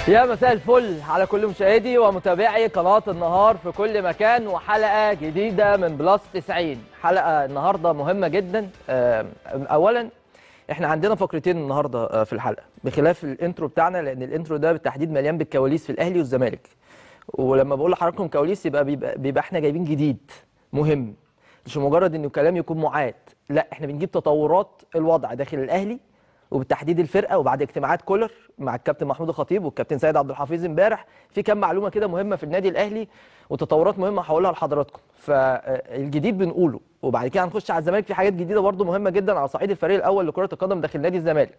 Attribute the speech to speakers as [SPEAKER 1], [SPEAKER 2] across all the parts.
[SPEAKER 1] يا مساء الفل على كل مشاهدي ومتابعي قناة النهار في كل مكان، وحلقة جديدة من بلس 90. حلقة النهاردة مهمة جدا. أولا احنا عندنا فقرتين النهاردة في الحلقة بخلاف الانترو بتاعنا، لأن الانترو ده بالتحديد مليان بالكواليس في الأهلي والزمالك. ولما بقول لحضراتكم كواليس بيبقى احنا جايبين جديد مهم، مش مجرد انه كلام يكون معاد، لا احنا بنجيب تطورات الوضع داخل الأهلي وبالتحديد الفرقه. وبعد اجتماعات كولر مع الكابتن محمود الخطيب والكابتن سيد عبد الحفيظ امبارح في كام معلومه كده مهمه في النادي الاهلي وتطورات مهمه هقولها لحضراتكم. فالجديد بنقوله، وبعد كده هنخش على الزمالك في حاجات جديده برده مهمه جدا على صعيد الفريق الاول لكره القدم داخل نادي الزمالك.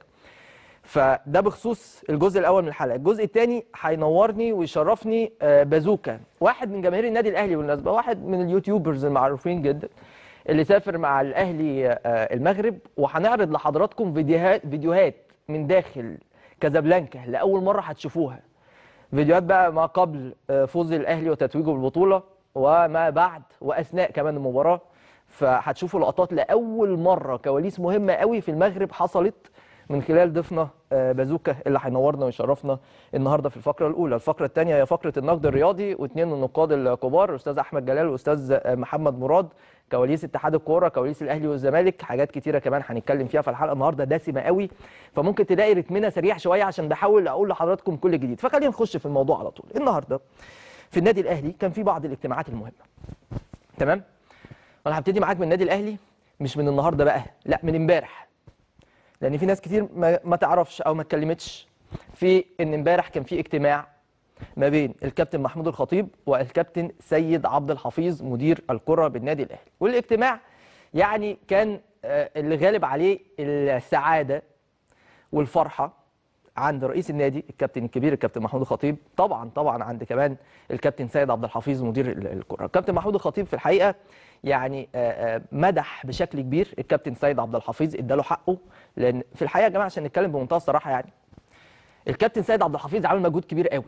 [SPEAKER 1] فده بخصوص الجزء الاول من الحلقه. الجزء الثاني هينورني ويشرفني بازوكا، واحد من جماهير النادي الاهلي بالمناسبه، واحد من اليوتيوبرز المعروفين جدا اللي سافر مع الاهلي المغرب. وهنعرض لحضراتكم فيديوهات من داخل كازابلانكا لاول مره هتشوفوها. فيديوهات بقى ما قبل فوز الاهلي وتتويجه بالبطوله وما بعد واثناء كمان المباراه. فهتشوفوا لقطات لاول مره، كواليس مهمه قوي في المغرب حصلت من خلال ضيفنا بازوكا اللي هينورنا ويشرفنا النهارده في الفقره الاولى. الفقره الثانيه هي فقره النقد الرياضي، واثنين من النقاد الكبار، الاستاذ احمد جلال والاستاذ محمد مراد، كواليس اتحاد الكوره، كواليس الاهلي والزمالك، حاجات كتيره كمان هنتكلم فيها. في الحلقه النهارده دسمه قوي، فممكن تلاقي رتمنا سريع شويه عشان بحاول اقول لحضراتكم كل جديد. فخلينا نخش في الموضوع على طول. النهارده في النادي الاهلي كان في بعض الاجتماعات المهمه، تمام؟ انا هبتدي معاك من النادي الاهلي، مش من النهارده بقى، لا من امبارح، لان في ناس كتير ما تعرفش او ما اتكلمتش في ان امبارح كان في اجتماع ما بين الكابتن محمود الخطيب والكابتن سيد عبد الحفيظ مدير الكرة بالنادي الاهلي. والاجتماع يعني كان اللي غالب عليه السعاده والفرحه عند رئيس النادي الكابتن الكبير الكابتن محمود الخطيب، طبعا عند كمان الكابتن سيد عبد الحفيظ مدير الكرة. الكابتن محمود الخطيب في الحقيقه يعني مدح بشكل كبير الكابتن سيد عبد الحفيظ، اداله حقه، لان في الحقيقه يا جماعه عشان نتكلم بمنتهى الصراحه، يعني الكابتن سيد عبد الحفيظ عامل مجهود كبير قوي.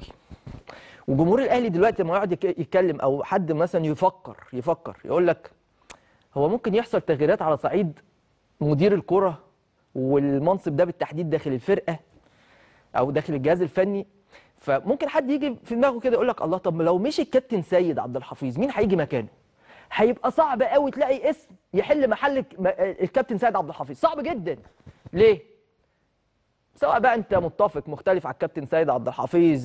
[SPEAKER 1] وجمهور الاهلي دلوقتي لما يقعد يتكلم او حد مثلا يفكر يقول لك هو ممكن يحصل تغييرات على صعيد مدير الكرة والمنصب ده بالتحديد داخل الفرقه او داخل الجهاز الفني، فممكن حد يجي في دماغه كده يقول لك الله، طب لو مشي الكابتن سيد عبد الحفيظ مين هيجي مكانه؟ هيبقى صعب قوي تلاقي اسم يحل محل الكابتن سيد عبد الحفيظ، صعب جدا. ليه؟ سواء بقى انت متفق مختلف على الكابتن سيد عبد الحفيظ،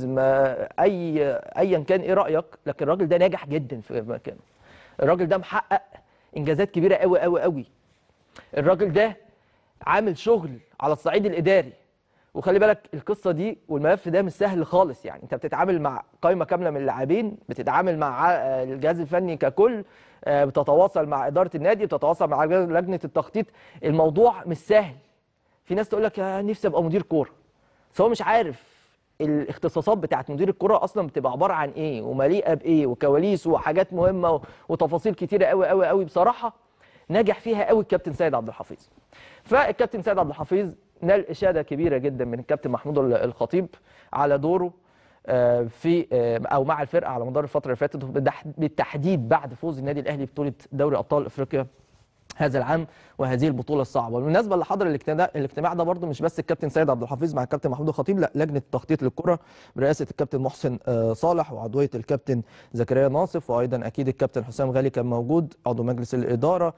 [SPEAKER 1] ايا كان ايه رايك، لكن الراجل ده ناجح جدا في مكانه. الراجل ده محقق انجازات كبيره قوي قوي قوي. الراجل ده عامل شغل على الصعيد الاداري. وخلي بالك القصه دي والملف ده مش سهل خالص، يعني انت بتتعامل مع قائمه كامله من اللاعبين، بتتعامل مع الجهاز الفني ككل، بتتواصل مع اداره النادي، بتتواصل مع لجنه التخطيط. الموضوع مش سهل. في ناس تقول لك نفسي ابقى مدير كوره، بس هو مش عارف الاختصاصات بتاعت مدير الكوره اصلا بتبقى عباره عن ايه ومليئه بايه وكواليس وحاجات مهمه وتفاصيل كتيره قوي قوي قوي. بصراحه نجح فيها قوي الكابتن سيد عبد الحفيظ. فالكابتن سيد عبد الحفيظ نال اشاده كبيره جدا من الكابتن محمود الخطيب على دوره في او مع الفرقه على مدار الفتره اللي فاتت، بالتحديد بعد فوز النادي الاهلي ببطوله دوري ابطال افريقيا هذا العام وهذه البطوله الصعبه. بالمناسبه اللي حضر الاجتماع ده برضو مش بس الكابتن سيد عبد الحفيظ مع الكابتن محمود الخطيب، لا لجنه التخطيط للكره برئاسه الكابتن محسن صالح وعضويه الكابتن زكريا ناصف، وايضا اكيد الكابتن حسام غالي كان موجود عضو مجلس الاداره.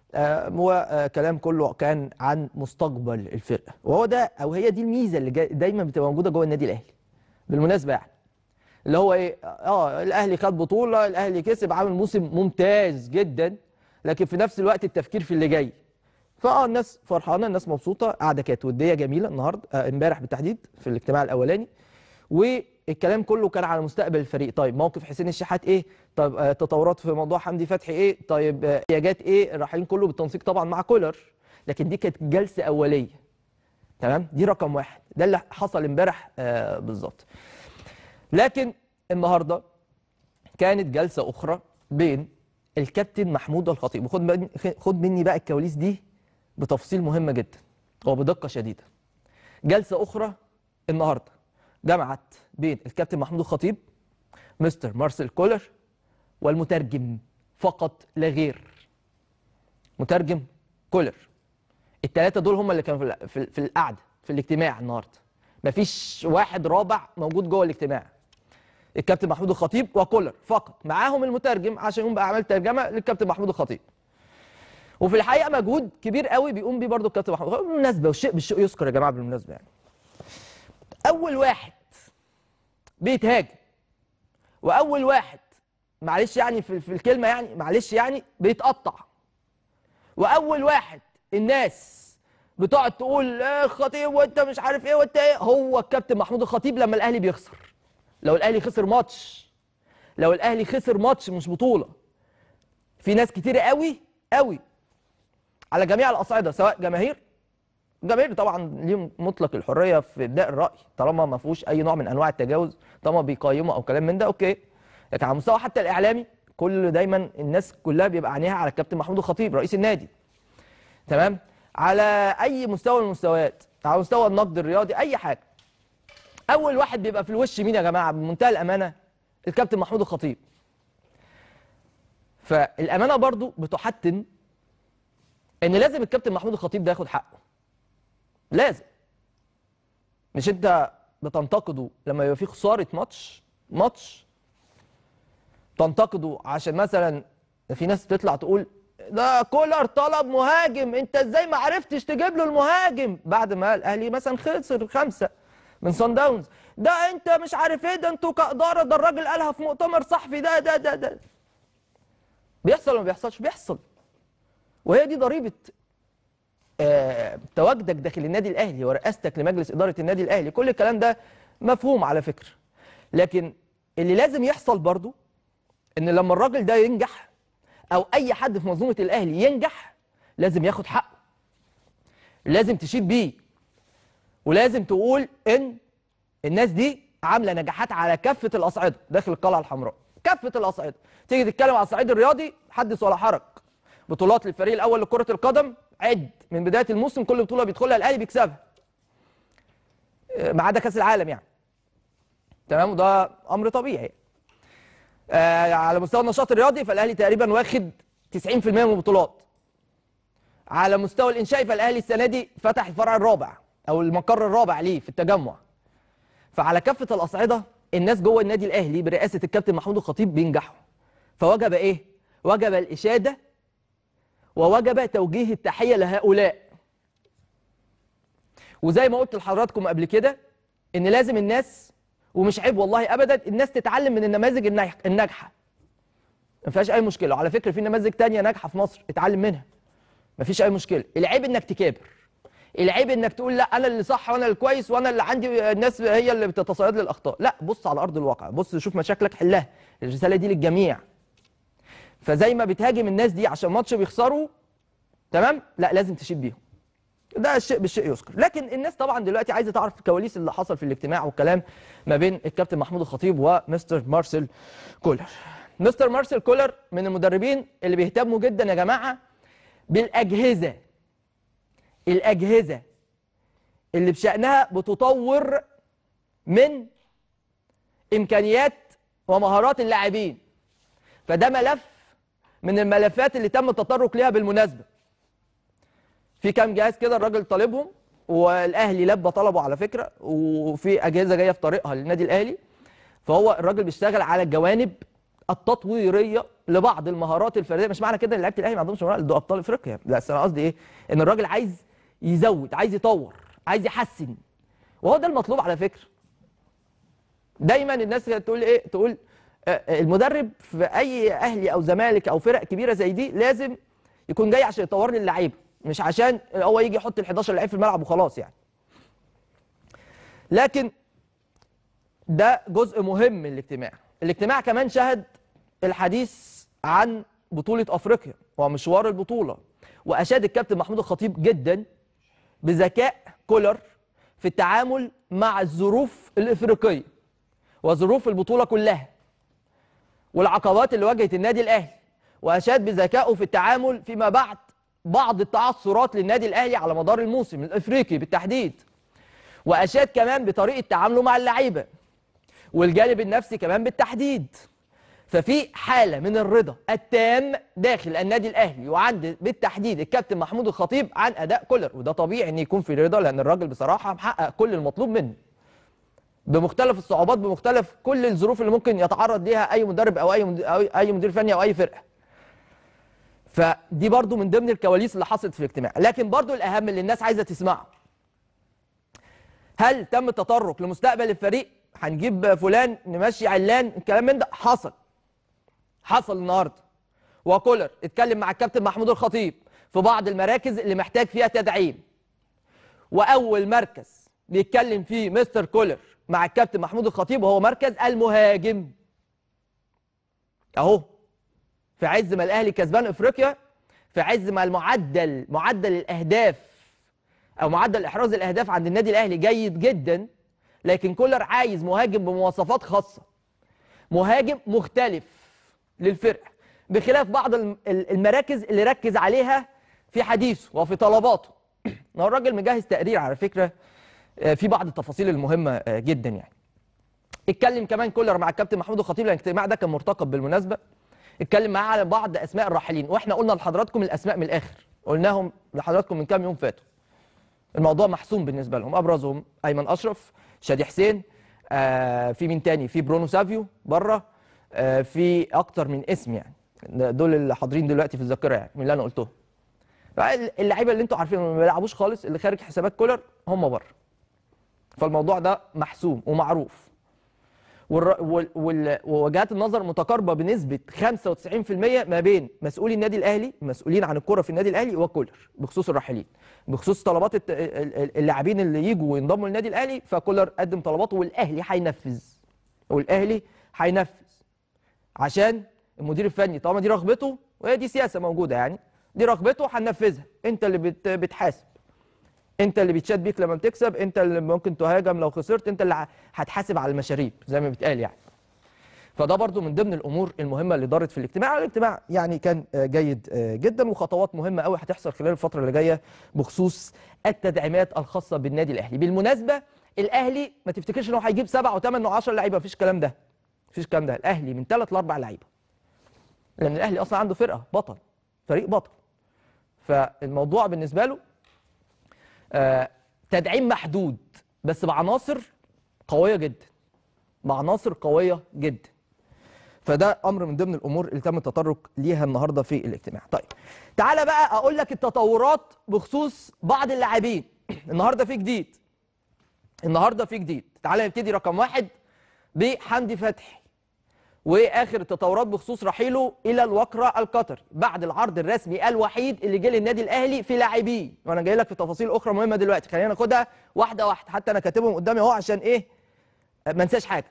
[SPEAKER 1] وكلام كله كان عن مستقبل الفرقه، وهو ده او هي دي الميزه اللي دايما بتبقى موجوده جوه النادي الاهلي بالمناسبه، يعني اللي هو ايه، الاهلي خد بطوله، الاهلي كسب، عامل موسم ممتاز جدا، لكن في نفس الوقت التفكير في اللي جاي. الناس فرحانه، الناس مبسوطه، قاعده كانت وديه جميله النهارده امبارح بالتحديد في الاجتماع الاولاني، والكلام كله كان على مستقبل الفريق. طيب موقف حسين الشحات ايه؟ طيب تطورات في موضوع حمدي فتحي ايه؟ طيب احتياجات ايه؟ رايحين كله بالتنسيق طبعا مع كولر، لكن دي كانت جلسه اوليه، تمام؟ دي رقم واحد، ده اللي حصل امبارح بالظبط. لكن النهارده كانت جلسه اخرى بين الكابتن محمود الخطيب، وخد مني بقى الكواليس دي بتفصيل مهمه جدا وبدقه شديده. جلسه اخرى النهارده جمعت بين الكابتن محمود الخطيب، مستر مارسيل كولر، والمترجم فقط لا غير، مترجم كولر. الثلاثه دول هم اللي كانوا في القعده في الاجتماع النهارده، مفيش واحد رابع موجود جوه الاجتماع. الكابتن محمود الخطيب وكولر فقط، معاهم المترجم عشان يقوم باعمال ترجمه للكابتن محمود الخطيب. وفي الحقيقه مجهود كبير قوي بيقوم بيه برضه الكابتن محمود الخطيب. بالمناسبه والشيء بالشيء يذكر يا جماعه، بالمناسبه يعني اول واحد بيتهاجم واول واحد معلش يعني في الكلمه يعني معلش يعني بيتقطع، واول واحد الناس بتقعد تقول ايه الخطيب وانت مش عارف ايه وانت ايه، هو الكابتن محمود الخطيب لما الاهلي بيخسر. لو الاهلي خسر ماتش، لو الاهلي خسر ماتش مش بطوله، في ناس كتير قوي قوي على جميع الاصعده، سواء جماهير طبعا ليهم مطلق الحريه في ابداء الراي طالما ما فيهوش اي نوع من انواع التجاوز، طالما بيقيموا او كلام من ده اوكي. لكن على مستوى حتى الاعلامي دايما الناس كلها بيبقى عينيها على الكابتن محمود الخطيب رئيس النادي. تمام؟ على اي مستوى من المستويات، على مستوى النقد الرياضي اي حاجه. اول واحد بيبقى في الوش مين يا جماعه بمنتهى الامانه؟ الكابتن محمود الخطيب. فالامانه برضو بتحتم ان لازم الكابتن محمود الخطيب ده ياخد حقه. لازم. مش انت بتنتقده لما يبقى في خساره ماتش تنتقده عشان مثلا في ناس تطلع تقول ده كولر طلب مهاجم، انت ازاي ما عرفتش تجيب له المهاجم بعد ما الاهلي مثلا خسر 5 من صن داونز؟ ده انت مش عارف ايه، ده انتوا كاداره، ده الراجل قالها في مؤتمر صحفي، ده بيحصل ولا ما بيحصلش؟ بيحصل. وهي دي ضريبه تواجدك داخل النادي الاهلي ورئاستك لمجلس اداره النادي الاهلي. كل الكلام ده مفهوم على فكره، لكن اللي لازم يحصل برضو ان لما الراجل ده ينجح او اي حد في منظومه الاهلي ينجح لازم ياخد حقه، لازم تشيد بيه، ولازم تقول ان الناس دي عامله نجاحات على كافه الاصعده داخل القلعه الحمراء، كافه الاصعده. تيجي تتكلم على الصعيد الرياضي حدث ولا حرج. بطولات للفريق الاول لكره القدم عد من بدايه الموسم كل بطوله بيدخلها الاهلي بيكسبها، ما عدا كاس العالم يعني. تمام؟ وده امر طبيعي. على مستوى النشاط الرياضي فالاهلي تقريبا واخد 90% من البطولات. على مستوى الانشائي فالاهلي السنه دي فتح الفرع الرابع او المقر الرابع ليه في التجمع. فعلى كافه الاصعده الناس جوه النادي الاهلي برئاسه الكابتن محمود الخطيب بينجحوا. فوجب ايه؟ وجب الاشاده ووجب توجيه التحيه لهؤلاء. وزي ما قلت لحضراتكم قبل كده ان لازم الناس، ومش عيب والله ابدا، الناس تتعلم من النماذج الناجحه. ما فيهاش اي مشكله، وعلى فكره في نماذج تانية ناجحه في مصر اتعلم منها. ما فيش اي مشكله، العيب انك تكابر. العيب انك تقول لا انا اللي صح وانا اللي كويس وانا اللي عندي الناس هي اللي بتتصيد للاخطاء. لا، بص على ارض الواقع، بص شوف مشاكلك حلها. الرساله دي للجميع. فزي ما بتهاجم الناس دي عشان ماتش بيخسروا، تمام؟ لا، لازم تشيد بيهم. ده الشيء بالشيء يذكر. لكن الناس طبعا دلوقتي عايزه تعرف الكواليس اللي حصل في الاجتماع والكلام ما بين الكابتن محمود الخطيب ومستر مارسيل كولر. مستر مارسيل كولر من المدربين اللي بيهتموا جدا يا جماعه بالاجهزه. الاجهزه اللي بشأنها بتطور من امكانيات ومهارات اللاعبين. فده ملف من الملفات اللي تم التطرق ليها بالمناسبه. في كام جهاز كده الراجل طالبهم، والاهلي لبى طلبه على فكره، وفي اجهزه جايه في طريقها للنادي الاهلي. فهو الراجل بيشتغل على الجوانب التطويريه لبعض المهارات الفرديه. مش معنى كده ان لعيبه الاهلي ما عندهمش مهارات، دول ابطال افريقيا. لا، انا قصدي ايه؟ ان الراجل عايز يزود، عايز يطور، عايز يحسن، وهو ده المطلوب على فكره. دايما الناس تقول ايه؟ تقول المدرب في اي اهلي او زمالك او فرق كبيره زي دي لازم يكون جاي عشان يطور لي اللعيبه، مش عشان هو يجي يحط ال 11 لعيب في الملعب وخلاص يعني. لكن ده جزء مهم من الاجتماع. الاجتماع كمان شهد الحديث عن بطولة افريقيا ومشوار البطولة، واشاد الكابتن محمود الخطيب جدا بذكاء كولر في التعامل مع الظروف الافريقية وظروف البطولة كلها والعقبات اللي واجهت النادي الاهلي، واشاد بذكائه في التعامل فيما بعد بعض التعثرات للنادي الاهلي على مدار الموسم الافريقي بالتحديد، واشاد كمان بطريقه تعامله مع اللعيبه والجانب النفسي كمان بالتحديد. ففي حاله من الرضا التام داخل النادي الاهلي وعند بالتحديد الكابتن محمود الخطيب عن اداء كولر، وده طبيعي ان يكون في رضا لان الراجل بصراحه محقق كل المطلوب منه. بمختلف الصعوبات، بمختلف كل الظروف اللي ممكن يتعرض ليها اي مدرب او اي مدير فني او اي فرقه. فدي برضو من ضمن الكواليس اللي حصلت في الاجتماع. لكن برضو الاهم اللي الناس عايزه تسمعه، هل تم التطرق لمستقبل الفريق؟ هنجيب فلان نمشي علان، الكلام من ده حصل النهارده. وكولر اتكلم مع الكابتن محمود الخطيب في بعض المراكز اللي محتاج فيها تدعيم. واول مركز بيتكلم فيه مستر كولر مع الكابتن محمود الخطيب وهو مركز المهاجم. اهو في عز ما الاهلي كسبان افريقيا، في عز ما معدل الاهداف او معدل احراز الاهداف عند النادي الاهلي جيد جدا، لكن كولر عايز مهاجم بمواصفات خاصه، مهاجم مختلف للفرقه، بخلاف بعض المراكز اللي ركز عليها في حديثه وفي طلباته. الراجل مجهز تقرير على فكره في بعض التفاصيل المهمه جدا يعني. اتكلم كمان كولر مع الكابتن محمود الخطيب، لان الاجتماع ده كان مرتقب بالمناسبه. اتكلم معاه على بعض اسماء الراحلين، واحنا قلنا لحضراتكم الاسماء من الاخر، قلناهم لحضراتكم من كام يوم فاتوا. الموضوع محسوم بالنسبه لهم، ابرزهم ايمن اشرف، شادي حسين، في مين تاني؟ في برونو سافيو بره، في اكتر من اسم يعني، دول اللي حاضرين دلوقتي في الذاكره يعني من اللي انا قلتهم. اللعيبه اللي انتوا عارفينهم ما بيلعبوش خالص، اللي خارج حسابات كولر هم بره. فالموضوع ده محسوم ومعروف. ووجهات النظر متقاربه بنسبه 95% ما بين مسؤولي النادي الاهلي، مسؤولين عن الكره في النادي الاهلي، وكولر بخصوص الراحلين، بخصوص طلبات اللاعبين اللي يجوا وينضموا للنادي الاهلي. فكولر قدم طلباته والاهلي هينفذ عشان المدير الفني طالما دي رغبته، وهي دي سياسه موجوده يعني، دي رغبته هننفذها. انت اللي بتحاسب، انت اللي بيتشاد بيك لما بتكسب، انت اللي ممكن تهاجم لو خسرت، انت اللي هتحاسب على المشاريب زي ما بيتقال يعني. فده برضو من ضمن الامور المهمه اللي دارت في الاجتماع. الاجتماع يعني كان جيد جدا، وخطوات مهمه قوي هتحصل خلال الفتره اللي جايه بخصوص التدعيمات الخاصه بالنادي الاهلي. بالمناسبه الاهلي ما تفتكرش ان هو هيجيب 7 و8 و10 لعيبه، مفيش الكلام ده، مفيش الكلام ده. الاهلي من 3 ل 4 لعيبه، لان الاهلي اصلا عنده فرقه فريق بطل. فالموضوع بالنسبه له تدعيم محدود بس بعناصر قويه جدا، فده امر من ضمن الامور اللي تم التطرق ليها النهارده في الاجتماع. طيب تعالى بقى اقول لك التطورات بخصوص بعض اللاعبين. النهارده في جديد. تعالى نبتدي رقم 1 بحمدي فتحي، واخر التطورات بخصوص رحيله الى الوكره القطري بعد العرض الرسمي الوحيد اللي جه للنادي الاهلي في لاعبين. وانا جاي لك في تفاصيل اخرى مهمه دلوقتي، خلينا ناخدها واحده واحده، حتى انا كاتبهم قدامي اهو عشان ايه ما انساش حاجه.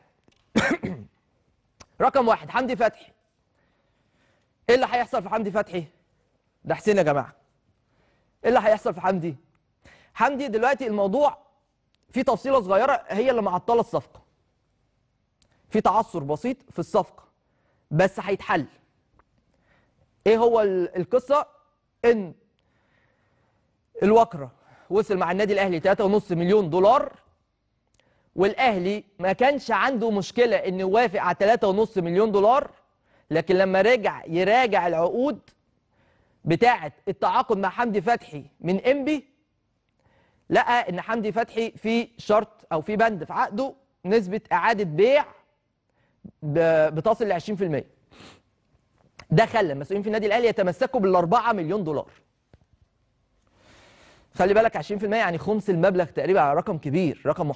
[SPEAKER 1] رقم 1 حمدي فتحي. ايه اللي هيحصل في حمدي فتحي؟ ده حسين يا جماعه. ايه اللي هيحصل في حمدي دلوقتي؟ الموضوع في تفصيله صغيره هي اللي معطله الصفقه، في تعثر بسيط في الصفقه بس هيتحل. ايه هو القصه؟ ان الوكره وصل مع النادي الاهلي 3.5 مليون دولار، والاهلي ما كانش عنده مشكله انه يوافق على 3.5 مليون دولار، لكن لما يراجع العقود بتاعه التعاقد مع حمدي فتحي من انبي، لقى ان حمدي فتحي في شرط او في بند في عقده نسبه اعاده بيع بتصل ل 20%. ده خلى المسؤولين في النادي الاهلي يتمسكوا بال4 مليون دولار. خلي بالك 20% يعني خمس المبلغ تقريبا، على رقم كبير، رقم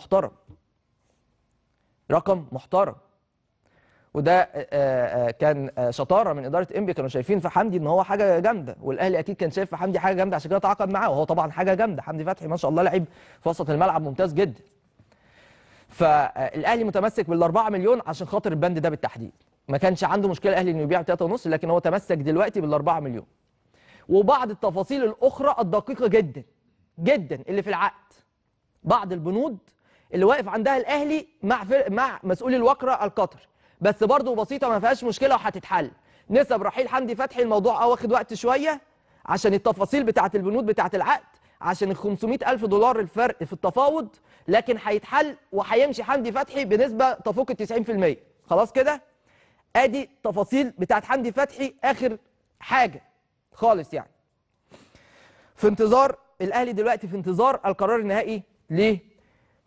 [SPEAKER 1] محترم. وده كان شطاره من اداره انبي، كانوا شايفين في حمدي ان هو حاجه جامده، والاهلي اكيد كان شايف في حمدي حاجه جامده عشان كده تعاقد معاه، وهو طبعا حاجه جامده. حمدي فتحي ما شاء الله لعيب في وسط الملعب ممتاز جدا. فالاهلي متمسك بال4 مليون عشان خاطر البند ده بالتحديد. ما كانش عنده مشكله الاهلي انه يبيع 3.5، لكن هو تمسك دلوقتي بال4 مليون. وبعض التفاصيل الاخرى الدقيقه جدا اللي في العقد، بعض البنود اللي واقف عندها الاهلي مع مسؤولي الوكره القطري، بس برضه بسيطه ما فيهاش مشكله وهتتحل. نسب رحيل حمدي فتحي الموضوع واخد وقت شويه عشان التفاصيل بتاعه البنود بتاعه العقد، عشان ال 500,000 دولار الفرق في التفاوض، لكن هيتحل وهيمشي حمدي فتحي بنسبه تفوق ال 90%. خلاص كده؟ ادي تفاصيل بتاعه حمدي فتحي، اخر حاجه خالص يعني. في انتظار الاهلي دلوقتي، في انتظار القرار النهائي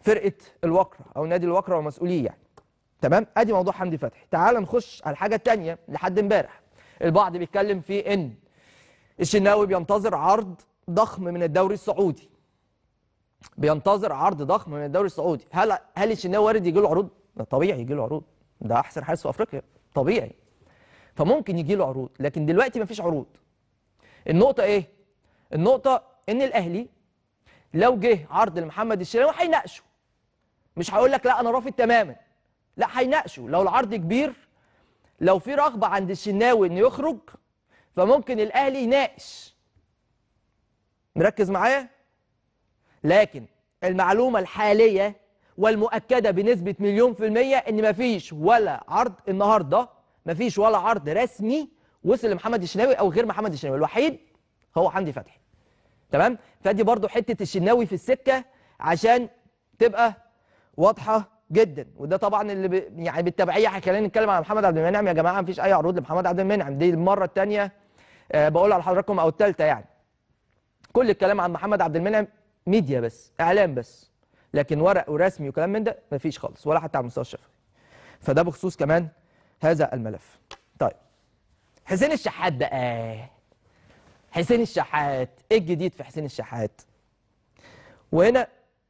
[SPEAKER 1] فرقه الوكره او نادي الوكره ومسؤوليه يعني. تمام، ادي موضوع حمدي فتحي. تعال نخش على الحاجه الثانيه. لحد امبارح البعض بيتكلم في ان الشناوي بينتظر عرض ضخم من الدوري السعودي. بينتظر عرض ضخم من الدوري السعودي. هل الشناوي وارد يجي له عروض؟ طبيعي يجي له عروض، ده احسن حارس في افريقيا، طبيعي. فممكن يجي له عروض، لكن دلوقتي مفيش عروض. النقطه ايه؟ النقطه ان الاهلي لو جه عرض لمحمد الشناوي هيناقشه. مش هيقول لك لا انا رافض تماما، لا هيناقشه. لو العرض كبير، لو في رغبه عند الشناوي انه يخرج، فممكن الاهلي يناقش. مركز معايا؟ لكن المعلومه الحاليه والمؤكده بنسبه 100% ان مفيش ولا عرض النهارده، مفيش ولا عرض رسمي وصل لمحمد الشناوي او غير محمد الشناوي. الوحيد هو حمدي فتحي. تمام؟ فدي برضو حته الشناوي في السكه عشان تبقى واضحه جدا. وده طبعا اللي يعني بالتبعيه خلينا نتكلم على محمد عبد المنعم. يا جماعه مفيش اي عروض لمحمد عبد المنعم، دي المره الثانيه بقولها لحضراتكم او الثالثه يعني. كل الكلام عن محمد عبد المنعم ميديا بس، اعلام بس، لكن ورق ورسمي وكلام من ده مفيش خالص، ولا حتى على المستوى الشفوي. فده بخصوص كمان هذا الملف. طيب حسين الشحات بقى، حسين الشحات ايه الجديد في حسين الشحات؟ وهنا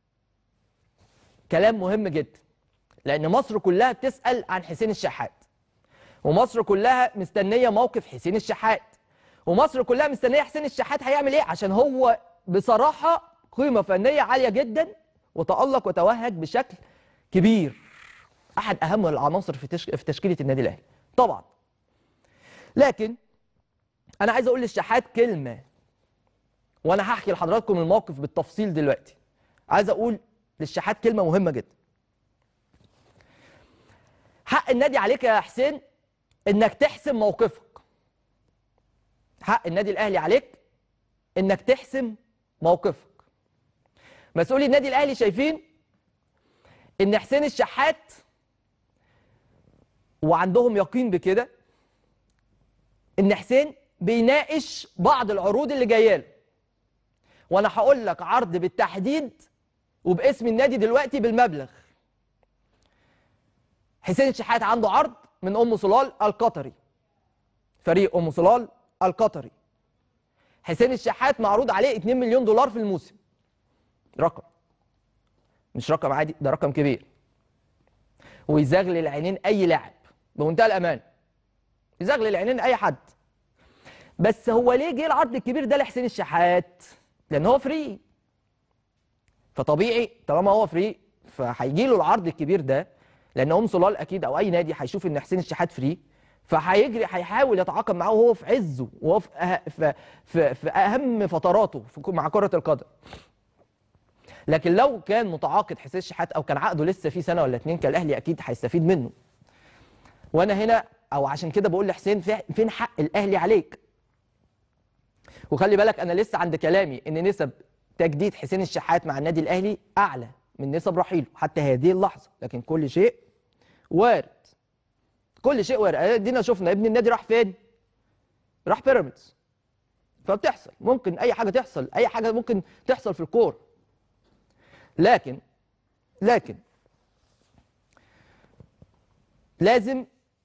[SPEAKER 1] كلام مهم جدا، لان مصر كلها بتسال عن حسين الشحات، ومصر كلها مستنيه موقف حسين الشحات، ومصر كلها مستنيه حسين الشحات هيعمل ايه، عشان هو بصراحه قيمه فنيه عاليه جدا وتالق وتوهج بشكل كبير. احد اهم العناصر في تشكيله النادي الاهلي طبعا. لكن انا عايز اقول للشحات كلمه، وانا هحكي لحضراتكم الموقف بالتفصيل دلوقتي. عايز اقول للشحات كلمه مهمه جدا. حق النادي عليك يا حسين انك تحسم موقفك. حق النادي الاهلي عليك انك تحسم موقفك. مسؤولي النادي الاهلي شايفين ان حسين الشحات، وعندهم يقين بكده، ان حسين بيناقش بعض العروض اللي جايه له. وانا هقول لك عرض بالتحديد وباسم النادي دلوقتي بالمبلغ. حسين الشحات عنده عرض من ام صلال القطري، فريق ام صلال القطري. حسين الشحات معروض عليه 2 مليون دولار في الموسم. رقم مش رقم عادي، ده رقم كبير ويزغلل عينين اي لاعب بمنتهى الامان، يزغلل عينين اي حد. بس هو ليه جه العرض الكبير ده لحسين الشحات؟ لان هو فري، فطبيعي طالما هو فري فهيجي له العرض الكبير ده، لان ام صلال اكيد او اي نادي هيشوف ان حسين الشحات فري، فهيجري هيحاول يتعاقد معاه وهو في عزه وهو في اهم فتراته مع كره القدم. لكن لو كان متعاقد حسين الشحات او كان عقده لسه فيه سنه ولا اتنين، كان الاهلي اكيد هيستفيد منه. وانا هنا او عشان كده بقول لحسين فين حق الاهلي عليك. وخلي بالك انا لسه عند كلامي ان نسب تجديد حسين الشحات مع النادي الاهلي اعلى من نسب رحيله حتى هذه اللحظه، لكن كل شيء وارد. كل شيء وارد. ادينا شفنا ابن النادي راح فين؟ راح بيراميدز. فبتحصل، ممكن اي حاجه تحصل، اي حاجه ممكن تحصل في الكوره. لكن لازم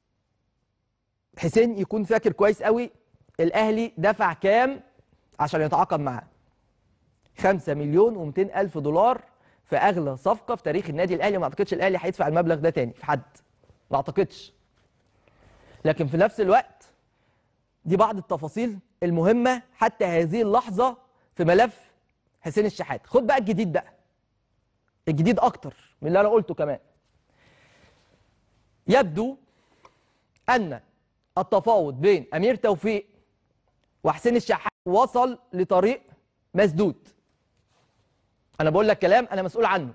[SPEAKER 1] حسين يكون فاكر كويس قوي الاهلي دفع كام عشان يتعاقد معاه. 5 مليون و200 الف دولار في اغلى صفقه في تاريخ النادي الاهلي. ما اعتقدش الاهلي هيدفع المبلغ ده تاني في حد، ما اعتقدش. لكن في نفس الوقت دي بعض التفاصيل المهمه حتى هذه اللحظه في ملف حسين الشحات. خد بقى الجديد بقى، الجديد اكتر من اللي انا قلته كمان. يبدو ان التفاوض بين امير توفيق وحسين الشحات وصل لطريق مسدود. انا بقول لك كلام انا مسؤول عنه.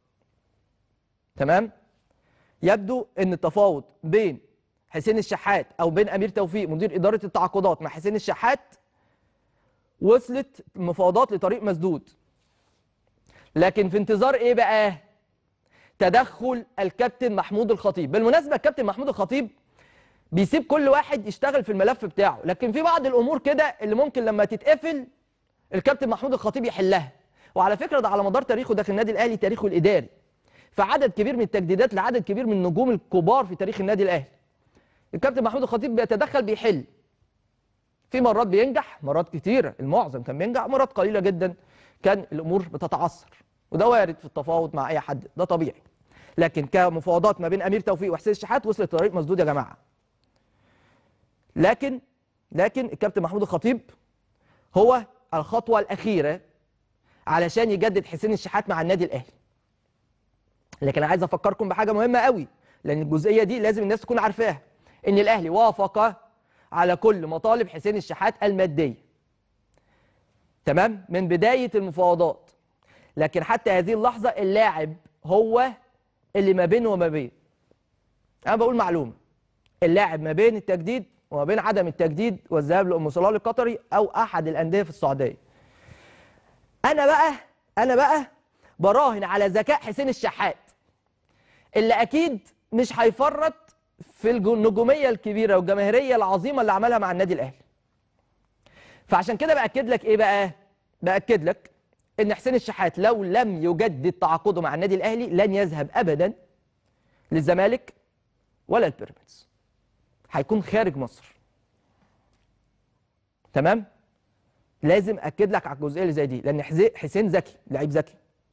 [SPEAKER 1] تمام؟ يبدو ان التفاوض بين حسين الشحات او بين امير توفيق مدير اداره التعاقدات مع حسين الشحات وصلت المفاوضات لطريق مسدود. لكن في انتظار ايه بقى؟ تدخل الكابتن محمود الخطيب. بالمناسبه الكابتن محمود الخطيب بيسيب كل واحد يشتغل في الملف بتاعه، لكن في بعض الامور كده اللي ممكن لما تتقفل الكابتن محمود الخطيب يحلها. وعلى فكره ده على مدار تاريخه داخل النادي الاهلي، تاريخه الاداري فعدد كبير من التجديدات لعدد كبير من النجوم الكبار في تاريخ النادي الاهلي. الكابتن محمود الخطيب بيتدخل، بيحل. في مرات بينجح، مرات كتيره المعظم كان بينجح، مرات قليله جدا كان الامور بتتعثر، وده وارد في التفاوض مع اي حد، ده طبيعي. لكن كمفاوضات ما بين امير توفيق وحسين الشحات وصلت لطريق مسدود يا جماعه. لكن الكابتن محمود الخطيب هو الخطوه الاخيره علشان يجدد حسين الشحات مع النادي الاهلي. لكن انا عايز افكركم بحاجه مهمه قوي، لان الجزئيه دي لازم الناس تكون عارفاها، ان الاهلي وافق على كل مطالب حسين الشحات الماديه. تمام؟ من بدايه المفاوضات. لكن حتى هذه اللحظه اللاعب هو اللي ما بينه وما بين. انا بقول معلومه. اللاعب ما بين التجديد وما بين عدم التجديد والذهاب لأم صلاح القطري او احد الانديه في السعوديه. انا بقى براهن على ذكاء حسين الشحات، اللي اكيد مش هيفرط في النجوميه الكبيره والجماهيريه العظيمه اللي عملها مع النادي الاهلي. فعشان كده باكد لك ايه بقى؟ باكد لك ان حسين الشحات لو لم يجدد تعاقده مع النادي الاهلي لن يذهب ابدا للزمالك ولا البيراميدز. هيكون خارج مصر. تمام؟ لازم اكد لك على الجزئيه اللي زي دي، لان حسين ذكي، لعيب ذكي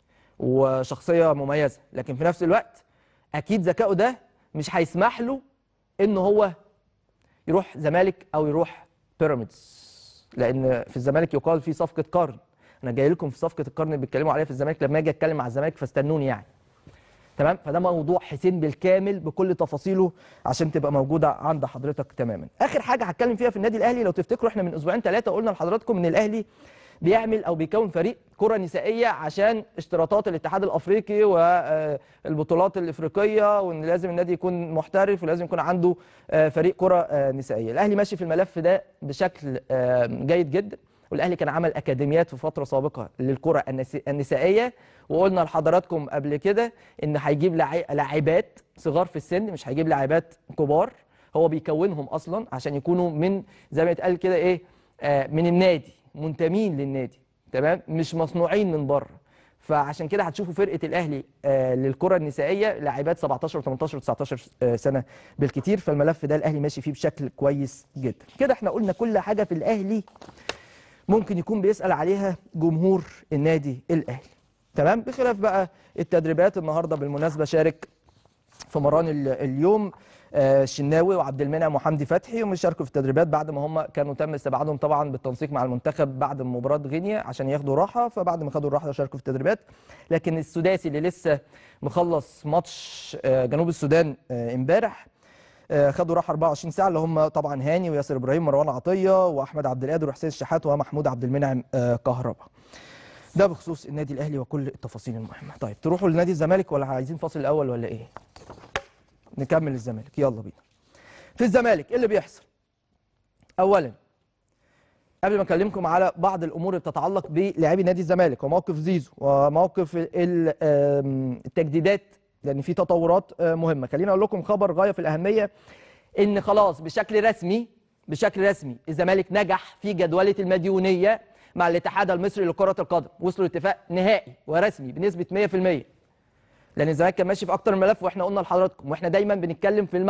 [SPEAKER 1] وشخصيه مميزه، لكن في نفس الوقت اكيد ذكائه ده مش هيسمح له ان هو يروح زمالك او يروح بيراميدز، لان في الزمالك يقال في صفقه قرن. انا جاي لكم في صفقه القرن اللي بيتكلموا عليها في الزمالك لما اجي اتكلم مع الزمالك، فاستنوني يعني. تمام؟ فده موضوع حسين بالكامل بكل تفاصيله عشان تبقى موجوده عند حضرتك تماما. اخر حاجه هتكلم فيها في النادي الاهلي، لو تفتكروا احنا من اسبوعين 3 قلنا لحضراتكم ان الاهلي بيعمل او بيكون فريق كره نسائيه عشان اشتراطات الاتحاد الافريقي والبطولات الافريقيه، وان لازم النادي يكون محترف ولازم يكون عنده فريق كره نسائيه. الاهلي ماشي في الملف ده بشكل جيد جدا، والاهلي كان عمل اكاديميات في فتره سابقه للكره النسائيه، وقلنا لحضراتكم قبل كده ان هيجيب لاعبات صغار في السن، مش هيجيب لاعبات كبار، هو بيكونهم اصلا عشان يكونوا من زي ما يتقال كده ايه، من النادي، منتمين للنادي. تمام؟ مش مصنوعين من بره. فعشان كده هتشوفوا فرقه الاهلي للكره النسائيه لاعبات 17 و18 و19 سنه بالكتير. فالملف ده الاهلي ماشي فيه بشكل كويس جدا. كده احنا قلنا كل حاجه في الاهلي ممكن يكون بيسال عليها جمهور النادي الاهلي. تمام؟ بخلاف بقى التدريبات. النهارده بالمناسبه شارك في مران اليوم الشناوي وعبد المنعم وحمدي فتحي، ومش شاركوا في التدريبات بعد ما هم كانوا تم استبعادهم طبعا بالتنسيق مع المنتخب بعد مباراه غينيا عشان ياخدوا راحه، فبعد ما خدوا الراحه شاركوا في التدريبات. لكن السداسي اللي لسه مخلص ماتش جنوب السودان امبارح خدوا راحه 24 ساعه، اللي هم طبعا هاني وياسر ابراهيم ومروان عطيه واحمد عبد القادر وحسين الشحات ومحمود عبد المنعم كهربا. ده بخصوص النادي الاهلي وكل التفاصيل المهمه. طيب تروحوا لنادي الزمالك ولا عايزين فاصل الاول ولا ايه؟ نكمل الزمالك، يلا بينا. في الزمالك ايه اللي بيحصل؟ اولا قبل ما اكلمكم على بعض الامور اللي بتتعلق بلاعبي نادي الزمالك وموقف زيزو وموقف التجديدات، لان في تطورات مهمه، خليني اقول لكم خبر غايه في الاهميه، ان خلاص بشكل رسمي الزمالك نجح في جدوله المديونيه مع الاتحاد المصري لكره القدم، وصلوا لاتفاق نهائي ورسمي بنسبه 100%. لان الزمالك كان ماشي في اكتر من ملف، واحنا قلنا لحضراتكم، واحنا دايما بنتكلم في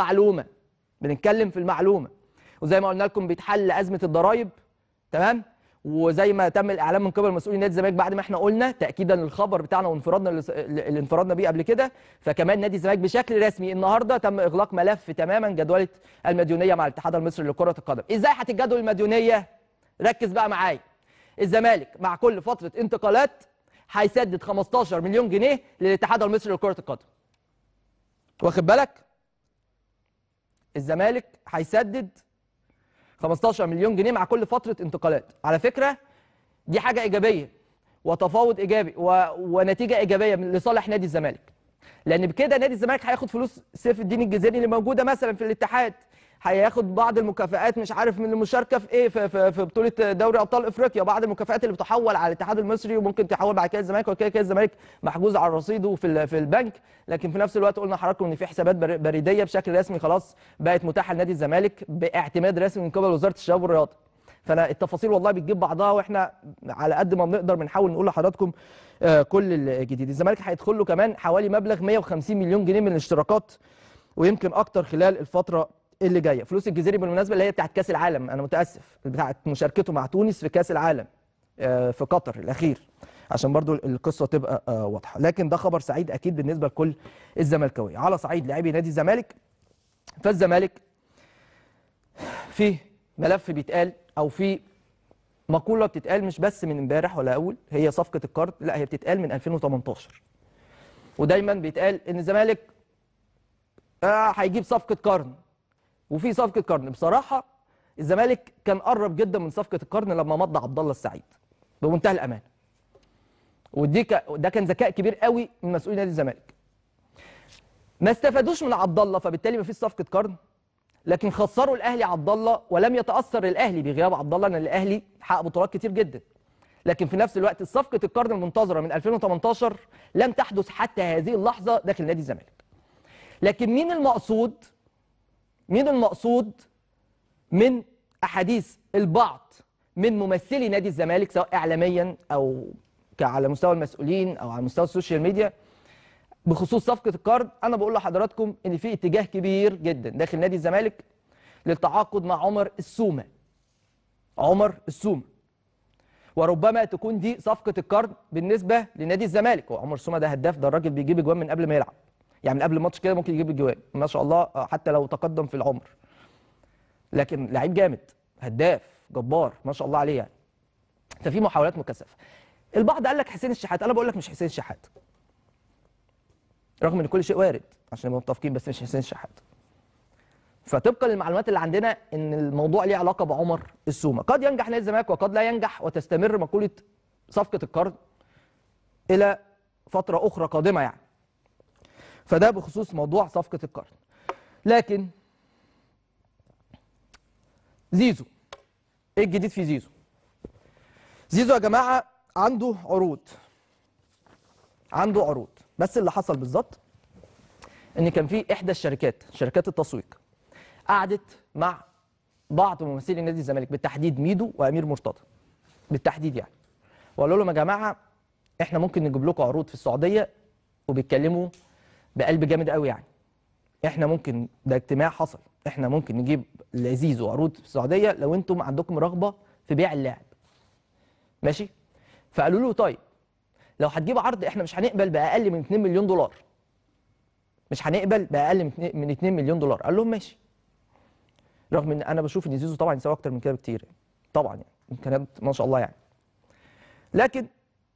[SPEAKER 1] المعلومه، وزي ما قلنا لكم بيتحل ازمه الضرايب. تمام؟ وزي ما تم الاعلام من قبل مسؤولي نادي الزمالك بعد ما احنا قلنا تاكيدا للخبر بتاعنا وانفرادنا اللي انفردنا بيه قبل كده، فكمان نادي الزمالك بشكل رسمي النهارده تم اغلاق ملف تماما جدوله المديونيه مع الاتحاد المصري لكره القدم. ازاي هتتجدول المديونيه؟ ركز بقى معايا. الزمالك مع كل فتره انتقالات هيسدد 15 مليون جنيه للاتحاد المصري لكره القدم. واخد بالك؟ الزمالك هيسدد 15 مليون جنيه مع كل فتره انتقالات. على فكره دي حاجه ايجابيه وتفاوض ايجابي ونتيجه ايجابيه لصالح نادي الزمالك، لان بكده نادي الزمالك هياخد فلوس سيف الدين الجزيري اللي موجوده مثلا في الاتحاد، هياخد بعض المكافآت مش عارف من المشاركه في ايه في بطوله دوري ابطال افريقيا، بعض المكافآت اللي بتحول على الاتحاد المصري وممكن تحول بعد كده الزمالك، وكده كده الزمالك محجوز على رصيده في البنك. لكن في نفس الوقت قلنا لحضراتكم ان في حسابات بريديه بشكل رسمي خلاص بقت متاحه لنادي الزمالك باعتماد رسمي من قبل وزاره الشباب والرياضه. فانا التفاصيل والله بتجيب بعضها، واحنا على قد ما بنقدر بنحاول نقول لحضراتكم كل الجديد. الزمالك هيدخل له كمان حوالي مبلغ 150 مليون جنيه من الاشتراكات، ويمكن اكتر خلال الفتره اللي جايه. فلوس الجزيري بالمناسبه اللي هي بتاعت كاس العالم، انا متاسف، بتاعت مشاركته مع تونس في كاس العالم في قطر الاخير، عشان برضو القصه تبقى واضحه. لكن ده خبر سعيد اكيد بالنسبه لكل الزملكاويه. على صعيد لاعبي نادي الزمالك، فالزمالك في ملف بيتقال او في مقوله بتتقال مش بس من امبارح ولا اول، هي صفقه القرض، لا هي بتتقال من 2018. ودايما بيتقال ان الزمالك هيجيب صفقه قرن، وفي صفقه قرن. بصراحه الزمالك كان قرب جدا من صفقه القرن لما مضى عبد الله السعيد بمنتهى الامانه. ده كان ذكاء كبير قوي من مسؤولي نادي الزمالك. ما استفادوش من عبد الله، فبالتالي ما فيش صفقه قرن، لكن خسروا الاهلي عبد الله، ولم يتاثر الاهلي بغياب عبد الله، لان الاهلي حقق بطولات كتير جدا. لكن في نفس الوقت صفقه القرن المنتظره من 2018 لم تحدث حتى هذه اللحظه داخل نادي الزمالك. لكن مين المقصود؟ مين المقصود من احاديث البعض من ممثلي نادي الزمالك سواء اعلاميا او على مستوى المسؤولين او على مستوى السوشيال ميديا بخصوص صفقه القرض؟ انا بقول لحضراتكم ان في اتجاه كبير جدا داخل نادي الزمالك للتعاقد مع عمر السومه. عمر السومه، وربما تكون دي صفقه القرض بالنسبه لنادي الزمالك. وعمر السومه ده هداف، ده الراجل بيجيب اجوان من قبل ما يلعب، يعني من قبل الماتش كده ممكن يجيب اجوان ما شاء الله، حتى لو تقدم في العمر. لكن لعيب جامد، هداف جبار ما شاء الله عليه يعني. ففي محاولات مكثفه. البعض قال لك حسين الشحات، انا بقول لك مش حسين الشحات، رغم ان كل شيء وارد عشان نبقى متفقين، بس مش حسين الشحات. فطبقا للمعلومات اللي عندنا ان الموضوع ليه علاقه بعمر السومه. قد ينجح نادي الزمالك وقد لا ينجح، وتستمر مقوله صفقه القرض الى فتره اخرى قادمه يعني. فده بخصوص موضوع صفقه القرض. لكن زيزو، ايه الجديد في زيزو؟ زيزو يا جماعه عنده عروض، عنده عروض، بس اللي حصل بالظبط ان كان في احدى شركات التسويق قعدت مع بعض ممثلي نادي الزمالك، بالتحديد ميدو وامير مرتضى بالتحديد يعني، وقالوا لهم يا جماعه احنا ممكن نجيب لكم عروض في السعوديه، وبيتكلموا بقلب جامد قوي يعني. احنا ممكن، ده اجتماع حصل، احنا ممكن نجيب لزيزو عروض في السعوديه لو انتم عندكم رغبه في بيع اللاعب. ماشي؟ فقالوا له طيب لو هتجيب عرض احنا مش هنقبل باقل من 2 مليون دولار. مش هنقبل باقل من 2 مليون دولار. قال لهم ماشي. رغم ان انا بشوف ان زيزو طبعا يساوي اكتر من كده بكتير يعني. طبعا يعني امكانيات ما شاء الله يعني. لكن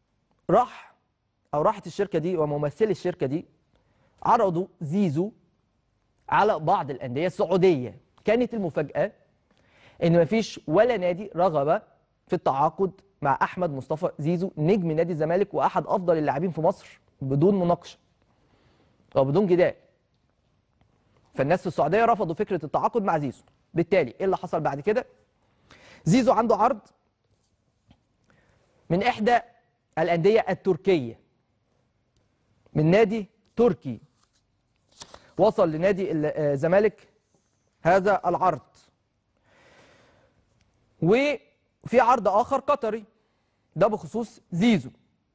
[SPEAKER 1] راحت الشركه دي وممثلي الشركه دي عرضوا زيزو على بعض الانديه السعوديه. كانت المفاجاه ان مفيش ولا نادي رغب في التعاقد مع احمد مصطفى زيزو نجم نادي الزمالك واحد افضل اللاعبين في مصر بدون مناقشه وبدون جدال. فالناس في السعوديه رفضوا فكره التعاقد مع زيزو. بالتالي ايه اللي حصل بعد كده؟ زيزو عنده عرض من احدى الانديه التركيه، من نادي تركي. وصل لنادي الزمالك هذا العرض. وفي عرض اخر قطري، ده بخصوص زيزو.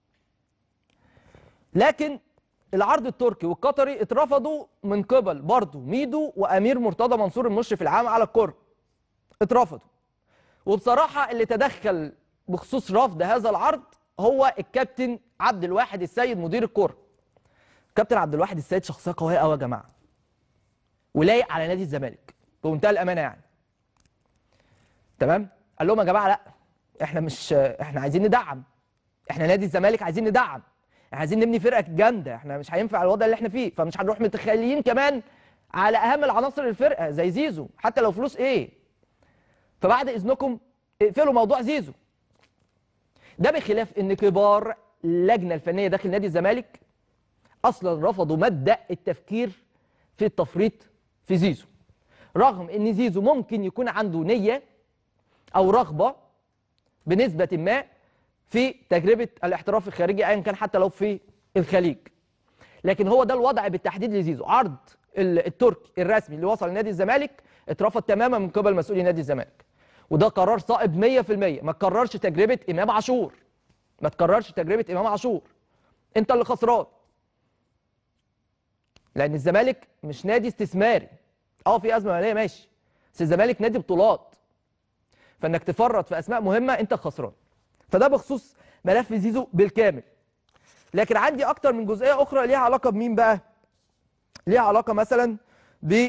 [SPEAKER 1] لكن العرض التركي والقطري اترفضوا من قبل برضه ميدو وامير مرتضى منصور المشرف العام على الكره. اترفضوا. وبصراحه اللي تدخل بخصوص رفض هذا العرض هو الكابتن عبد الواحد السيد مدير الكره. كابتن عبد الواحد السيد شخصيه قويه قوي يا جماعه، ولايق على نادي الزمالك بمنتهى الامانه يعني. تمام؟ قال لهم يا جماعه لا، احنا عايزين ندعم، احنا نادي الزمالك عايزين ندعم، احنا عايزين نبني فرقه جامده، احنا مش هينفع الوضع اللي احنا فيه، فمش هنروح متخيلين كمان على اهم العناصر الفرقه زي زيزو حتى لو فلوس ايه. فبعد اذنكم اقفلوا موضوع زيزو. ده بخلاف ان كبار اللجنه الفنيه داخل نادي الزمالك اصلا رفضوا مبدا التفكير في التفريط في زيزو، رغم ان زيزو ممكن يكون عنده نيه او رغبه بنسبه ما في تجربه الاحتراف الخارجي ايا كان حتى لو في الخليج. لكن هو ده الوضع بالتحديد لزيزو. عرض التركي الرسمي اللي وصل لنادي الزمالك اترفض تماما من قبل مسؤولي نادي الزمالك. وده قرار صائب 100%. ما تكررش تجربه امام عاشور، ما تكررش تجربه امام عاشور، انت اللي خسران. لان الزمالك مش نادي استثماري، في ازمه ماليه ماشي، بس الزمالك نادي بطولات، فانك تفرط في اسماء مهمه انت خسران. فده بخصوص ملف زيزو بالكامل. لكن عندي اكتر من جزئيه اخرى ليها علاقه بمين بقى؟ ليها علاقه مثلا ب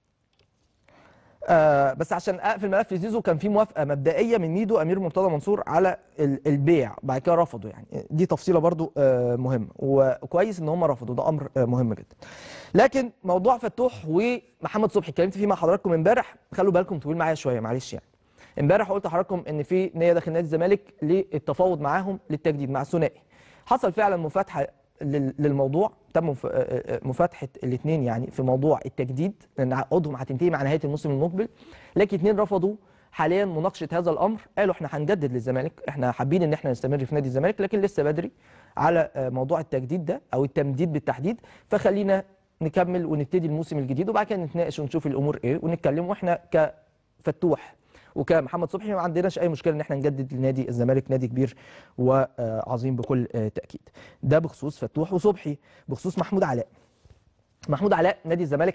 [SPEAKER 1] بس عشان اقفل ملف زيزو، كان في موافقه مبدئيه من ميدو امير مرتضى منصور على البيع، بعد كده رفضوا. يعني دي تفصيله برضو مهمه، وكويس ان هم رفضوا، ده امر مهم جدا. لكن موضوع فتوح ومحمد صبحي اتكلمت فيه مع حضراتكم امبارح، خلوا بالكم طويل معايا شويه معلش. يعني امبارح قلت لحضراتكم ان في نيه داخل نادي الزمالك للتفاوض معاهم للتجديد مع الثنائي. حصل فعلا مفاتحه للموضوع، تم مفاتحه الاثنين يعني في موضوع التجديد، لان عقودهم هتنتهي مع نهايه الموسم المقبل. لكن اثنين رفضوا حاليا مناقشه هذا الامر، قالوا احنا هنجدد للزمالك، احنا حابين ان احنا نستمر في نادي الزمالك، لكن لسه بدري على موضوع التجديد ده او التمديد بالتحديد، فخلينا نكمل ونبتدي الموسم الجديد وبعد كده نتناقش ونشوف الامور ايه ونتكلم. واحنا كفتوح وكمحمد صبحي ما عندناش اي مشكله ان احنا نجدد لنادي الزمالك، نادي كبير وعظيم بكل تاكيد. ده بخصوص فتوح وصبحي. بخصوص محمود علاء، محمود علاء نادي الزمالك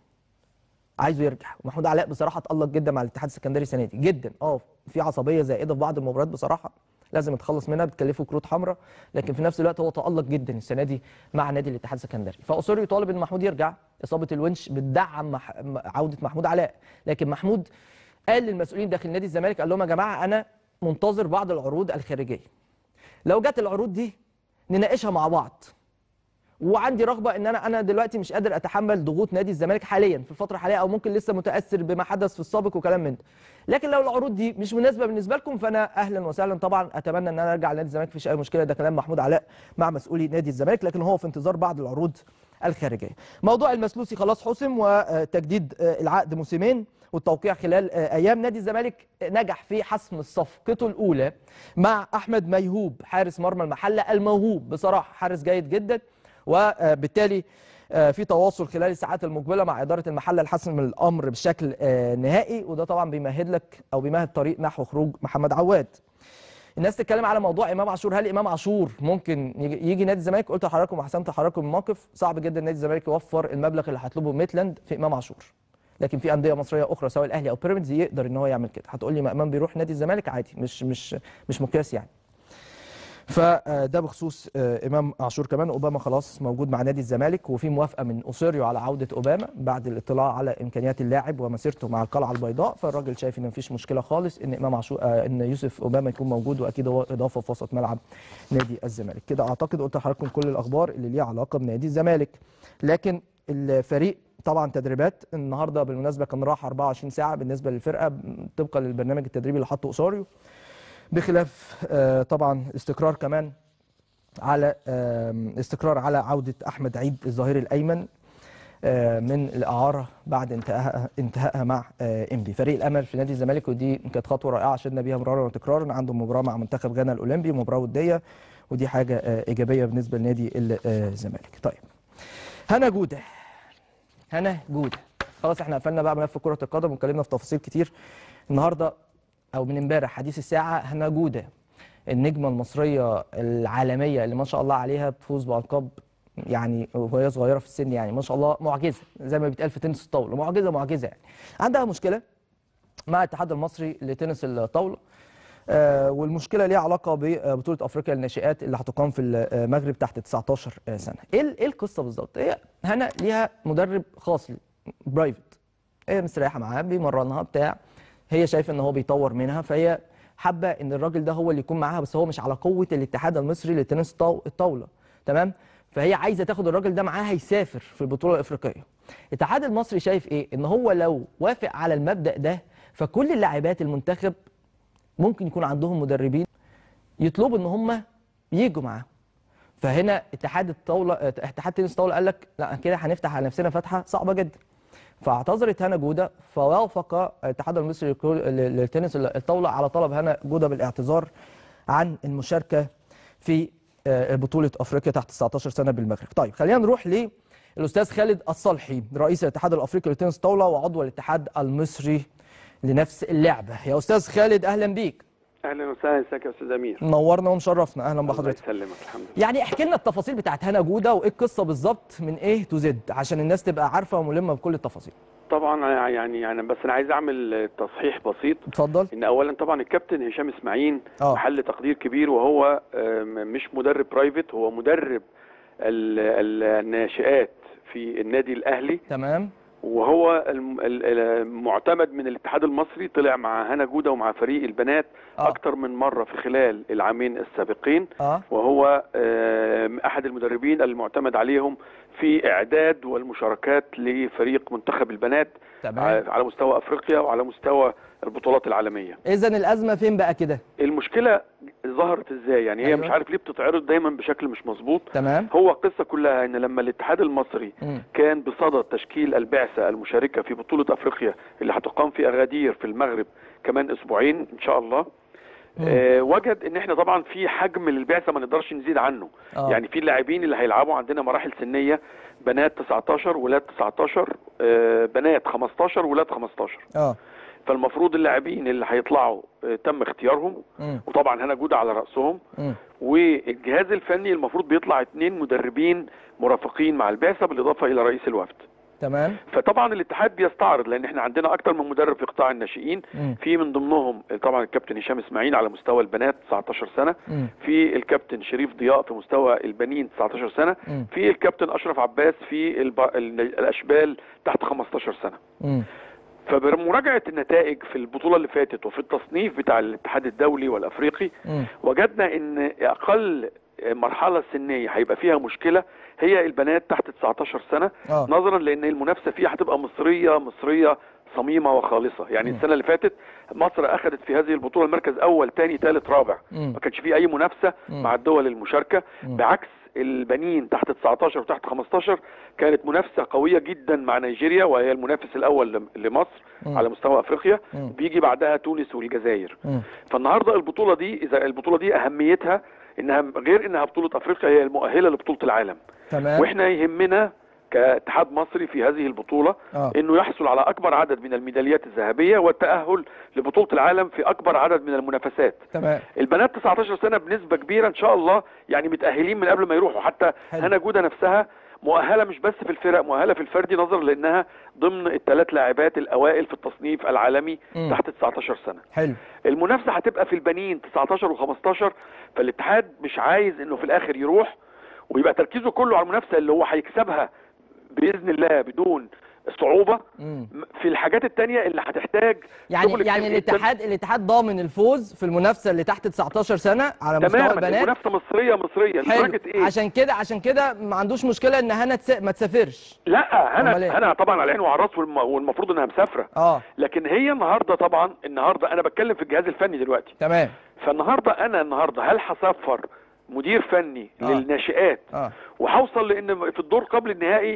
[SPEAKER 1] عايزه يرجع، ومحمود علاء بصراحه اتالق جدا مع الاتحاد السكندري السنه دي جدا. في عصبيه زائده في بعض المباريات بصراحه لازم يتخلص منها، بتكلفه كروت حمراء، لكن في نفس الوقت هو تالق جدا السنه دي مع نادي الاتحاد السكندري. فاصر يطالب ان محمود يرجع، اصابه الونش بتدعم عوده محمود علاء. لكن محمود قال للمسؤولين داخل نادي الزمالك، قال لهم يا جماعه انا منتظر بعض العروض الخارجيه، لو جت العروض دي نناقشها مع بعض، وعندي رغبه ان انا دلوقتي مش قادر اتحمل ضغوط نادي الزمالك حاليا في الفتره الحاليه، او ممكن لسه متاثر بما حدث في السابق وكلام من ده. لكن لو العروض دي مش مناسبه بالنسبه لكم فانا اهلا وسهلا طبعا، اتمنى ان انا ارجع لنادي الزمالك، مفيش اي مشكله. ده كلام محمود علاء مع مسؤولي نادي الزمالك، لكن هو في انتظار بعض العروض الخارجيه. موضوع المسلوسي خلاص حسم، وتجديد العقد موسمين والتوقيع خلال ايام. نادي الزمالك نجح في حسم صفقته الاولى مع احمد ميهوب حارس مرمى المحله الموهوب، بصراحه حارس جيد جدا، وبالتالي في تواصل خلال الساعات المقبله مع اداره المحله لحسم الامر بشكل نهائي، وده طبعا بيمهد لك او بيمهد طريق نحو خروج محمد عواد. الناس تتكلم على موضوع امام عاشور، هل امام عاشور ممكن يجي نادي الزمالك؟ قلت لحضراتكم وحسمت لحضراتكم الموقف، صعب جدا نادي الزمالك يوفر المبلغ اللي هيطلبه ميتلاند في امام عاشور، لكن في انديه مصريه اخرى سواء الاهلي او بيراميدز يقدر ان هو يعمل كده. هتقول لي ما امام بيروح نادي الزمالك عادي، مش مقياس يعني. فده بخصوص امام عاشور. كمان اوباما خلاص موجود مع نادي الزمالك، وفي موافقه من اوسيريو على عوده اوباما بعد الاطلاع على امكانيات اللاعب ومسيرته مع القلعه البيضاء. فالراجل شايف ان مفيش مشكله خالص ان امام عاشور ان يوسف اوباما يكون موجود، واكيد هو اضافه في وسط ملعب نادي الزمالك. كده اعتقد قلت لحضراتكم كل الاخبار اللي ليها علاقه بنادي الزمالك. لكن الفريق طبعا تدريبات النهارده بالمناسبه كان راح 24 ساعه بالنسبه للفرقه طبقا للبرنامج التدريبي اللي حطه اوسيريو، بخلاف طبعا استقرار كمان على عودة أحمد عيد الظهير الأيمن من الإعارة بعد انتهائها مع إنبي. فريق الأمل في نادي الزمالك، ودي كانت خطوة رائعة شدنا بيها مرارا وتكرارا، عنده مباراة مع منتخب غانا الأولمبي، مباراة ودية، ودي حاجة إيجابية بالنسبة لنادي الزمالك. طيب هنا جودة خلاص احنا قفلنا بقى ملف كرة القدم واتكلمنا في تفاصيل كتير. النهارده او من امبارح حديث الساعه هنا جوده، النجمه المصريه العالميه اللي ما شاء الله عليها بتفوز بالقاب يعني وهي صغيره في السن، يعني ما شاء الله معجزه زي ما بيتقال في تنس الطاوله، معجزه يعني. عندها مشكله مع الاتحاد المصري لتنس الطاوله، والمشكله ليها علاقه ببطوله افريقيا للناشئات اللي هتقام في المغرب تحت 19 سنه. ايه القصه بالظبط؟ هي هنا ليها مدرب خاص برايفت، هي مستريحه معاه بيمرنها بتاع، هي شايفه ان هو بيطور منها، فهي حابه ان الراجل ده هو اللي يكون معاها، بس هو مش على قوه الاتحاد المصري لتنس الطاوله، تمام؟ فهي عايزه تاخد الراجل ده معاها يسافر في البطوله الافريقيه. الاتحاد المصري شايف ايه؟ ان هو لو وافق على المبدا ده فكل اللاعبات المنتخب ممكن يكون عندهم مدربين يطلبوا ان هم ييجوا معاه. فهنا اتحاد تنس الطاوله قال لك لا كده هنفتح على نفسنا فتحه صعبه جدا. فاعتذرت هنا جوده، فوافق الاتحاد المصري للتنس الطاوله على طلب هنا جوده بالاعتذار عن المشاركه في بطوله افريقيا تحت 19 سنه بالمغرب. طيب خلينا نروح للاستاذ خالد الصالحي رئيس الاتحاد الافريقي للتنس الطاوله وعضو الاتحاد المصري لنفس اللعبه. يا استاذ خالد اهلا بيك.
[SPEAKER 2] اهلا وسهلا، ازيك يا استاذ امير؟
[SPEAKER 1] نورنا ومشرفنا، اهلا
[SPEAKER 2] الله
[SPEAKER 1] بحضرتك.
[SPEAKER 2] يسلمك، الحمد لله.
[SPEAKER 1] يعني احكي لنا التفاصيل بتاعت هنا جوده وايه القصه بالظبط من ايه تو زد عشان الناس تبقى عارفه وملمه بكل التفاصيل.
[SPEAKER 2] طبعا يعني بس انا عايز اعمل تصحيح بسيط.
[SPEAKER 1] اتفضل.
[SPEAKER 2] ان اولا طبعا الكابتن هشام اسماعيل محل تقدير كبير، وهو مش مدرب برايفت، هو مدرب الناشئات في النادي الاهلي.
[SPEAKER 1] تمام.
[SPEAKER 2] وهو معتمد من الاتحاد المصري، طلع مع هنا جوده ومع فريق البنات اكتر من مره في خلال العامين السابقين. وهو احد المدربين المعتمد عليهم في اعداد والمشاركات لفريق منتخب البنات. تمام. على مستوى افريقيا وعلى مستوى البطولات العالميه.
[SPEAKER 1] اذا الازمه فين بقى كده؟
[SPEAKER 2] المشكله ظهرت ازاي؟ يعني هي مش عارف ليه بتتعرض دايما بشكل مش مظبوط.
[SPEAKER 1] تمام.
[SPEAKER 2] هو القصه كلها ان لما الاتحاد المصري كان بصدد تشكيل البعثه المشاركه في بطوله افريقيا اللي هتقام في اغادير في المغرب كمان اسبوعين ان شاء الله، وجد ان احنا طبعا في حجم للبعثه ما نقدرش نزيد عنه. يعني في اللاعبين اللي هيلعبوا عندنا مراحل سنيه، بنات 19 ولاد 19، بنات 15 ولاد 15. فالمفروض اللاعبين اللي هيطلعوا تم اختيارهم، وطبعا هنا جوده على راسهم. والجهاز الفني المفروض بيطلع 2 مدربين مرافقين مع البعثه بالاضافه الى رئيس الوفد.
[SPEAKER 1] تمام.
[SPEAKER 2] فطبعا الاتحاد بيستعرض، لان احنا عندنا اكتر من مدرب في قطاع الناشئين. في من ضمنهم طبعا الكابتن هشام اسماعيل على مستوى البنات 19 سنه، في الكابتن شريف ضياء في مستوى البنين 19 سنه، في الكابتن اشرف عباس في الاشبال تحت 15 سنه. فبمراجعه النتائج في البطوله اللي فاتت وفي التصنيف بتاع الاتحاد الدولي والافريقي، وجدنا ان اقل مرحله سنيه هيبقى فيها مشكله هي البنات تحت 19 سنه. نظرا لان المنافسه فيها هتبقى مصريه صميمه وخالصه. يعني السنه اللي فاتت مصر اخذت في هذه البطوله المركز اول ثاني ثالث رابع، ما كانش فيه اي منافسه مع الدول المشاركه، بعكس البنين تحت 19 وتحت 15 كانت منافسه قويه جدا مع نيجيريا، وهي المنافس الاول لمصر على مستوى افريقيا، بيجي بعدها تونس والجزائر. فالنهارده البطوله دي اهميتها انها غير انها بطوله افريقيا، هي المؤهله لبطوله العالم.
[SPEAKER 1] تمام.
[SPEAKER 2] واحنا يهمنا كاتحاد مصري في هذه البطوله انه يحصل على اكبر عدد من الميداليات الذهبيه والتاهل لبطوله العالم في اكبر عدد من المنافسات.
[SPEAKER 1] تمام.
[SPEAKER 2] البنات 19 سنه بنسبه كبيره ان شاء الله يعني متاهلين من قبل ما يروحوا. حتى هنا جوده نفسها مؤهله مش بس في الفرق، مؤهله في الفردي، نظرا لانها ضمن ال3 لاعبات الاوائل في التصنيف العالمي تحت 19 سنه.
[SPEAKER 1] حلو.
[SPEAKER 2] المنافسه هتبقى في البنين 19 و15، فالاتحاد مش عايز انه في الاخر يروح ويبقى تركيزه كله على المنافسه اللي هو هيكسبها باذن الله بدون صعوبه في الحاجات الثانيه اللي هتحتاج
[SPEAKER 1] يعني الاتحاد ضامن الفوز في المنافسه اللي تحت 19 سنه على مستوى البنات.
[SPEAKER 2] المنافسه مصريه لدرجه ايه؟
[SPEAKER 1] عشان كده ما عندوش مشكله ان هنا ما تسافرش.
[SPEAKER 2] لا، هنا طبعا على العين وعلى الراس، والمفروض انها مسافره. لكن هي النهارده انا بتكلم في الجهاز الفني دلوقتي.
[SPEAKER 1] تمام.
[SPEAKER 2] فالنهارده هل هسافر مدير فني للناشئات وهوصل لان في الدور قبل النهائي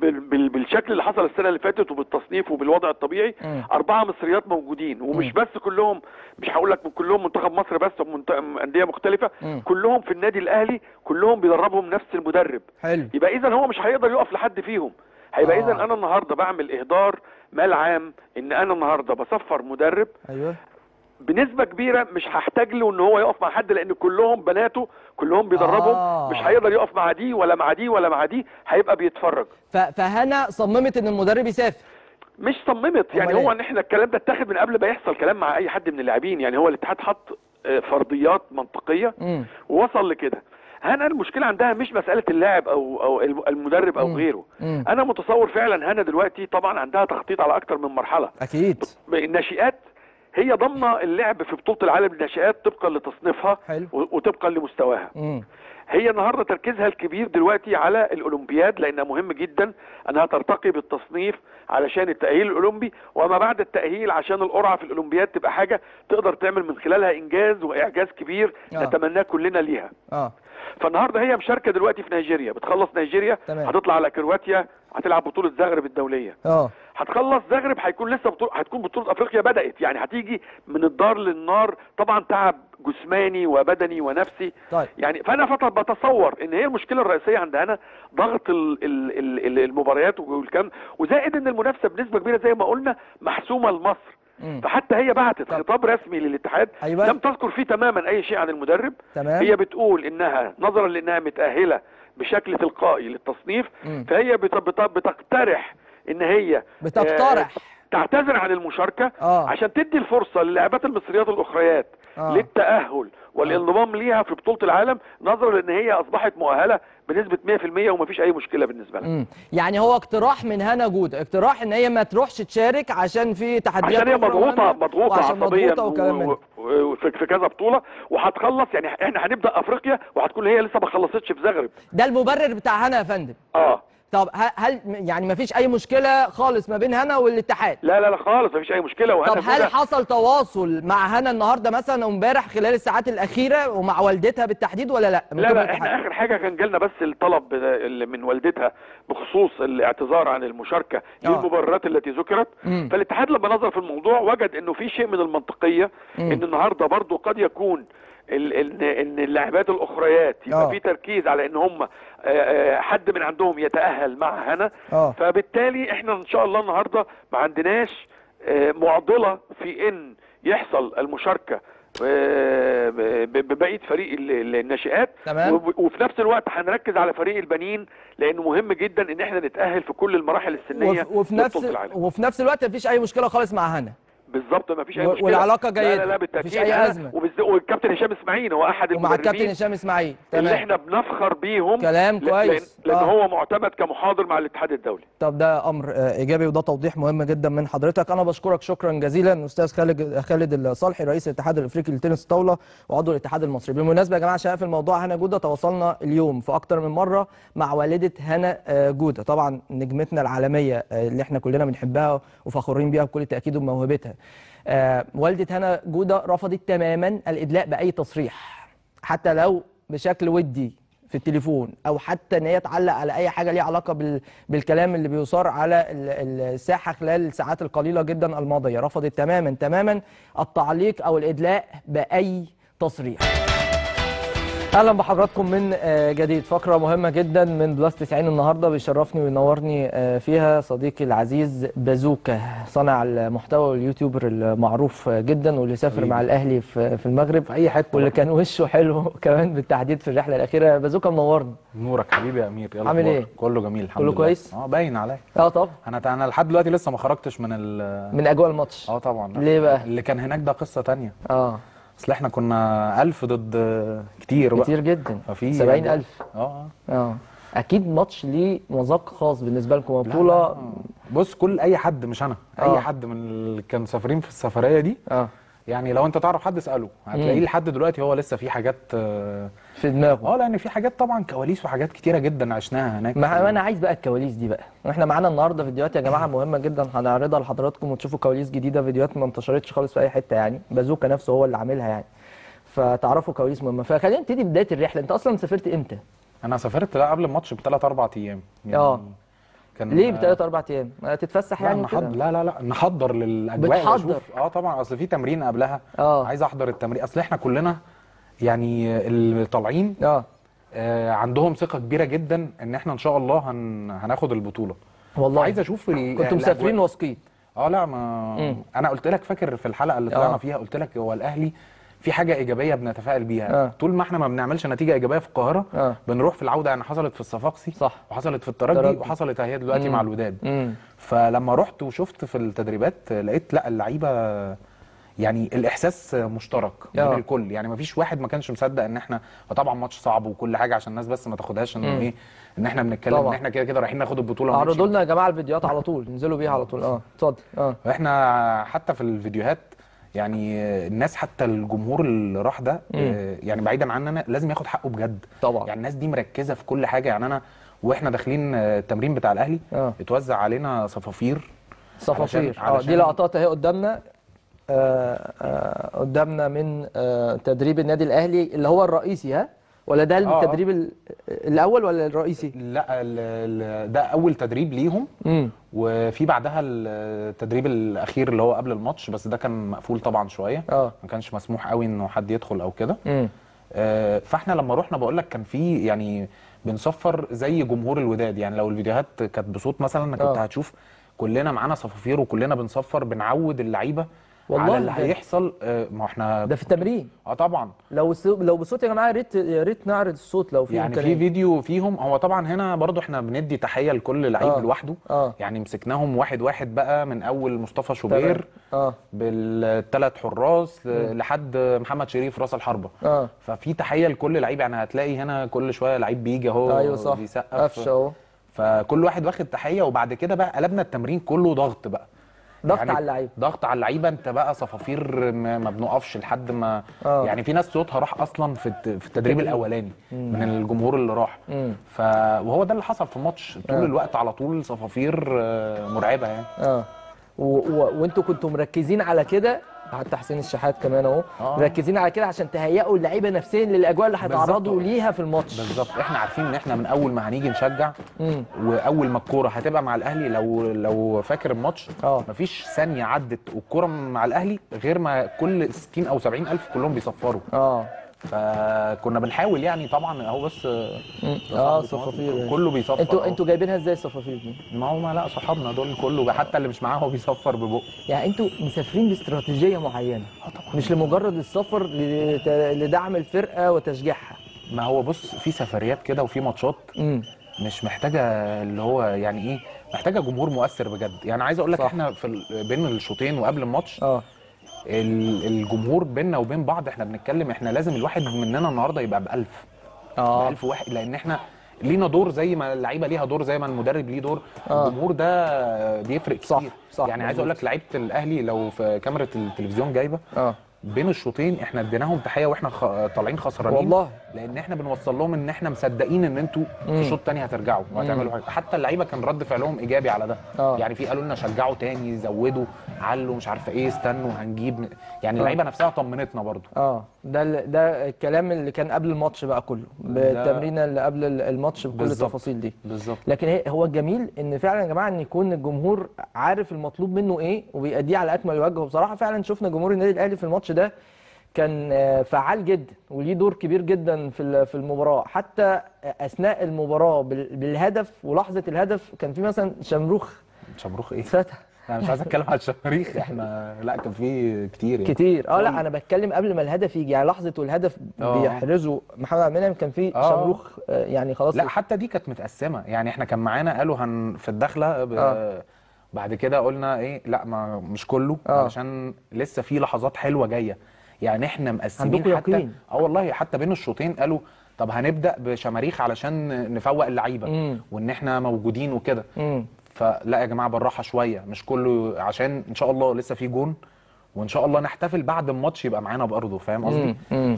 [SPEAKER 2] بالشكل اللي حصل السنه اللي فاتت وبالتصنيف وبالوضع الطبيعي 4 مصريات موجودين، ومش بس كلهم، مش هقول لك كلهم منتخب مصر بس، انديه مختلفه، كلهم في النادي الاهلي، كلهم بيدربهم نفس المدرب.
[SPEAKER 1] حلو.
[SPEAKER 2] يبقى اذا هو مش هيقدر يقف لحد فيهم. هيبقى اذا انا النهارده بعمل اهدار مال عام، ان انا النهارده بصفر مدرب.
[SPEAKER 1] ايوه.
[SPEAKER 2] بنسبه كبيره مش هحتاج له ان هو يقف مع حد، لان كلهم بناته، كلهم بيدربهم. مش هيقدر يقف مع دي ولا مع دي ولا مع دي، هيبقى بيتفرج.
[SPEAKER 1] فهنا صممت ان المدرب يسافر.
[SPEAKER 2] مش صممت، يعني هو ان احنا الكلام ده اتاخد من قبل ما يحصل كلام مع اي حد من اللاعبين. يعني هو الاتحاد حط فرضيات منطقيه ووصل لكده. هنا المشكله عندها مش مساله اللاعب او المدرب او غيره. انا متصور فعلا هنا دلوقتي طبعا عندها تخطيط على اكتر من مرحله.
[SPEAKER 1] اكيد.
[SPEAKER 2] الناشئات هي ضمن اللعب في بطوله العالم للناشئات طبقا لتصنيفها.
[SPEAKER 1] حلو.
[SPEAKER 2] وطبقا لمستواها. هي النهارده تركيزها الكبير دلوقتي على الاولمبياد، لانها مهم جدا انها ترتقي بالتصنيف علشان التاهيل الاولمبي، وما بعد التاهيل عشان القرعه في الاولمبياد تبقى حاجه تقدر تعمل من خلالها انجاز واعجاز كبير نتمناه كلنا ليها. فالنهارده هي مشاركه دلوقتي في نيجيريا، بتخلص نيجيريا هتطلع على كرواتيا، هتلعب بطوله زغرب الدوليه. هتخلص زغرب، هيكون لسه هتكون بطوله افريقيا بدات، يعني هتيجي من الدار للنار. طبعا تعب جسماني وبدني ونفسي. يعني فانا بتصور ان هي المشكله الرئيسيه عندنا ضغط المباريات والكلام، وزائد ان المنافسه بنسبه كبيره زي ما قلنا محسومه لمصر. فحتى هي بعتت خطاب رسمي للاتحاد لم تذكر فيه تماما اي شيء عن المدرب. هي بتقول انها نظرا لانها متأهلة بشكل تلقائي للتصنيف، فهي بتقترح ان هي تعتذر عن المشاركة عشان تدي الفرصة للاعبات المصريات الاخريات للتأهل والانضمام ليها في بطولة العالم، نظرا لان هي اصبحت مؤهلة بنسبة 100% ومفيش اي مشكلة بالنسبة لها.
[SPEAKER 1] يعني هو اقتراح من هنا جودة، اقتراح ان هي ما تروحش تشارك عشان في تحديات،
[SPEAKER 2] عشان هي مضغوطة عصبيا في كذا بطولة، وهتخلص يعني احنا هنبدأ افريقيا وهتكون هي لسه ما خلصتش في زغرب.
[SPEAKER 1] ده المبرر بتاع هنا يا فندم. طب هل يعني ما فيش اي مشكله خالص ما بين هنا والاتحاد؟
[SPEAKER 2] لا خالص ما فيش اي مشكله. وهنا
[SPEAKER 1] طب هل حصل تواصل مع هنا النهارده مثلا او امبارح خلال الساعات الاخيره ومع والدتها بالتحديد ولا لا؟
[SPEAKER 2] لا احنا اخر حاجه كان جالنا بس الطلب من والدتها بخصوص الاعتذار عن المشاركه للمبررات التي ذكرت. فالاتحاد لما نظر في الموضوع وجد انه في شيء من المنطقيه ان النهارده برضو قد يكون ان اللاعبات الاخريات يبقى في تركيز على ان هم حد من عندهم يتأهل مع هنا. فبالتالي احنا ان شاء الله النهارده ما عندناش معضله في ان يحصل المشاركه ببقيه فريق الناشئات، وفي نفس الوقت هنركز على فريق البنين لانه مهم جدا ان احنا نتأهل في كل المراحل السنيه
[SPEAKER 1] وفي نفس الوقت مفيش اي مشكله خالص مع هنا.
[SPEAKER 2] بالظبط ما فيش اي مشكله
[SPEAKER 1] والعلاقه جيده.
[SPEAKER 2] لا بالتاكيد
[SPEAKER 1] مفيش اي ازمه.
[SPEAKER 2] والكابتن هشام اسماعيل هو احد المدربين
[SPEAKER 1] ومع الكابتن هشام اسماعيل
[SPEAKER 2] اللي احنا بنفخر بيهم.
[SPEAKER 1] كلام كويس
[SPEAKER 2] لان هو معتمد كمحاضر مع الاتحاد الدولي.
[SPEAKER 1] طب ده امر ايجابي وده توضيح مهم جدا من حضرتك. انا بشكرك شكرا جزيلا استاذ خالد الصالحي رئيس الاتحاد الافريقي للتنس الطاوله وعضو الاتحاد المصري. بالمناسبه يا جماعه عشان في الموضوع هنا جوده تواصلنا اليوم في اكتر من مره مع والده هنا جوده، طبعا نجمتنا العالميه اللي احنا كلنا بنحبها وفخورين بيها بكل تاكيد وموهبتها. والدة هنا جودة رفضت تماما الإدلاء بأي تصريح حتى لو بشكل ودي في التليفون أو حتى إن هي تعلق على أي حاجة ليها علاقة بالكلام اللي بيثار على الساحة خلال الساعات القليلة جدا الماضية. رفضت تماما التعليق أو الإدلاء بأي تصريح. اهلا بحضراتكم من جديد. فقره مهمه جدا من بلس 90 النهارده بيشرفني وينورني فيها صديقي العزيز بازوكا صانع المحتوى واليوتيوبر المعروف جدا واللي سافر مع الاهلي في المغرب
[SPEAKER 3] في اي حته
[SPEAKER 1] واللي كان وشه حلو كمان بالتحديد في الرحله الاخيره. بازوكا منورني.
[SPEAKER 3] نورك حبيبي يا امير. يلا
[SPEAKER 1] عامل ايه؟
[SPEAKER 3] كله جميل الحمد لله.
[SPEAKER 1] كله كويس؟
[SPEAKER 3] باين عليا.
[SPEAKER 1] طبعا
[SPEAKER 3] انا لحد دلوقتي لسه ما خرجتش من
[SPEAKER 1] اجواء الماتش.
[SPEAKER 3] طبعا.
[SPEAKER 1] ليه بقى؟
[SPEAKER 3] اللي كان هناك ده قصه ثانيه. اصل احنا كنا 1000 ضد كتير بقى.
[SPEAKER 1] كتير جدا.
[SPEAKER 3] ففي
[SPEAKER 1] 70,000. اكيد ماتش ليه مذاق خاص بالنسبه لكم بطوله.
[SPEAKER 3] بص اي حد مش انا اي حد من اللي كانوا مسافرين في السفريه دي يعني لو انت تعرف حد اساله هتلاقيه لحد دلوقتي هو لسه في حاجات
[SPEAKER 1] في دماغه.
[SPEAKER 3] لان في حاجات طبعا كواليس وحاجات كتيره جدا عشناها هناك.
[SPEAKER 1] ما انا عايز بقى الكواليس دي بقى. احنا معانا النهارده فيديوهات يا جماعه مهمه جدا هنعرضها لحضراتكم وتشوفوا كواليس جديده، فيديوهات ما انتشرتش خالص في اي حته يعني. بازوكا نفسه هو اللي عاملها يعني، فتعرفوا كواليس مهمه. فخلينا نبتدي بدايه الرحله. انت اصلا سافرت امتى؟
[SPEAKER 3] انا سافرت قبل الماتش ب3 4 ايام
[SPEAKER 1] يعني. كان ليه ب3 4 ايام؟ تتفسح يعني كده؟
[SPEAKER 3] لا نحضر للاجواء.
[SPEAKER 1] بتحضر؟
[SPEAKER 3] طبعا اصل في تمرين قبلها. عايز احضر التمرين. اصل احنا كلنا يعني اللي طالعين عندهم ثقه كبيره جدا ان احنا ان شاء الله هناخد البطوله.
[SPEAKER 1] والله
[SPEAKER 3] عايز اشوف
[SPEAKER 1] كنتوا مسافرين واثقين؟
[SPEAKER 3] لا ما انا قلت لك فاكر في الحلقه اللي طلعنا فيها قلت لك هو الاهلي في حاجه ايجابيه بنتفائل بيها. طول ما احنا ما بنعملش نتيجه ايجابيه في القاهره بنروح في العوده. يعني حصلت في الصفاقسي
[SPEAKER 1] صح
[SPEAKER 3] وحصلت في الترجي وحصلت اهي دلوقتي مع الوداد. فلما رحت وشفت في التدريبات لقيت لا اللعيبه يعني الاحساس مشترك بين الكل. يعني ما فيش واحد ما كانش مصدق ان احنا طبعا ماتش صعب وكل حاجه عشان الناس بس ما تاخدهاش انه ايه ان احنا بنتكلم ان احنا كده رايحين ناخد البطوله.
[SPEAKER 1] عرضوا لنا يا جماعه الفيديوهات على طول، انزلوا بيها على طول. اتفضل.
[SPEAKER 3] احنا حتى في الفيديوهات يعني الناس حتى الجمهور اللي راح ده يعني بعيدا عننا لازم ياخد حقه بجد
[SPEAKER 1] طبعا.
[SPEAKER 3] يعني الناس دي مركزه في كل حاجه. يعني انا واحنا داخلين التمرين بتاع الاهلي اتوزع علينا صفافير
[SPEAKER 1] علشان دي لقطات اهي قدامنا قدامنا من تدريب النادي الاهلي اللي هو الرئيسي ولا ده التدريب الاول ولا الرئيسي؟
[SPEAKER 3] لا ده اول تدريب ليهم. وفي بعدها التدريب الاخير اللي هو قبل الماتش بس ده كان مقفول طبعا شويه. ما كانش مسموح قوي انه حد يدخل او كده. فاحنا لما رحنا بقول لك كان في يعني بنصفر زي جمهور الوداد. يعني لو الفيديوهات كانت بصوت مثلا كنت هتشوف كلنا معانا صفافير وكلنا بنصفر بنعود اللعيبه
[SPEAKER 1] والله
[SPEAKER 3] على اللي هيحصل. ما احنا
[SPEAKER 1] ده في التمرين.
[SPEAKER 3] طبعا
[SPEAKER 1] لو بصوت يا جماعه، يا ريت نعرض الصوت لو في
[SPEAKER 3] يعني
[SPEAKER 1] إمكانية.
[SPEAKER 3] في فيديو فيهم. هو طبعا هنا برضو احنا بندي تحيه لكل لعيب لوحده. يعني مسكناهم واحد واحد بقى، من اول مصطفى شوبير بالثلاث حراس لحد محمد شريف راس الحربه. ففي تحيه لكل لعيب. يعني هتلاقي هنا كل شويه لعيب بيجي اهو.
[SPEAKER 1] ايوه صح،
[SPEAKER 3] بيسقف
[SPEAKER 1] قفشه اهو.
[SPEAKER 3] فكل واحد واخد تحيه. وبعد كده بقى قلبنا التمرين كله ضغط بقى،
[SPEAKER 1] ضغط
[SPEAKER 3] يعني
[SPEAKER 1] على اللعيبه،
[SPEAKER 3] ضغط على اللعيبه. انت بقى صفافير ما بنقفش لحد ما يعني في ناس صوتها راح اصلا في التدريب الاولاني من الجمهور اللي راح. وهو ده اللي حصل في الماتش طول الوقت، على طول صفافير مرعبه يعني.
[SPEAKER 1] وانتوا كنتوا مركزين على كده، حتى حسين الشحات كمان اهو مركزين على كده عشان تهيئوا اللعيبه نفسيا للاجواء اللي هيتعرضوا ليها في الماتش.
[SPEAKER 3] بالظبط. احنا عارفين ان احنا من اول ما هنيجي نشجع واول ما الكوره هتبقى مع الاهلي، لو فاكر الماتش مفيش ثانيه عدت والكوره مع الاهلي غير ما كل 60 او 70 الف كلهم بيصفروا. فكنا بنحاول يعني طبعا اهو. بس
[SPEAKER 1] صفافير
[SPEAKER 3] كله بيصفر.
[SPEAKER 1] انتوا جايبينها ازاي الصفافير دي؟
[SPEAKER 3] ما هو لا صحابنا دول كله، حتى اللي مش معاه هو بيصفر ببقه.
[SPEAKER 1] يعني انتوا مسافرين باستراتيجيه معينه، مش لمجرد السفر لدعم الفرقه وتشجيعها.
[SPEAKER 3] ما هو بص، في سفريات كده وفي ماتشات مش محتاجه اللي هو يعني ايه، محتاجه جمهور مؤثر بجد. يعني عايز اقول لك احنا بين الشوطين وقبل الماتش الجمهور بيننا وبين بعض احنا بنتكلم، احنا لازم الواحد مننا النهارده يبقى ب1000 ب1000 واحد، لان احنا لينا دور زي ما اللعيبه ليها دور، زي ما المدرب ليه دور. الجمهور ده بيفرق كتير. صح. يعني عايز اقول لك لعيبه الاهلي لو في كاميرا التلفزيون جايبه بين الشوطين احنا اديناهم تحيه واحنا طالعين خسرانين
[SPEAKER 1] والله،
[SPEAKER 3] لان احنا بنوصل لهم ان احنا مصدقين ان انتوا في الشوط الثاني هترجعوا وهتعملوا حاجه. حتى اللعيبه كان رد فعلهم ايجابي على ده. يعني في قالوا لنا شجعوا تاني، زودوا، علوا، مش عارفه ايه، استنوا هنجيب. يعني اللعيبه نفسها طمنتنا برضو.
[SPEAKER 1] ده الكلام اللي كان قبل الماتش بقى كله، بالتمرينه اللي قبل الماتش بكل التفاصيل دي.
[SPEAKER 3] بالظبط.
[SPEAKER 1] لكن هو الجميل ان فعلا يا جماعه ان يكون الجمهور عارف المطلوب منه ايه وبيأديه على اكمل وجه. وبصراحه فعلا شفنا جمهور النادي الاهلي في الماتش ده كان فعال جدا وليه دور كبير جدا في المباراه. حتى اثناء المباراه بالهدف ولحظه الهدف كان في مثلا شمروخ
[SPEAKER 3] ايه
[SPEAKER 1] فتح.
[SPEAKER 3] انا مش عايز اتكلم على الشماريخ، احنا لا كان في كتير يعني.
[SPEAKER 1] كتير. لا انا بتكلم قبل ما الهدف يجي، يعني لحظه والهدف بيحرزوا محمد عبد المنعم كان في شمروخ يعني خلاص.
[SPEAKER 3] لا حتى دي كانت متقسمه. يعني احنا كان معانا قالوا في الدخله بعد كده قلنا ايه، لا ما مش كله علشان لسه في لحظات حلوه جايه. يعني احنا مقسمين حتى والله حتى بين الشوطين قالوا طب هنبدا بشماريخ علشان نفوق اللعيبه وان احنا موجودين وكده. فلا يا جماعه بالراحه شويه، مش كله، عشان ان شاء الله لسه في جون وان شاء الله نحتفل بعد الماتش يبقى معانا بارضه. فاهم قصدي؟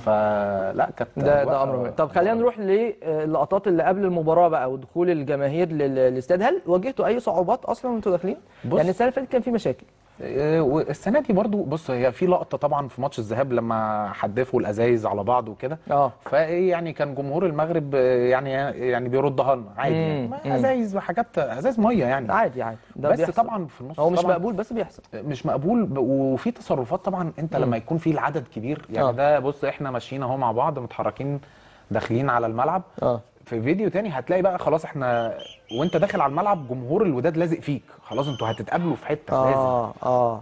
[SPEAKER 3] فلا كانت
[SPEAKER 1] ده امر مهم. طب خلينا نروح للقطات اللي قبل المباراه بقى ودخول الجماهير للاستاد. هل واجهتوا اي صعوبات اصلا وانتوا داخلين؟ يعني السنه اللي فاتت كان في مشاكل،
[SPEAKER 3] والسنه دي برضو بص هي في لقطه طبعا في ماتش الذهاب لما حدفوا الازايز على بعض وكده. فايه يعني كان جمهور المغرب يعني بيردها لنا عادي. يعني ازايز وحاجات، ازايز ميه يعني
[SPEAKER 1] عادي ده
[SPEAKER 3] بس
[SPEAKER 1] بيحصل.
[SPEAKER 3] طبعا في النص
[SPEAKER 1] هو مش مقبول بس بيحصل،
[SPEAKER 3] مش مقبول. وفي تصرفات طبعا انت لما يكون في العدد كبير يعني ده بص احنا ماشيين اهو مع بعض متحركين داخلين على الملعب. في فيديو تاني هتلاقي بقى خلاص احنا وانت داخل على الملعب جمهور الوداد لازق فيك، خلاص انتوا هتتقابلوا في حته لازم.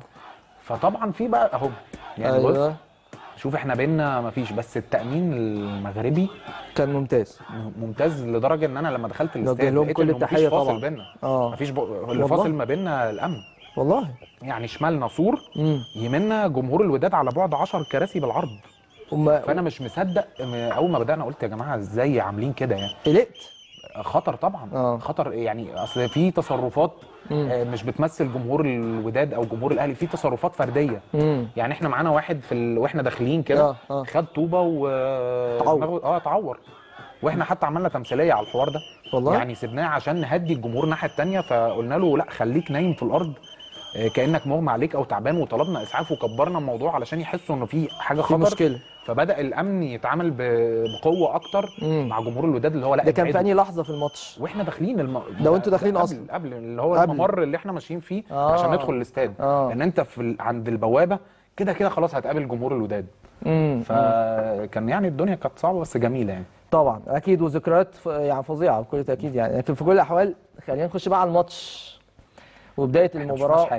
[SPEAKER 3] فطبعا في بقى اهو يعني بص شوف احنا بينا مفيش، بس التأمين المغربي
[SPEAKER 1] كان ممتاز
[SPEAKER 3] لدرجه ان انا لما دخلت الاستاد
[SPEAKER 1] لهم كل التحيه طبعا.
[SPEAKER 3] فاصل بينا مفيش اللي فاصل ما بينا الامن
[SPEAKER 1] والله.
[SPEAKER 3] يعني شمالنا سور يمنا جمهور الوداد على بعد 10 كراسي بالعرض. فانا مش مصدق اول ما بدانا قلت يا جماعه ازاي عاملين كده يعني.
[SPEAKER 1] قلقت.
[SPEAKER 3] خطر طبعا. خطر يعني اصل في تصرفات مش بتمثل جمهور الوداد او جمهور الاهلي، في تصرفات فرديه. يعني احنا معانا واحد واحنا داخلين كده خد طوبه تعور واحنا حتى عملنا تمثيليه على الحوار ده والله. يعني سيبناه عشان نهدي الجمهور الناحيه الثانيه، فقلنا له لا خليك نايم في الارض كانك مغمى عليك او تعبان، وطلبنا اسعاف وكبرنا الموضوع علشان يحسوا انه في حاجه خطر، في
[SPEAKER 1] مشكله.
[SPEAKER 3] فبدا الامن يتعامل بقوه اكتر مع جمهور الوداد اللي هو لا
[SPEAKER 1] ده كان في انهي لحظه في الماتش
[SPEAKER 3] واحنا داخلين
[SPEAKER 1] ده وانتوا داخلين اصلا
[SPEAKER 3] قبل اللي هو الممر اللي احنا ماشيين فيه عشان ندخل الاستاد لان انت عند البوابه كده خلاص هتقابل جمهور الوداد. فكان يعني الدنيا كانت صعبه بس جميله يعني
[SPEAKER 1] طبعا اكيد، وذكريات يعني فظيعه بكل تاكيد يعني. لكن في كل الاحوال خلينا نخش بقى على الماتش وبدايه المباراه.
[SPEAKER 3] حاجه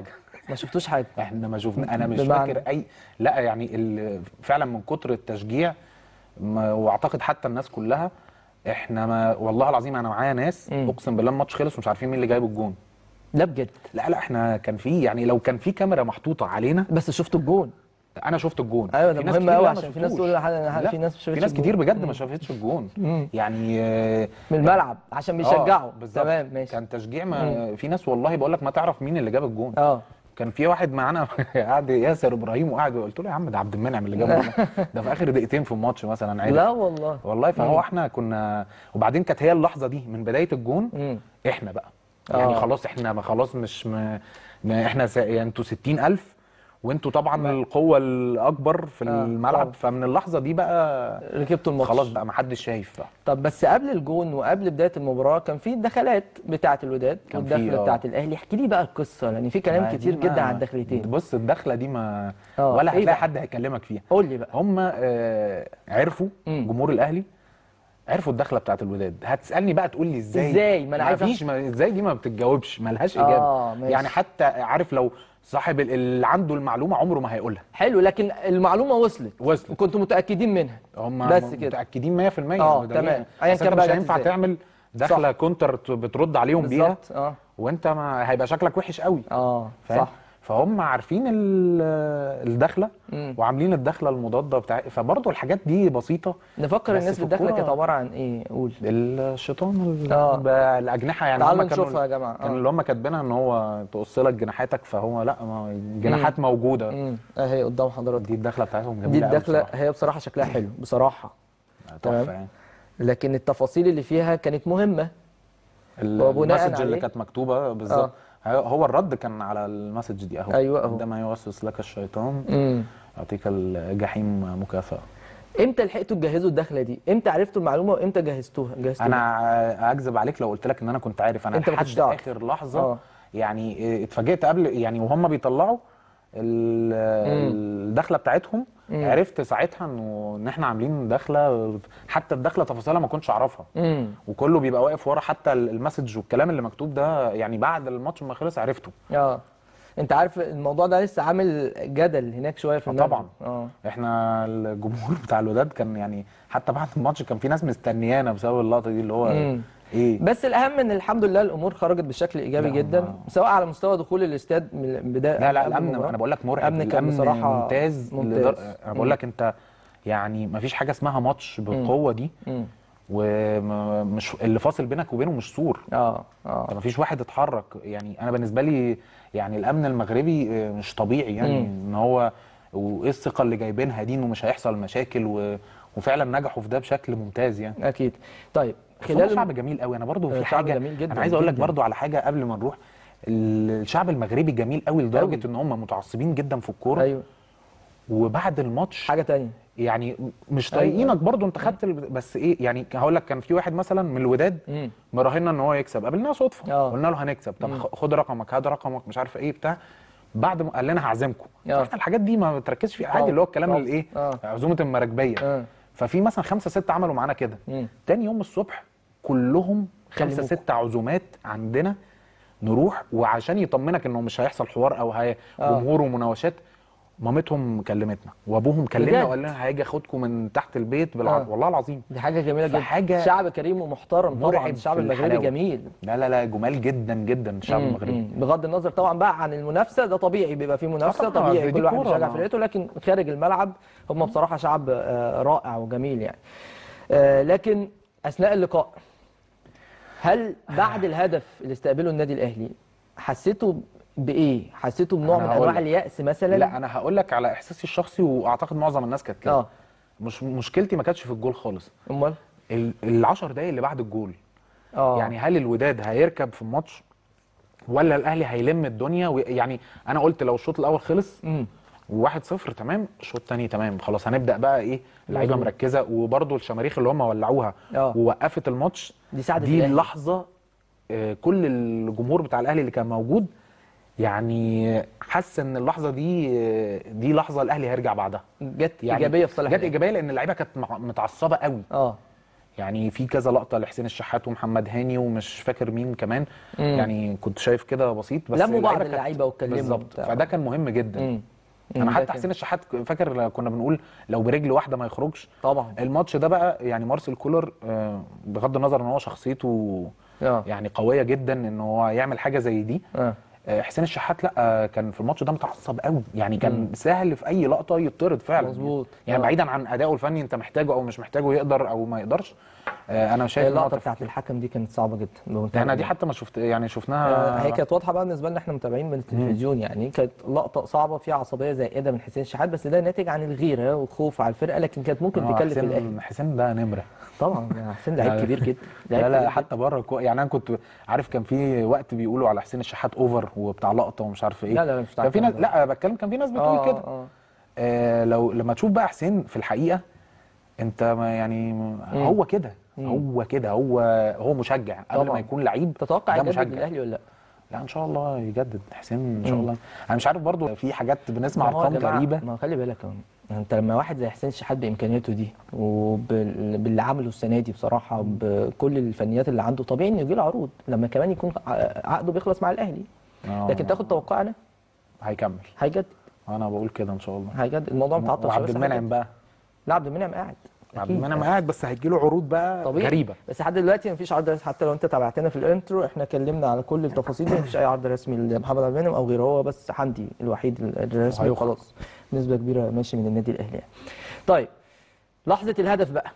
[SPEAKER 1] ما شفتوش حاجه.
[SPEAKER 3] احنا ما شفنا، انا مش
[SPEAKER 1] بمعنى؟
[SPEAKER 3] فاكر اي، لا يعني فعلا من كتر التشجيع واعتقد حتى الناس كلها، احنا ما والله العظيم انا معايا ناس اقسم بالله الماتش خلص ومش عارفين مين اللي جايب الجون.
[SPEAKER 1] لا بجد؟
[SPEAKER 3] لا احنا كان في، يعني لو كان في كاميرا محطوطه علينا.
[SPEAKER 1] بس شفتوا الجون؟
[SPEAKER 3] انا شفت الجون.
[SPEAKER 1] ايوه ده مهم قوي، عشان في ناس تقول
[SPEAKER 3] في
[SPEAKER 1] ناس مش
[SPEAKER 3] في ناس كتير بجد ما شافتش الجون. يعني
[SPEAKER 1] من الملعب عشان بيشجعوا.
[SPEAKER 3] بالظبط.
[SPEAKER 1] تمام ماشي.
[SPEAKER 3] كان تشجيع، ما في ناس والله بقول لك ما تعرف مين اللي جاب الجون. كان في واحد معانا قاعد ياسر ابراهيم وقاعد، وقلت له يا عم ده عبد المنعم اللي جاب الجون ده في اخر دقيقتين في الماتش مثلا عادي.
[SPEAKER 1] لا والله
[SPEAKER 3] فهو احنا كنا، وبعدين كانت هي اللحظه دي من بدايه الجون. احنا بقى يعني خلاص احنا خلاص مش احنا يعني انتوا 60,000 وانتوا طبعا القوه الاكبر في الملعب. فمن اللحظه دي بقى
[SPEAKER 1] ركبتوا الماتش
[SPEAKER 3] خلاص بقى ما حدش شايف بقى.
[SPEAKER 1] طب بس قبل الجون وقبل بدايه المباراه كان في الدخلات بتاعه الوداد والدخله بتاعه الاهلي. احكي لي بقى القصه، لان في كلام كتير جدا عن الدخلتين.
[SPEAKER 3] بص الدخله دي ما ولا هتلاقي حد هيكلمك فيها.
[SPEAKER 1] قول لي بقى.
[SPEAKER 3] هم عرفوا جمهور الاهلي عرفوا الدخله بتاعه الوداد. هتسالني بقى تقول لي ازاي؟
[SPEAKER 1] ما انا عايز
[SPEAKER 3] مفيش ازاي دي ما بتتجاوبش، ملهاش اجابه. يعني حتى عارف لو صاحب اللي عنده المعلومه عمره ما هيقولها.
[SPEAKER 1] حلو، لكن المعلومه وصلت وكنتوا متاكدين منها.
[SPEAKER 3] هم
[SPEAKER 1] بس كده
[SPEAKER 3] متاكدين 100%.
[SPEAKER 1] تمام.
[SPEAKER 3] ايا كان مش هينفع تعمل دخله كونتر بترد عليهم بيها وانت ما هيبقى شكلك وحش قوي.
[SPEAKER 1] صح.
[SPEAKER 3] فهم عارفين الدخله وعاملين الدخله المضاده بتاع. فبرضه الحاجات دي بسيطه.
[SPEAKER 1] نفكر الناس بالدخله كانت عباره عن ايه؟ قول.
[SPEAKER 3] الشيطان الاجنحه يعني.
[SPEAKER 1] تعالوا نشوفها يا جماعه.
[SPEAKER 3] كان اللي هم كاتبينها ان هو تقص لك جناحاتك، فهو لا الجناحات موجوده
[SPEAKER 1] اهي قدام حضرتك.
[SPEAKER 3] دي الدخله بتاعتهم جميله
[SPEAKER 1] قوي. دي الدخله هي بصراحه شكلها حلو بصراحه.
[SPEAKER 3] تحفه يعني.
[SPEAKER 1] لكن التفاصيل اللي فيها كانت مهمه.
[SPEAKER 3] المسج اللي كانت مكتوبه بالظبط. هو الرد كان على المسج دي اهو.
[SPEAKER 1] ايوه اهو.
[SPEAKER 3] عندما يوسوس لك الشيطان يعطيك الجحيم مكافأة.
[SPEAKER 1] امتى لحقتوا تجهزوا الدخله دي؟ امتى عرفتوا المعلومه وامتى جهزتوها؟
[SPEAKER 3] انا اكذب عليك لو قلت لك ان انا كنت عارف. انا لحد اخر لحظه يعني اتفاجئت قبل يعني وهم بيطلعوا الدخله بتاعتهم. عرفت ساعتها ان احنا عاملين دخله، حتى الدخله تفاصيلها ما كنتش اعرفها. وكله بيبقى واقف ورا، حتى المسج والكلام اللي مكتوب ده يعني بعد الماتش ما خلص عرفته.
[SPEAKER 1] انت عارف الموضوع ده لسه عامل جدل هناك شويه في الملعب.
[SPEAKER 3] طبعا. احنا الجمهور بتاع الوداد كان يعني حتى بعد الماتش كان في ناس مستنيانا بسبب اللقطه دي اللي هو ايه.
[SPEAKER 1] بس الاهم ان الحمد لله الامور خرجت بشكل ايجابي جدا، سواء على مستوى دخول الاستاد من بدايه.
[SPEAKER 3] لا الامن انا بقول لك مرعب.
[SPEAKER 1] الامن كان بصراحه
[SPEAKER 3] ممتاز. انا بقول لك انت يعني ما فيش حاجه اسمها ماتش بالقوه دي. ومش اللي فاصل بينك وبينه مش سور. ما فيش واحد اتحرك. يعني انا بالنسبه لي يعني الامن المغربي مش طبيعي يعني ان هو وايه الثقه اللي جايبينها دي انه مش هيحصل مشاكل وفعلا نجحوا في ده بشكل ممتاز يعني.
[SPEAKER 1] اكيد. طيب خلال
[SPEAKER 3] شعب جميل قوي. انا برضو في حاجه انا عايز اقول لك برضو على حاجه قبل ما نروح. الشعب المغربي جميل قوي لدرجه ان هم متعصبين جدا في الكوره.
[SPEAKER 1] ايوه.
[SPEAKER 3] وبعد الماتش
[SPEAKER 1] حاجه تانية
[SPEAKER 3] يعني مش طايقينك برضو. انت خدت بس ايه يعني هقول لك كان في واحد مثلا من الوداد مراهنا ان هو يكسب. قابلناه صدفه قلنا له هنكسب. طب خد رقمك، هات رقمك، مش عارف ايه بتاع. بعد ما قال لنا هعزمكم. احنا الحاجات دي ما بتركزش فيها عادي، اللي هو الكلام اللي ايه عزومه المراكبيه. ففي مثلا 5 6 عملوا معانا كده. تاني يوم الصبح كلهم 5 6 عزومات عندنا نروح. وعشان يطمنك انه مش هيحصل حوار او جمهور ومناوشات، مامتهم كلمتنا وابوهم كلمنا وقال لنا هيجي اخدكم من تحت البيت والله العظيم.
[SPEAKER 1] دي حاجه جميله جدا. شعب كريم ومحترم طبعا. الشعب المغربي جميل.
[SPEAKER 3] لا جمال جدا جدا الشعب المغربي.
[SPEAKER 1] بغض النظر طبعا بقى عن المنافسه، ده طبيعي بيبقى فيه منافسه طبيعي، كل واحد بيشجع فرقته، لكن خارج الملعب هم بصراحه شعب رائع وجميل يعني. لكن اثناء اللقاء هل بعد الهدف اللي استقبله النادي الاهلي حسيتوا بايه؟ حسيتوا بنوع من انواع اليأس مثلا؟
[SPEAKER 3] لا انا هقول لك على احساسي الشخصي، واعتقد معظم الناس كانت كده. مش مشكلتي ما كانتش في الجول خالص.
[SPEAKER 1] امال
[SPEAKER 3] ال10 دقايق اللي بعد الجول. يعني هل الوداد هيركب في الماتش ولا الاهلي هيلم الدنيا؟ يعني انا قلت لو الشوط الاول خلص 1-0 تمام، الشوط الثاني تمام، خلاص هنبدا بقى ايه اللعيبه مركزه. وبرده الشماريخ اللي هم ولعوها ووقفت الماتش دي اللحظه كل الجمهور بتاع الاهلي اللي كان موجود يعني حس ان اللحظه دي لحظه الاهلي هيرجع بعدها.
[SPEAKER 1] جت
[SPEAKER 3] يعني
[SPEAKER 1] ايجابيه في صالح
[SPEAKER 3] جت ايجابيه لان اللعيبه كانت متعصبه قوي. يعني في كذا لقطه لحسين الشحات ومحمد هاني ومش فاكر مين كمان. يعني كنت شايف كده بسيط، بس
[SPEAKER 1] لموا بعض اللعيبه واتكلموا
[SPEAKER 3] بالظبط، فده كان مهم جدا. انا حتى حسين الشحات فاكر كنا بنقول لو برجل واحده ما يخرجش
[SPEAKER 1] طبعا.
[SPEAKER 3] الماتش ده بقى يعني مارسيل كولر بغض النظر ان هو شخصيته يعني قويه جدا ان هو يعمل حاجه زي دي. حسين الشحات لا، كان في الماتش ده متعصب قوي، يعني كان سهل في اي لقطه يطرد فعلا.
[SPEAKER 1] مظبوط.
[SPEAKER 3] يعني بعيدا عن ادائه الفني انت محتاجه او مش محتاجه، يقدر او ما يقدرش. انا شايف
[SPEAKER 1] اللقطه بتاعت الحكم دي كانت صعبه جدا.
[SPEAKER 3] احنا دي حتى ما شفت يعني شفناها.
[SPEAKER 1] هي كانت واضحه بقى بالنسبه لنا احنا متابعين من التلفزيون. يعني كانت لقطه صعبه فيها عصبيه زائده من حسين الشحات، بس ده ناتج عن الغيره والخوف على الفرقه، لكن كانت ممكن تكلف الاهلي.
[SPEAKER 3] حسين ده نمره
[SPEAKER 1] طبعا. حسين لعيب كبير جدا.
[SPEAKER 3] لا حتى بره يعني انا كنت عارف كان في وقت بيقولوا على حسين الشحات اوفر وبتاع لقطه ومش عارف ايه.
[SPEAKER 1] لا مش
[SPEAKER 3] كان في ناس، لا بتكلم كان في ناس بتقول كده. لو لما تشوف بقى حسين في الحقيقه انت ما يعني هو كده هو مشجع قبل ما يكون لعيب.
[SPEAKER 1] تتوقع يجدد للاهلي ولا لا؟
[SPEAKER 3] لا ان شاء الله يجدد حسين ان شاء الله. انا مش عارف برضو في حاجات بنسمع ارقام غريبه.
[SPEAKER 1] ما خلي بالك انت لما واحد زي حسين الشحات بامكانياته دي وباللي عمله السنه دي بصراحه بكل الفنيات اللي عنده، طبيعي انه يجي له عروض لما كمان يكون عقده بيخلص مع الاهلي. لكن تاخد توقعنا هيجدد.
[SPEAKER 3] انا بقول كده ان شاء الله
[SPEAKER 1] هيجدد. الموضوع متعطل شويه.
[SPEAKER 3] وعبد المنعم بقى،
[SPEAKER 1] لا عبد المنعم قاعد.
[SPEAKER 3] عبد المنعم قاعد بس هيجي له عروض بقى طبيعي. غريبه.
[SPEAKER 1] بس لحد دلوقتي مفيش عرض. حتى لو انت تابعتنا في الانترو احنا اتكلمنا على كل التفاصيل دي، مفيش اي عرض رسمي لمحمد عبد المنعم او غيره. هو بس حمدي الوحيد الرسمي وخلاص. بنسبه كبيره ماشي من النادي الاهلي. طيب لحظه الهدف بقى.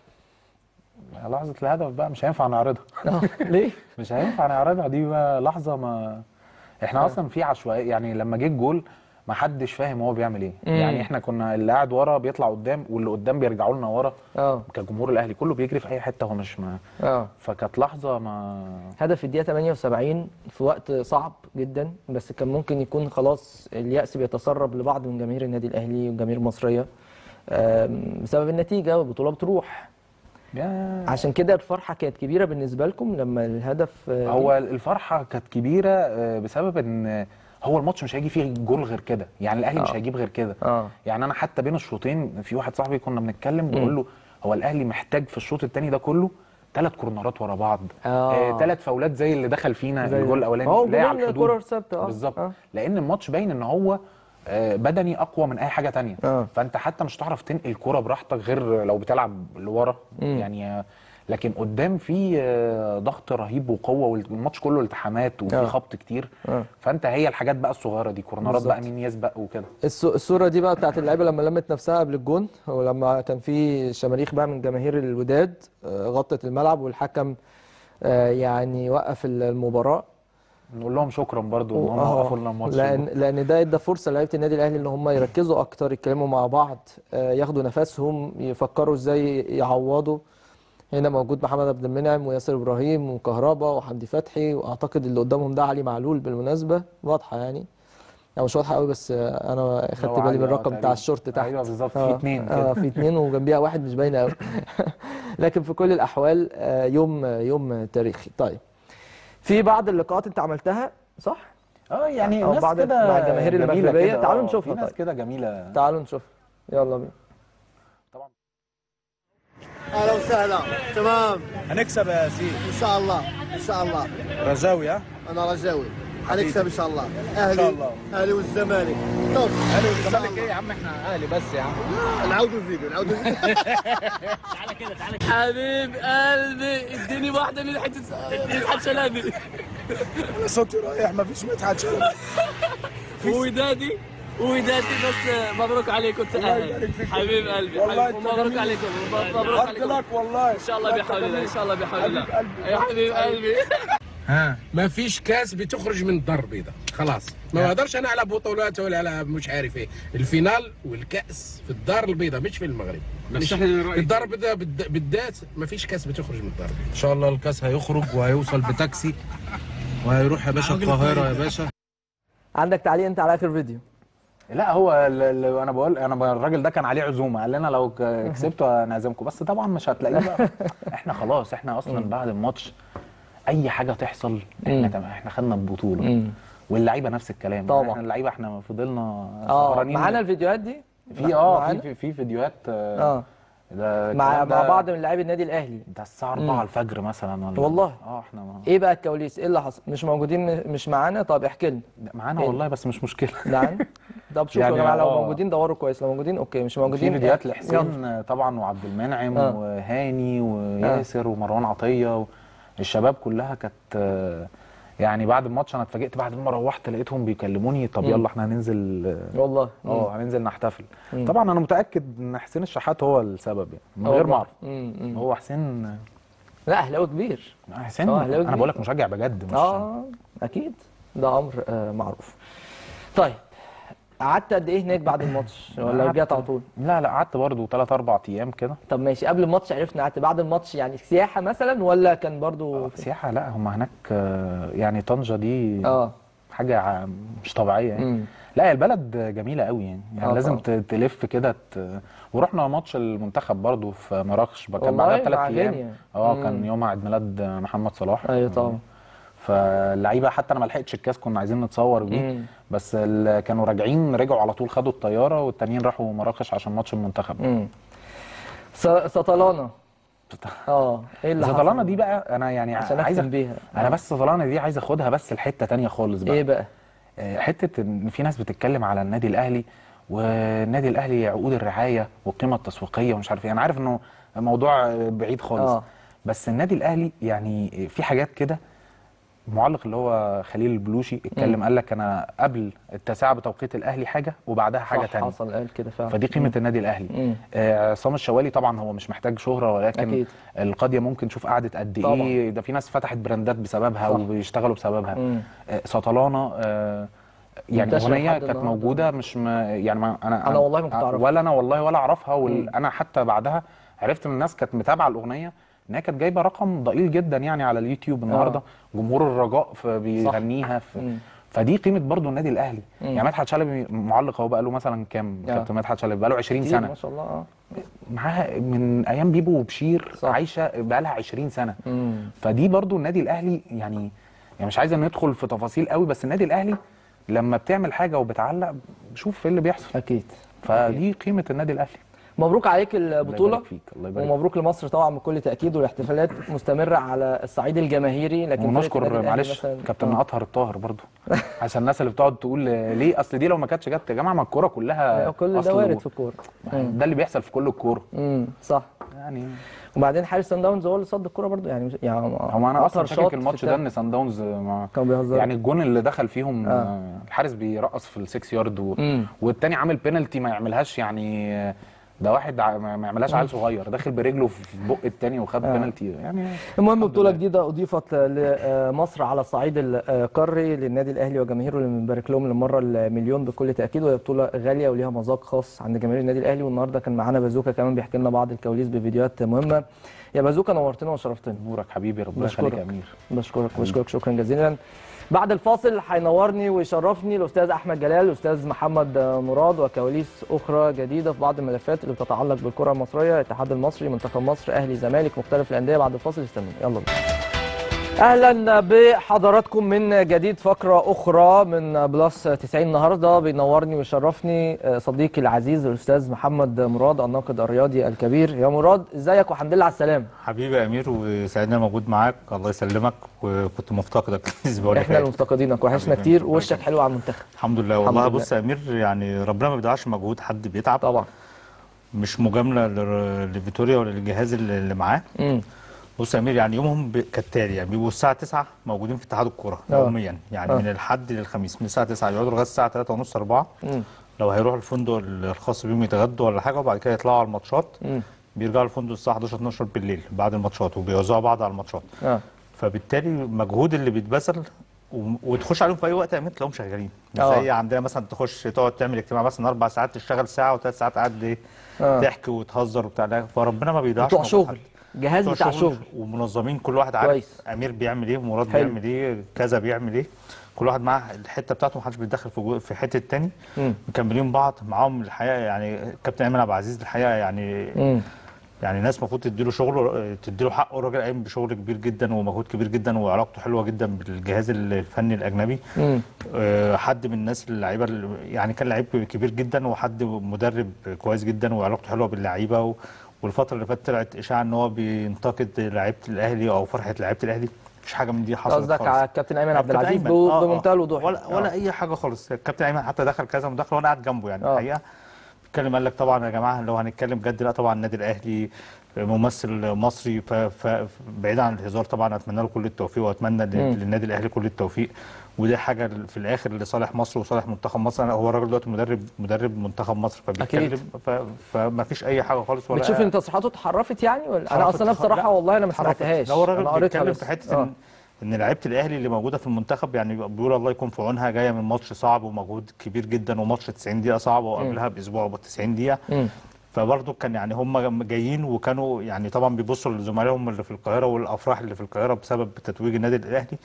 [SPEAKER 3] لحظه الهدف بقى مش هينفع نعرضها.
[SPEAKER 1] ليه؟
[SPEAKER 3] مش هينفع نعرضها، دي بقى لحظه ما احنا اصلا في عشوائيه. يعني لما جه الجول ما حدش فاهم هو بيعمل ايه. يعني احنا كنا اللي قاعد ورا بيطلع قدام واللي قدام بيرجعوا لنا ورا. كجمهور الاهلي كله بيجري في اي حته، هو مش فكانت لحظه ما.
[SPEAKER 1] هدف في الدقيقه 78 في وقت صعب جدا، بس كان ممكن يكون خلاص اليأس بيتسرب لبعض من جماهير النادي الاهلي والجماهير المصريه بسبب النتيجه والبطوله بتروح. عشان كده الفرحه كانت كبيره بالنسبه لكم لما الهدف
[SPEAKER 3] هو الفرحه كانت كبيره بسبب ان هو الماتش مش هيجي فيه جول غير كده. يعني الاهلي مش هيجيب غير كده. يعني انا حتى بين الشوطين في واحد صاحبي كنا بنتكلم بقول له هو الاهلي محتاج في الشوط الثاني ده كله 3 كورنرات ورا بعض، 3 فاولات زي اللي دخل فينا الجول الاولاني
[SPEAKER 1] اللي على الحدود
[SPEAKER 3] بالظبط. لان الماتش باين ان هو بدني اقوى من اي حاجه تانية. فانت حتى مش هتعرف تنقل كوره براحتك غير لو بتلعب لورا. يعني لكن قدام في ضغط رهيب وقوه، والماتش كله التحامات وفي خبط كتير. فانت هي الحاجات بقى الصغيره دي كورنرات بقى مين يسبق وكده.
[SPEAKER 1] الصوره دي بقى بتاعت اللعيبه لما لمت نفسها قبل الجون، ولما كان في شماريخ بقى من جماهير الوداد غطت الملعب والحكم يعني وقف المباراه.
[SPEAKER 3] نقول لهم شكرا برضو ان هم وقفوا لنا الماتش،
[SPEAKER 1] لان ده ادى فرصه لعيبه النادي الاهلي ان هم يركزوا اكتر، يتكلموا مع بعض، ياخدوا نفسهم، يفكروا ازاي يعوضوا. هنا موجود محمد عبد المنعم وياسر ابراهيم وكهربا وحمدي فتحي، واعتقد اللي قدامهم ده علي معلول بالمناسبه. واضحه يعني او مش واضحه قوي، بس انا خدت بالي من الرقم بتاع الشورت تحت.
[SPEAKER 3] ايوه بالظبط، في 2 كده.
[SPEAKER 1] في 2 وجنبيها 1 مش باينه قوي. لكن في كل الاحوال يوم تاريخي. طيب في بعض اللقاءات انت عملتها صح؟
[SPEAKER 3] يعني ناس كده
[SPEAKER 1] مع الجماهير المغربيه. تعالوا نشوفها.
[SPEAKER 3] في ناس كده جميله.
[SPEAKER 1] تعالوا نشوفها، يلا بينا.
[SPEAKER 3] طبعا
[SPEAKER 4] اهلا وسهلا. تمام،
[SPEAKER 5] هنكسب يا سيدي
[SPEAKER 4] ان شاء الله ان شاء الله.
[SPEAKER 5] رجاوي.
[SPEAKER 4] انا رجاوي. هنكسب ان شاء الله. اهلي ان شاء الله. اهلي والزمالك. طب
[SPEAKER 5] اهلي والزمالك ايه يا عم؟ احنا اهلي بس يا عم.
[SPEAKER 4] نعود ونزيد
[SPEAKER 6] تعالى كده تعالى. حبيب قلبي اديني واحده من حته مدحت شلبي.
[SPEAKER 5] صوتي رايح، مفيش مدحت شلبي.
[SPEAKER 6] ودادي بس مبروك عليكم انت اهل حبيب قلبي. مبروك عليكم. مبروك عليكم
[SPEAKER 5] والله.
[SPEAKER 6] ان شاء الله بحول الله. ان شاء الله بحول الله يا حبيب قلبي.
[SPEAKER 7] ما فيش كاس بتخرج من الدار البيضاء خلاص. ما بقدرش انا العب بطولات ولا العب مش عارف ايه. الفينال والكاس في الدار البيضاء مش في المغرب. مش في الدار البيضاء بالذات ما فيش كاس بتخرج من الدار البيضاء.
[SPEAKER 5] ان شاء الله الكاس هيخرج وهيوصل بتاكسي وهيروح يا باشا القاهره يا باشا.
[SPEAKER 1] عندك تعليق انت على اخر فيديو؟
[SPEAKER 3] لا هو انا بقول الراجل ده كان عليه عزومه، قال لنا لو كسبتوا هنعزمكم، بس طبعا مش هتلاقيه بقى. احنا خلاص احنا اصلا بعد الماتش اي حاجه تحصل احنا خدنا البطوله. واللعيبه نفس الكلام
[SPEAKER 1] طبعا.
[SPEAKER 3] احنا اللعيبه احنا فضلنا سهرانين.
[SPEAKER 1] معانا الفيديوهات دي
[SPEAKER 3] في فيديوهات
[SPEAKER 1] مع بعض من لاعبي النادي الاهلي.
[SPEAKER 3] ده الساعه 4 الفجر مثلا ولا
[SPEAKER 1] والله.
[SPEAKER 3] احنا
[SPEAKER 1] ايه بقى الكواليس؟ ايه اللي حصل؟ مش موجودين، مش معانا؟ طب احكي لنا.
[SPEAKER 3] معانا والله، بس مش مشكله.
[SPEAKER 1] نعم. طب شوفوا يا جماعه، لو موجودين دوروا كويس، لو موجودين اوكي، مش موجودين
[SPEAKER 3] في فيديوهات لحسين طبعا وعبد المنعم وهاني وياسر ومروان عطيه الشباب كلها كانت يعني بعد الماتش انا اتفاجئت بعد ما روحت لقيتهم بيكلموني طب يلا احنا هننزل
[SPEAKER 1] والله
[SPEAKER 3] هننزل نحتفل. طبعا انا متاكد ان حسين الشحات هو السبب يعني من غير ما اعرف. هو حسين
[SPEAKER 1] لا اهلاوي كبير.
[SPEAKER 3] حسين انا بقول لك مشجع بجد مش
[SPEAKER 1] اكيد ده امر معروف. طيب قعدت قد ايه هناك بعد الماتش ولا رجعت على طول؟
[SPEAKER 3] لا قعدت برضه 3-4 ايام كده.
[SPEAKER 1] طب ماشي، قبل الماتش عرفنا قعدت، بعد الماتش يعني سياحه مثلا ولا كان برضه
[SPEAKER 3] سياحه؟ لا هم هناك يعني طنجه دي حاجه مش طبيعيه يعني. لا البلد جميله قوي يعني لازم تلف كده ورحنا ماتش المنتخب برضه في مراكش كان بعدها ب3 ايام. كان يوم عيد ميلاد محمد صلاح.
[SPEAKER 1] ايوه طبعا.
[SPEAKER 3] فاللعيبه حتى انا ما لحقتش الكاس، كنا عايزين نتصور بيه بس اللي كانوا راجعين رجعوا على طول خدوا الطياره والتانيين راحوا مراكش عشان ماتش المنتخب.
[SPEAKER 1] سطلانه ايه اللي حصل؟
[SPEAKER 3] سطلانه دي بقى انا يعني عايز بيها انا بس سطلانه دي عايز اخدها بس لحته ثانيه خالص بقى.
[SPEAKER 1] ايه بقى؟
[SPEAKER 3] حته ان في ناس بتتكلم على النادي الاهلي والنادي الاهلي عقود الرعايه والقيمه التسويقيه ومش عارف ايه. انا عارف انه موضوع بعيد خالص بس النادي الاهلي يعني في حاجات كده. المعلق اللي هو خليل البلوشي اتكلم قال لك انا قبل التاسعه بتوقيت الاهلي حاجه وبعدها حاجه ثانيه.
[SPEAKER 1] حصل قال كده فعلا.
[SPEAKER 3] فدي قيمه النادي الاهلي. عصام الشوالي طبعا هو مش محتاج شهره ولكن أكيد. القضيه ممكن تشوف قعدت قد ايه. ده في ناس فتحت براندات بسببها وبيشتغلوا بسببها. سطلانه يعني اغنيه كانت موجوده مش يعني ما انا
[SPEAKER 1] والله ما كنت اعرفها
[SPEAKER 3] ولا انا والله ولا اعرفها. وانا حتى بعدها عرفت ان الناس كانت متابعه الاغنيه انها كانت جايبه رقم ضئيل جدا يعني على اليوتيوب النهارده. جمهور الرجاء بيغنيها فدي قيمه برضو النادي الاهلي. يعني مدحت شلبي معلق اهو بقى له مثلا كام كابتن مدحت شلبي بقى له 20 سنه
[SPEAKER 1] ما شاء الله.
[SPEAKER 3] معاها من ايام بيبو وبشير عايشه بقى لها 20 سنه. فدي برضو النادي الاهلي يعني مش عايز ندخل في تفاصيل قوي بس النادي الاهلي لما بتعمل حاجه وبتعلق شوف ايه اللي بيحصل.
[SPEAKER 1] اكيد.
[SPEAKER 3] فدي قيمه النادي الاهلي.
[SPEAKER 1] مبروك عليك البطوله.
[SPEAKER 3] الله يبارك
[SPEAKER 1] ومبروك لمصر طبعا بكل تاكيد، والاحتفالات مستمره على الصعيد الجماهيري. لكن
[SPEAKER 3] ونشكر معلش كابتن اطهر الطاهر برضو عشان الناس اللي بتقعد تقول ليه اصل دي لو ما كانتش جت. يا جماعه ما الكوره كلها
[SPEAKER 1] كل ده وارد في الكوره.
[SPEAKER 3] ده اللي بيحصل في كل الكوره.
[SPEAKER 1] صح
[SPEAKER 3] يعني.
[SPEAKER 1] وباندين حارس سان داونز هو اللي صد الكوره برضو يعني
[SPEAKER 3] هو انا اصلا شاكك الماتش ده ان سان داونز
[SPEAKER 1] كان بيهزر
[SPEAKER 3] يعني الجون اللي دخل فيهم الحارس بيرقص في ال6 يارد والتاني عامل بينالتي ما يعملهاش يعني. ده واحد ما يعملهاش عيل صغير داخل برجله في بق الثاني وخد بينالتي يعني.
[SPEAKER 1] المهم بطوله جديده اضيفت لمصر على الصعيد القاري للنادي الاهلي وجماهيره اللي بنبارك لهم للمره المليون بكل تاكيد. وهي بطوله غاليه وليها مذاق خاص عند جماهير النادي الاهلي. والنهارده كان معانا بازوكا كمان بيحكي لنا بعض الكواليس بفيديوهات مهمه. يا بازوكا نورتنا وشرفتنا.
[SPEAKER 3] نورك حبيبي ربنا يخليك يا امير.
[SPEAKER 1] بشكرك شكرا جزيلا. بعد الفاصل هينورني ويشرفني الاستاذ احمد جلال الاستاذ محمد مراد وكواليس اخرى جديده في بعض الملفات اللي بتتعلق بالكره المصريه. الاتحاد المصري، منتخب مصر، اهلي، زمالك، مختلف الانديه. بعد الفاصل استنوني يلا بينا. اهلا بحضراتكم من جديد، فقره اخرى من بلس 90. النهارده بينورني ويشرفني صديقي العزيز الاستاذ محمد مراد الناقد الرياضي الكبير. يا مراد ازيك والحمد لله على السلامه.
[SPEAKER 8] حبيبي يا امير وسعدنا موجود معاك. الله يسلمك وكنت مفتقدك الاسبوع اللي فات.
[SPEAKER 1] احنا اللي مفتقدينك وحشنا كتير ووشك حلو على المنتخب.
[SPEAKER 8] الحمد لله والله. بص يا امير يعني ربنا ما بيضيعش مجهود حد بيتعب
[SPEAKER 1] طبعا.
[SPEAKER 8] مش مجامله لفيتوريا ولا للجهاز اللي معاه. بص يا امير يعني يومهم كالتالي يعني بيبقوا الساعه 9 موجودين في اتحاد الكوره يوميا يعني من الحد للخميس من الساعه 9 يقعدوا لغايه الساعه 3:30 4 لو هيروحوا الفندق الخاص بيهم يتغدوا ولا حاجه وبعد كده يطلعوا على الماتشات. بيرجعوا الفندق الساعه 11 12 بالليل بعد الماتشات وبيوزعوا بعض على الماتشات. فبالتالي المجهود اللي بيتبذل وتخش عليهم في اي وقت يا امير تلاقيهم شغالين. زي عندنا مثلا تخش تقعد تعمل اجتماع مثلا 4 ساعات تشتغل ساعه و3 ساعات قاعد ايه تحكي وتهزر وبتاع. فربنا ما بيضيعش
[SPEAKER 1] بتوع شغل جهاز بتاع شغل
[SPEAKER 8] ومنظمين كل واحد عارف كويس. امير بيعمل ايه ومراد بيعمل ايه كذا بيعمل ايه. كل واحد معاه الحته بتاعته محدش بيتدخل في حته الثاني. مكملين بعض معاهم الحقيقه يعني الكابتن ايمن عبد العزيز الحقيقه يعني يعني ناس المفروض تديله شغله تديله حقه. الراجل قايم بشغل كبير جدا ومجهود كبير جدا وعلاقته حلوه جدا بالجهاز الفني الاجنبي. حد من الناس اللعيبه يعني كان لعيب كبير جدا وحد مدرب كويس جدا وعلاقته حلوه باللعيبه والفتره اللي فاتت طلعت اشاعه ان هو بينتقد لعيبه الاهلي او فرحه لعيبه الاهلي. مفيش حاجه من دي حصلت خالص.
[SPEAKER 1] قصدك على الكابتن ايمن عبد العزيز بمنتهى الوضوح
[SPEAKER 8] ولا اي حاجه خالص. الكابتن ايمن حتى دخل كذا مداخله وانا قاعد جنبه يعني الحقيقه اتكلم، قال لك طبعا يا جماعه لو هنتكلم جد لا طبعا النادي الاهلي ممثل مصري، فبعيد عن الهزار طبعا اتمنى له كل التوفيق واتمنى للنادي الاهلي كل التوفيق، ودي حاجه في الاخر لصالح مصر وصالح منتخب مصر. هو الراجل دلوقتي مدرب منتخب مصر فبيتكلم فما فيش اي حاجه خالص. ولا
[SPEAKER 1] بتشوف ان تصريحاته اتحرفت يعني ولا؟ انا اصلا بصراحه والله انا ما سمعتهاش.
[SPEAKER 8] هو الراجل بيتكلم في حته ان لعيبه الاهلي اللي موجوده في المنتخب يعني بيقول الله يكون في عونها، جايه من ماتش صعب ومجهود كبير جدا وماتش 90 دقيقه صعب وقبلها باسبوع 90 دقيقه. فبرضه كان يعني هم جايين وكانوا يعني طبعا بيبصوا لزملائهم اللي في القاهره والافراح اللي في القاهره بسبب تتويج النادي الاهلي.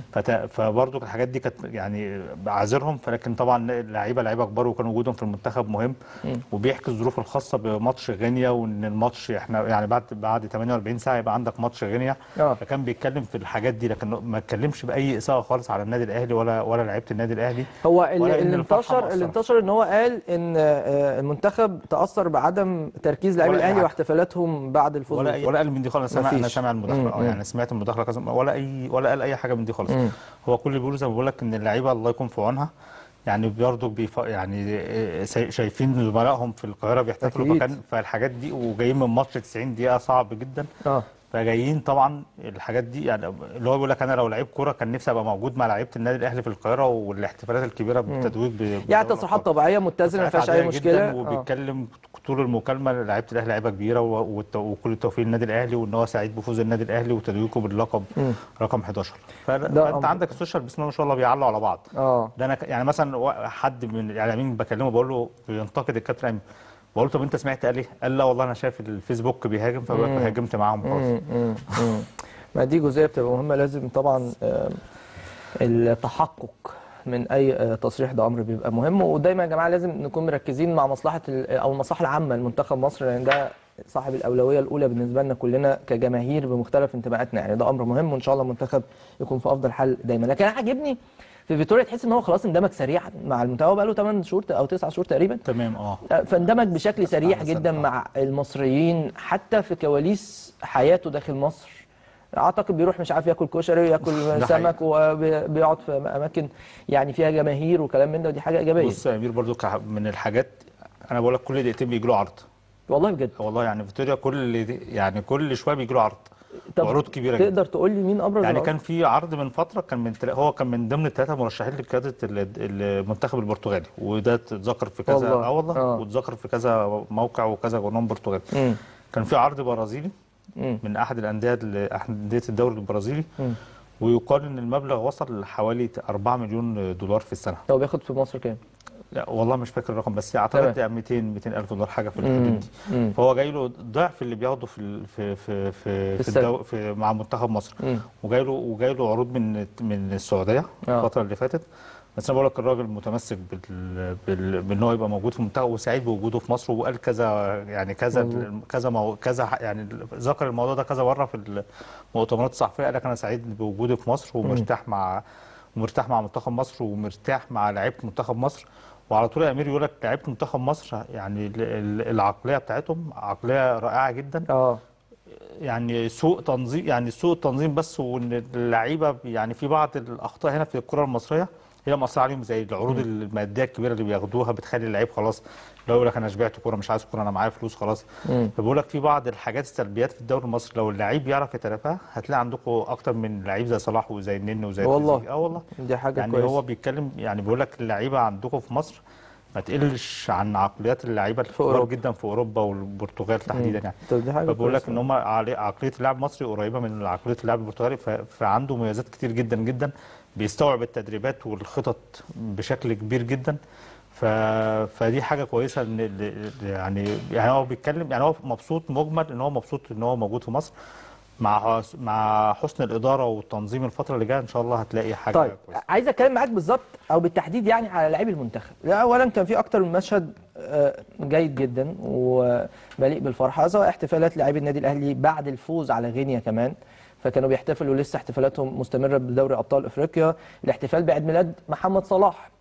[SPEAKER 8] فبرضه الحاجات دي كانت يعني بعذرهم، فلكن طبعا لعيبه كبار وكان وجودهم في المنتخب مهم. وبيحكي الظروف الخاصه بماتش غينيا وان الماتش احنا يعني بعد 48 ساعه يبقى عندك ماتش غينيا. فكان بيتكلم في الحاجات دي لكن ما اتكلمش باي اساءه خالص على النادي الاهلي ولا لعيبه النادي الاهلي.
[SPEAKER 1] هو اللي انتشر ان هو قال ان المنتخب تاثر بعدم تركيز لاعبي الاهلي واحتفالاتهم بعد الفوز
[SPEAKER 8] ولا قال من دي خالص. انا سامع المداخله يعني سمعت المداخله كذا ولا قال اي حاجه من دي خالص. هو كل اللي بيقوله زي ما بقول لك ان اللعيبه الله يكون في عونها يعني برضه يعني شايفين زملائهم في القاهره بيحتفلوا فالحاجات دي وجايين من ماتش 90 دقيقه صعب جدا. فجايين طبعا الحاجات دي يعني اللي هو بيقول لك انا لو لعيب كوره كان نفسي ابقى موجود مع لعيبه النادي الاهلي في القاهره والاحتفالات الكبيره بالتتويج
[SPEAKER 1] يعني تصريحات طبيعيه متزنه ما فيهاش اي مشكله.
[SPEAKER 8] وبيتكلم طول المكالمه لعيبه الاهلي لعيبه كبيره وكل التوفيق للنادي الاهلي وان هو سعيد بفوز النادي الاهلي وتتويجه باللقب رقم 11. فانت عندك السوشيال بسم الله ما شاء الله بيعلوا على بعض. ده انا يعني مثلا حد من الاعلاميين بكلمه بقول له بينتقد الكابتن ايمن، بقول له طب انت سمعت قال ايه؟ قال لا والله انا شايف الفيسبوك بيهاجم فهاجمت معاهم خالص.
[SPEAKER 1] ما دي جزئيه بتبقى مهمه، لازم طبعا التحقق من اي تصريح ده امر بيبقى مهم، ودايما يا جماعه لازم نكون مركزين مع مصلحه او المصلحه العامه لمنتخب مصر لان ده صاحب الاولويه الاولى بالنسبه لنا كلنا كجماهير بمختلف انتماءاتنا، يعني ده امر مهم وان شاء الله المنتخب يكون في افضل حال دايما. لكن انا عاجبني في فيتوريا تحس ان هو خلاص اندمج سريعا مع المنتخب، هو بقى له 8 شهور او 9 شهور تقريبا.
[SPEAKER 8] تمام
[SPEAKER 1] فاندمج بشكل سريع جدا مع المصريين حتى في كواليس حياته داخل مصر. اعتقد بيروح مش عارف ياكل كشري ياكل سمك وبيقعد في اماكن يعني فيها جماهير وكلام من ده، ودي حاجه ايجابيه.
[SPEAKER 8] بص يا امير برضو من الحاجات انا بقول لك كل دقيقتين بيجي له عرض
[SPEAKER 1] والله بجد
[SPEAKER 8] والله يعني فيتوريا كل شويه بيجي له عرض وعروض كبيره
[SPEAKER 1] جدا. تقدر تقول لي مين ابرز
[SPEAKER 8] يعني كان في عرض من فتره هو كان من ضمن الثلاثه مرشحين لقياده المنتخب البرتغالي وده اتذكر في كذا والله واتذكر في كذا موقع وكذا جورنال برتغالي. كان في عرض برازيلي من احد انديه الدوري البرازيلي ويقال ان المبلغ وصل لحوالي 4 مليون دولار في السنه.
[SPEAKER 1] هو بياخد في مصر كام؟
[SPEAKER 8] لا والله مش فاكر الرقم بس اعتقد 200 الف دولار حاجه في الحدود دي. فهو جاي له ضعف اللي بياخده في مع منتخب مصر. وجاي له عروض من السعوديه الفتره اللي فاتت. بس انا بقول لك الراجل متمسك بان هو يبقى موجود في المنتخب وسعيد بوجوده في مصر وقال كذا يعني كذا يعني ذكر الموضوع ده كذا مره في المؤتمرات الصحفيه. قال لك انا سعيد بوجودي في مصر ومرتاح مع منتخب مصر ومرتاح مع لعيبه منتخب مصر. وعلى طول يا امير يقول لك لعيبه منتخب مصر يعني العقليه بتاعتهم عقليه رائعه جدا. يعني سوء التنظيم بس، وان اللعيبه يعني في بعض الاخطاء هنا في الكره المصريه هي مأثره عليهم زي العروض الماديه الكبيره اللي بياخدوها بتخلي اللعيب خلاص لو يقول لك انا شبعت كوره مش عايز كوره انا معايا فلوس خلاص. فبقول لك في بعض الحاجات السلبيات في الدوري المصري لو اللعيب يعرف يتلافاها هتلاقي عندكم اكتر من لعيب زي صلاح وزي النني وزي
[SPEAKER 1] والله
[SPEAKER 8] والله
[SPEAKER 1] دي حاجه
[SPEAKER 8] يعني
[SPEAKER 1] كويسه.
[SPEAKER 8] هو بيتكلم يعني بيقول لك اللعيبه عندكم في مصر ما تقلش عن عقليات اللعيبه الكبار جدا في اوروبا والبرتغال تحديدا يعني. فبقول لك ان هم عقليه اللاعب المصري قريبه من عقليه اللاعب البرتغالي فعنده مميزات كتير جدا جدا بيستوعب التدريبات والخطط بشكل كبير جدا. فدي حاجه كويسه يعني هو بيتكلم يعني هو مبسوط مجمل ان هو مبسوط ان هو موجود في مصر مع حسن الاداره والتنظيم. الفتره اللي جايه ان شاء الله هتلاقي حاجه
[SPEAKER 1] طيب
[SPEAKER 8] كويسه.
[SPEAKER 1] عايز اتكلم معاك بالظبط او بالتحديد يعني على لاعبي المنتخب. اولا كان في اكتر من مشهد جيد جدا ومليء بالفرحه، سواء احتفالات لاعبي النادي الاهلي بعد الفوز على غينيا كمان، فكانوا بيحتفلوا لسه احتفالاتهم مستمره بدوري ابطال افريقيا، الاحتفال بعيد ميلاد محمد صلاح.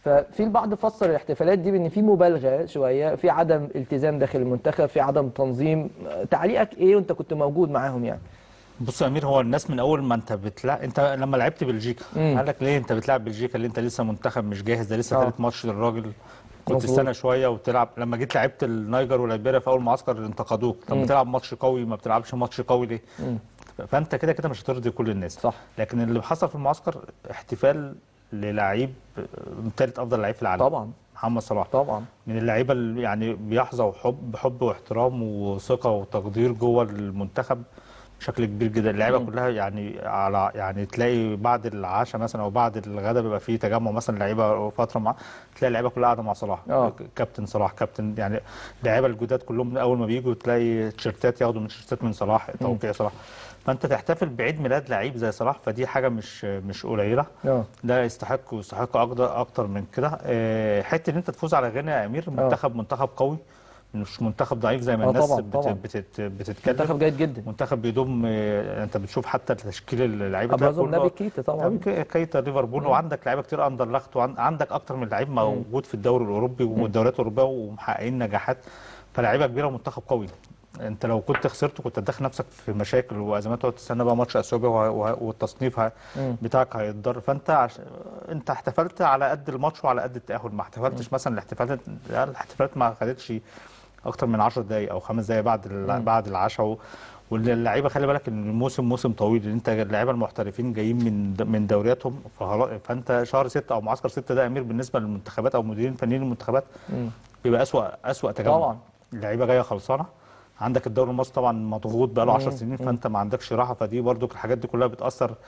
[SPEAKER 1] ففي البعض فسر الاحتفالات دي بان في مبالغه شويه، في عدم التزام داخل المنتخب، في عدم تنظيم. تعليقك ايه وانت كنت موجود معاهم يعني؟
[SPEAKER 8] بص يا امير، هو الناس من اول ما انت بتلعب، انت لما لعبت بلجيكا قال لك ليه انت بتلعب بلجيكا اللي انت لسه منتخب مش جاهز، ده لسه ثالث ماتش للراجل، كنت استنى شويه وتلعب. لما جيت لعبت النيجر وليبيريا في اول معسكر انتقدوك، طب بتلعب ماتش قوي ما بتلعبش ماتش قوي ليه؟ فانت كده كده مش هترضي كل الناس.
[SPEAKER 1] صح.
[SPEAKER 8] لكن اللي حصل في المعسكر احتفال للعيب ثالث افضل لعيب في العالم
[SPEAKER 1] طبعا،
[SPEAKER 8] محمد صلاح،
[SPEAKER 1] طبعا
[SPEAKER 8] من اللعيبه اللي يعني بيحظى بحب واحترام وثقه وتقدير جوه المنتخب بشكل كبير جدا. اللعيبه كلها يعني على يعني تلاقي بعد العشاء مثلا او بعد الغداء بيبقى فيه تجمع مثلا لعيبه فتره مع، تلاقي اللعيبه كلها قاعده مع صلاح. كابتن صلاح، كابتن يعني اللعيبه الجداد كلهم اول ما بيجوا تلاقي تيشيرتات، ياخدوا من تيشيرتات من صلاح، توقيع صلاح. فانت تحتفل بعيد ميلاد لعيب زي صلاح، فدي حاجه مش قليله. ده يستحق اكتر من كده. حته ان انت تفوز على غينيا يا امير، منتخب قوي مش منتخب ضعيف زي ما الناس بتتكلم.
[SPEAKER 1] منتخب جيد جدا،
[SPEAKER 8] منتخب بيضم. انت بتشوف حتى تشكيل اللعيبه
[SPEAKER 1] ابرزهم نبي كيتا طبعا،
[SPEAKER 8] نبي كيتا ليفربول، وعندك لعيبه كتير اندرلخت، وعندك اكتر من لعيب موجود في الدوري الاوروبي والدوريات الاوروبيه ومحققين نجاحات، فلعيبه كبيره ومنتخب قوي. انت لو كنت خسرت كنت هتدخل نفسك في مشاكل وازمات، وتستنى بقى ماتش اثيوبيا والتصنيف بتاعك هيتضر. فانت انت احتفلت على قد الماتش وعلى قد التاهل، ما احتفلتش مثلا الاحتفالات ما خدتش اكتر من 10 دقائق او 5 دقائق بعد العشاء. واللعيبه خلي بالك ان الموسم موسم طويل، انت اللعيبه المحترفين جايين من دورياتهم، فانت شهر 6 او معسكر 6 ده امير بالنسبه للمنتخبات او مديرين فنيين المنتخبات بيبقى اسوأ تجمع. طبعا اللعيبه جايه خلصانه، عندك الدوري المصري طبعا مضغوط بقى له 10 سنين، فانت ما عندكش راحه، فدي برضو الحاجات دي كلها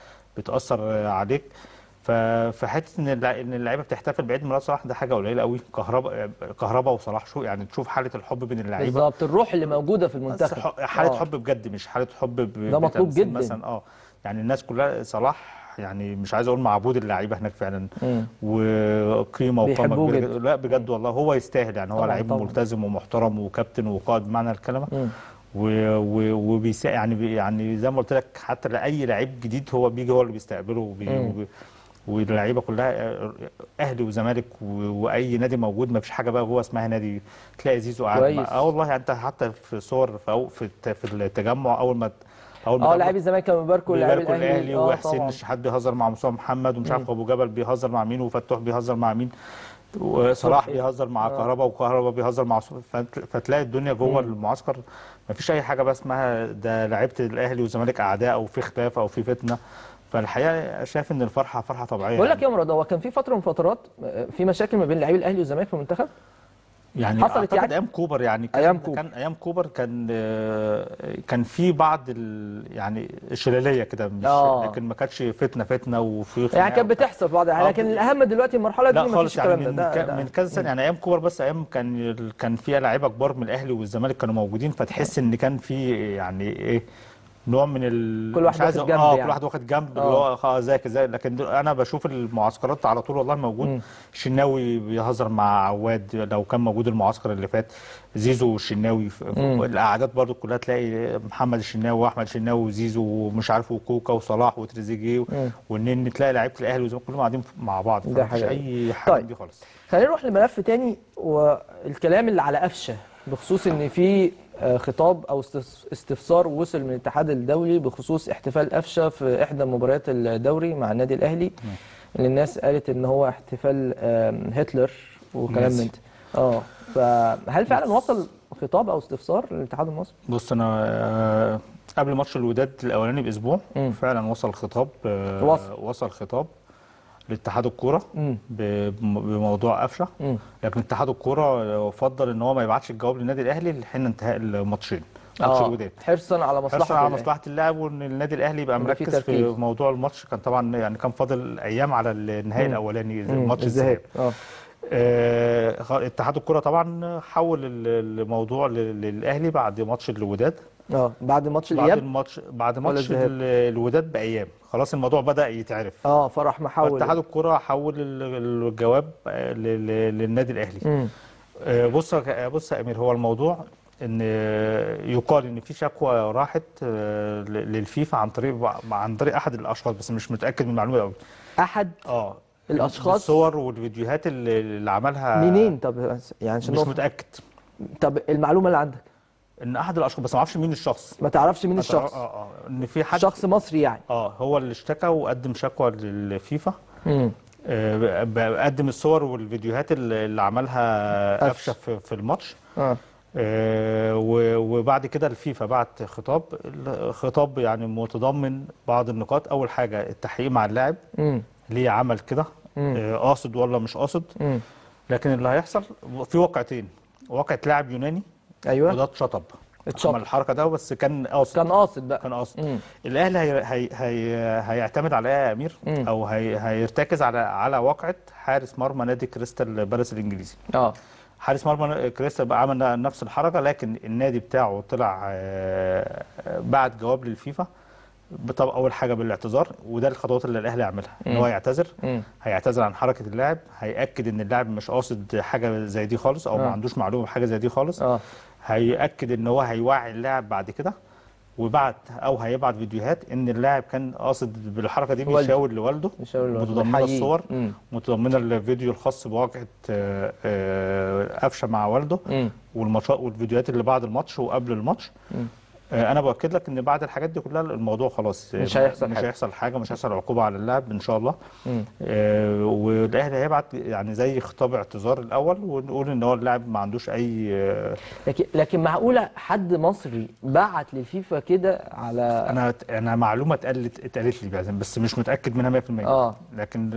[SPEAKER 8] بتاثر عليك. فحته ان اللعيبه بتحتفل بعيد ميلاد صلاح ده حاجه قليله قوي. كهربا وصلاح، شو يعني تشوف حاله الحب بين اللعيبه
[SPEAKER 1] بالظبط، الروح اللي موجوده في المنتخب،
[SPEAKER 8] حاله حب بجد، مش حاله حب
[SPEAKER 1] ده مطلوب جدا
[SPEAKER 8] مثلا. يعني الناس كلها صلاح يعني مش عايز اقول معبود اللعيبه هناك فعلا، وقيمه وقامه كبيره. لا بجد والله هو يستاهل، يعني هو لعيب ملتزم ومحترم وكابتن وقائد بمعنى الكلمه. يعني زي ما قلت لك، حتى لاي لعيب جديد هو بيجي هو اللي بيستقبله واللعيبه كلها اهلي وزمالك واي نادي موجود، ما فيش حاجه بقى جوه اسمها نادي. تلاقي زيزو قاعد والله يعني انت حتى في صور في التجمع اول ما
[SPEAKER 1] لاعبي الزمالك كانوا بيباركوا
[SPEAKER 8] الاهلي وحسين الشحات بيهزر مع مصطفى محمد، ومش عارف ابو جبل بيهزر مع مين، وفتوح بيهزر مع مين، وصلاح بيهزر مع كهربا، وكهربا بيهزر مع فتلاقي الدنيا جوه المعسكر ما فيش اي حاجه بقى اسمها ده لعيبه الاهلي والزمالك اعداء او في خلاف او في فتنه. فالحقيقه شايف ان الفرحه فرحه طبيعيه.
[SPEAKER 1] بقول لك يا مراد، هو كان في فتره من فترات في مشاكل ما بين لاعبي الاهلي والزمالك في المنتخب؟
[SPEAKER 8] يعني حصلت يعني ايام كوبر، يعني ايام كوبر كان في بعض يعني الشلاليه كده، مش لكن ما كانتش فتنه وفي
[SPEAKER 1] يعني كانت بتحصل في بعض الأحيان، لكن الاهم دلوقتي المرحله دي ما فيش الكلام
[SPEAKER 8] ده. من كذا سنه، يعني ايام كوبر، بس ايام كان فيها لعيبه كبار من الاهلي والزمالك كانوا موجودين، فتحس ان كان في يعني ايه نوع من
[SPEAKER 1] كل واحد واخد جنب، يعني
[SPEAKER 8] كل واحد واخد جنب اللي هو زي. لكن انا بشوف المعسكرات على طول والله موجود. الشناوي بيهزر مع عواد لو كان موجود المعسكر اللي فات، زيزو والشناوي الاعداد برضو كلها تلاقي محمد الشناوي واحمد الشناوي وزيزو ومش عارف وكوكا وصلاح وتريزيجيه والنني، تلاقي لعيبه الاهلي والزمالك كلهم قاعدين مع بعض، مفيش اي حاجه
[SPEAKER 1] طيب.
[SPEAKER 8] دي خالص.
[SPEAKER 1] خلينا نروح لملف تاني، والكلام اللي على قفشه بخصوص ان في خطاب او استفسار وصل من الاتحاد الدولي بخصوص احتفال قفشه في احدى مباريات الدوري مع النادي الاهلي، اللي الناس قالت ان هو احتفال هتلر وكلام من ده. فهل فعلا وصل خطاب او استفسار للاتحاد المصري؟
[SPEAKER 8] بص انا قبل ماتش الوداد الاولاني باسبوع فعلا وصل خطاب، وصل خطاب لاتحاد الكوره بموضوع قفشه، لكن اتحاد الكوره فضل ان هو ما يبعتش الجواب للنادي الاهلي لحين انتهاء الماتشين، ماتش الوداد،
[SPEAKER 1] حرصا على
[SPEAKER 8] مصلحه اللاعب، وان النادي الاهلي يبقى مركز في موضوع الماتش. كان طبعا يعني كان فاضل ايام على النهائي الاولاني ماتش الذهاب. اتحاد الكوره طبعا حول الموضوع للاهلي بعد ماتش الوداد،
[SPEAKER 1] بعد ماتش الاياب،
[SPEAKER 8] بعد ماتش الوداد بايام، خلاص الموضوع بدا يتعرف.
[SPEAKER 1] فرح محول
[SPEAKER 8] اتحاد الكوره حول الجواب للنادي الاهلي. بص يا امير، هو الموضوع ان يقال ان في شكوى راحت للفيفا عن طريق احد الاشخاص، بس مش متاكد من المعلومه قوي.
[SPEAKER 1] احد الاشخاص
[SPEAKER 8] الصور والفيديوهات اللي عملها
[SPEAKER 1] منين؟ طب يعني عشان
[SPEAKER 8] مش متاكد.
[SPEAKER 1] طب المعلومه اللي عندك
[SPEAKER 8] ان احد الاشخاص، بس ما اعرفش مين الشخص.
[SPEAKER 1] ما تعرفش مين الشخص؟
[SPEAKER 8] ان في حد
[SPEAKER 1] شخص مصري يعني
[SPEAKER 8] هو اللي اشتكى وقدم شكوى للفيفا. قدم الصور والفيديوهات اللي عملها قفشه في الماتش. وبعد كده الفيفا بعت خطاب يعني متضمن بعض النقاط. اول حاجه التحقيق مع اللاعب، ليه عمل كده، قاصد ولا مش قاصد. لكن اللي هيحصل في واقعتين، واقعة لاعب يوناني
[SPEAKER 1] ايوه
[SPEAKER 8] وده اتشطب عمل الحركه ده، بس كان قاصد
[SPEAKER 1] بقى،
[SPEAKER 8] كان قاصد. الاهلي هيعتمد على ايه يا امير؟ او هيرتكز على واقعة حارس مرمى نادي كريستال بالاس الانجليزي. حارس مرمى كريستال بقى عمل نفس الحركه، لكن النادي بتاعه طلع بعت جواب للفيفا. طب اول حاجه بالاعتذار، وده الخطوات اللي الاهلي يعملها، ان هو يعتذر. هيعتذر عن حركه اللاعب، هياكد ان اللاعب مش قاصد حاجه زي دي خالص، او ما عندوش معلومه بحاجه زي دي خالص. هياكد ان هو هيوعي اللاعب بعد كده، هيبعت فيديوهات ان اللاعب كان قاصد بالحركه دي، بيشاور لوالده، متضمنه الصور، متضمنه الفيديو الخاص بواقعه قفشه مع والده، والماتشات والفيديوهات اللي بعد الماتش وقبل الماتش. انا باكد لك ان بعد الحاجات دي كلها الموضوع خلاص
[SPEAKER 1] مش هيحصل
[SPEAKER 8] حاجه، مش هيحصل عقوبه على اللاعب ان شاء الله. والاهلي هيبعت يعني زي خطاب اعتذار الاول، ونقول ان هو اللاعب ما عندوش اي
[SPEAKER 1] لكن معقوله حد مصري بعت للفيفا كده على
[SPEAKER 8] انا معلومه اتقالت لي بس مش متاكد منها 100%. لكن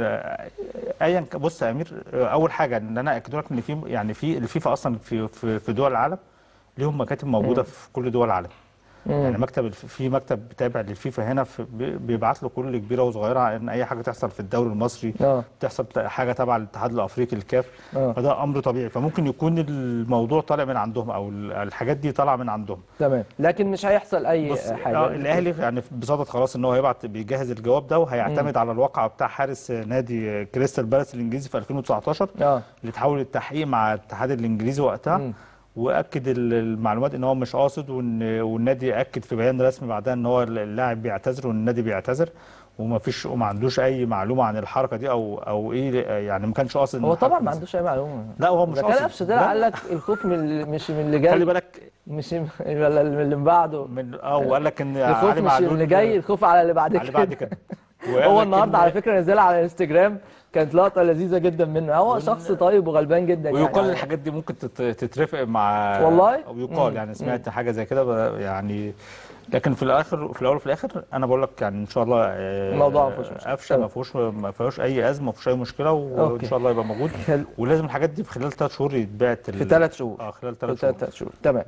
[SPEAKER 8] ايا بص يا امير، اول حاجه ان انا اكد لك ان في الفيفا اصلا في دول العالم ليهم مكاتب موجوده في كل دول العالم. يعني في مكتب تابع للفيفا هنا بيبعت له كل كبيره وصغيره ان اي حاجه تحصل في الدوري المصري، تحصل حاجه تبع الاتحاد الافريقي الكاف. فده امر طبيعي، فممكن يكون الموضوع طالع من عندهم او الحاجات دي طالعه من عندهم.
[SPEAKER 1] تمام، لكن مش هيحصل اي حاجه.
[SPEAKER 8] الاهلي يعني بصدد خلاص ان هو بيجهز الجواب ده، وهيعتمد على الواقعه بتاع حارس نادي كريستال بالاس الانجليزي في 2019 اللي تحول التحقيق مع الاتحاد الانجليزي وقتها. واكد المعلومات ان هو مش قاصد، والنادي اكد في بيان رسمي بعدها ان هو اللاعب بيعتذر والنادي بيعتذر، وما عندوش اي معلومه عن الحركه دي او ايه، يعني ما كانش قاصد.
[SPEAKER 1] هو طبعا ما عندوش اي معلومه.
[SPEAKER 8] لا هو مش قاصد.
[SPEAKER 1] كان قفشه ده قال لك الخوف مش من اللي جاي،
[SPEAKER 8] خلي بالك،
[SPEAKER 1] مش من اللي بعده،
[SPEAKER 8] وقال لك ان
[SPEAKER 1] الخوف مش من اللي جاي، الخوف على اللي بعد كده. هو النهارده على فكره نزلها على الانستجرام، كانت لقطه لذيذه جدا منه. هو شخص طيب وغلبان جدا
[SPEAKER 8] ويقال يعني الحاجات دي ممكن تترفق مع
[SPEAKER 1] والله،
[SPEAKER 8] او يقال يعني سمعت حاجه زي كده يعني. لكن في الاول وفي الاخر انا بقول لك يعني ان شاء الله
[SPEAKER 1] الموضوع ما فيهوش مشكله،
[SPEAKER 8] قفشه ما فيهوش اي ازمه، ما فيهوش اي مشكله، وان شاء الله يبقى موجود. ولازم الحاجات دي في خلال 3 شهور يتبعت
[SPEAKER 1] في 3 شهور.
[SPEAKER 8] خلال 3
[SPEAKER 1] شهور. تمام،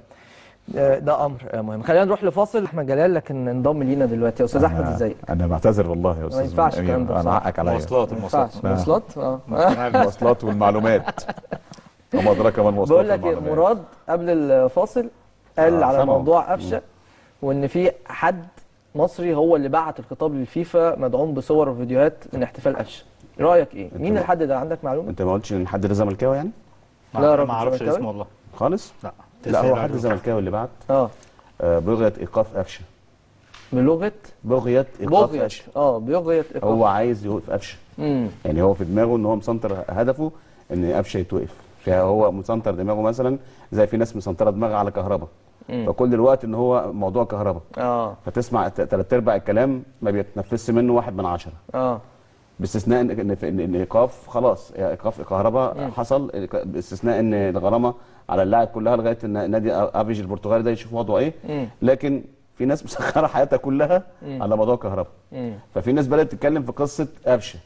[SPEAKER 1] ده امر مهم. خلينا نروح لفاصل. احمد جلال لكن انضم لينا دلوقتي. يا استاذ احمد ازيك؟
[SPEAKER 9] انا بعتذر والله يا استاذ،
[SPEAKER 1] ما ينفعش الكلام ده،
[SPEAKER 9] انا حقك عليا.
[SPEAKER 1] مواصلات
[SPEAKER 9] المواصلات والمعلومات وما ادراك ما المواصلات.
[SPEAKER 1] بقول لك مراد قبل الفاصل قال على موضوع قفشه، وان في حد مصري هو اللي بعت الخطاب للفيفا مدعوم بصور وفيديوهات من احتفال قفشه. رايك ايه؟ مين الحد ده؟ عندك معلومه؟
[SPEAKER 9] انت ما قلتش ان الحد ده زملكاوي يعني؟
[SPEAKER 1] لا
[SPEAKER 8] ما اعرفش اسمه والله
[SPEAKER 9] خالص. لا هو حد زملكاوي اللي بعت بغية ايقاف قفشه.
[SPEAKER 1] بغية
[SPEAKER 9] ايقاف قفشه.
[SPEAKER 1] بغية ايقاف.
[SPEAKER 9] هو عايز يوقف قفشه. يعني هو في دماغه ان هو مسنطر هدفه ان قفشه يتوقف. فهو مسنطر دماغه مثلا زي في ناس مسنطره دماغها على كهرباء. فكل الوقت ان هو موضوع كهرباء. فتسمع 3/4 الكلام ما بيتنفسش منه 1 من 10. باستثناء ان ايقاف خلاص، ايقاف كهرباء حصل، باستثناء ان الغرامه على اللاعب كلها لغايه ان نادي افيج البرتغالي ده يشوف وضعه ايه. لكن في ناس مسخره حياتها كلها على موضوع كهرباء. ففي ناس بدات تتكلم في قصه قفشه.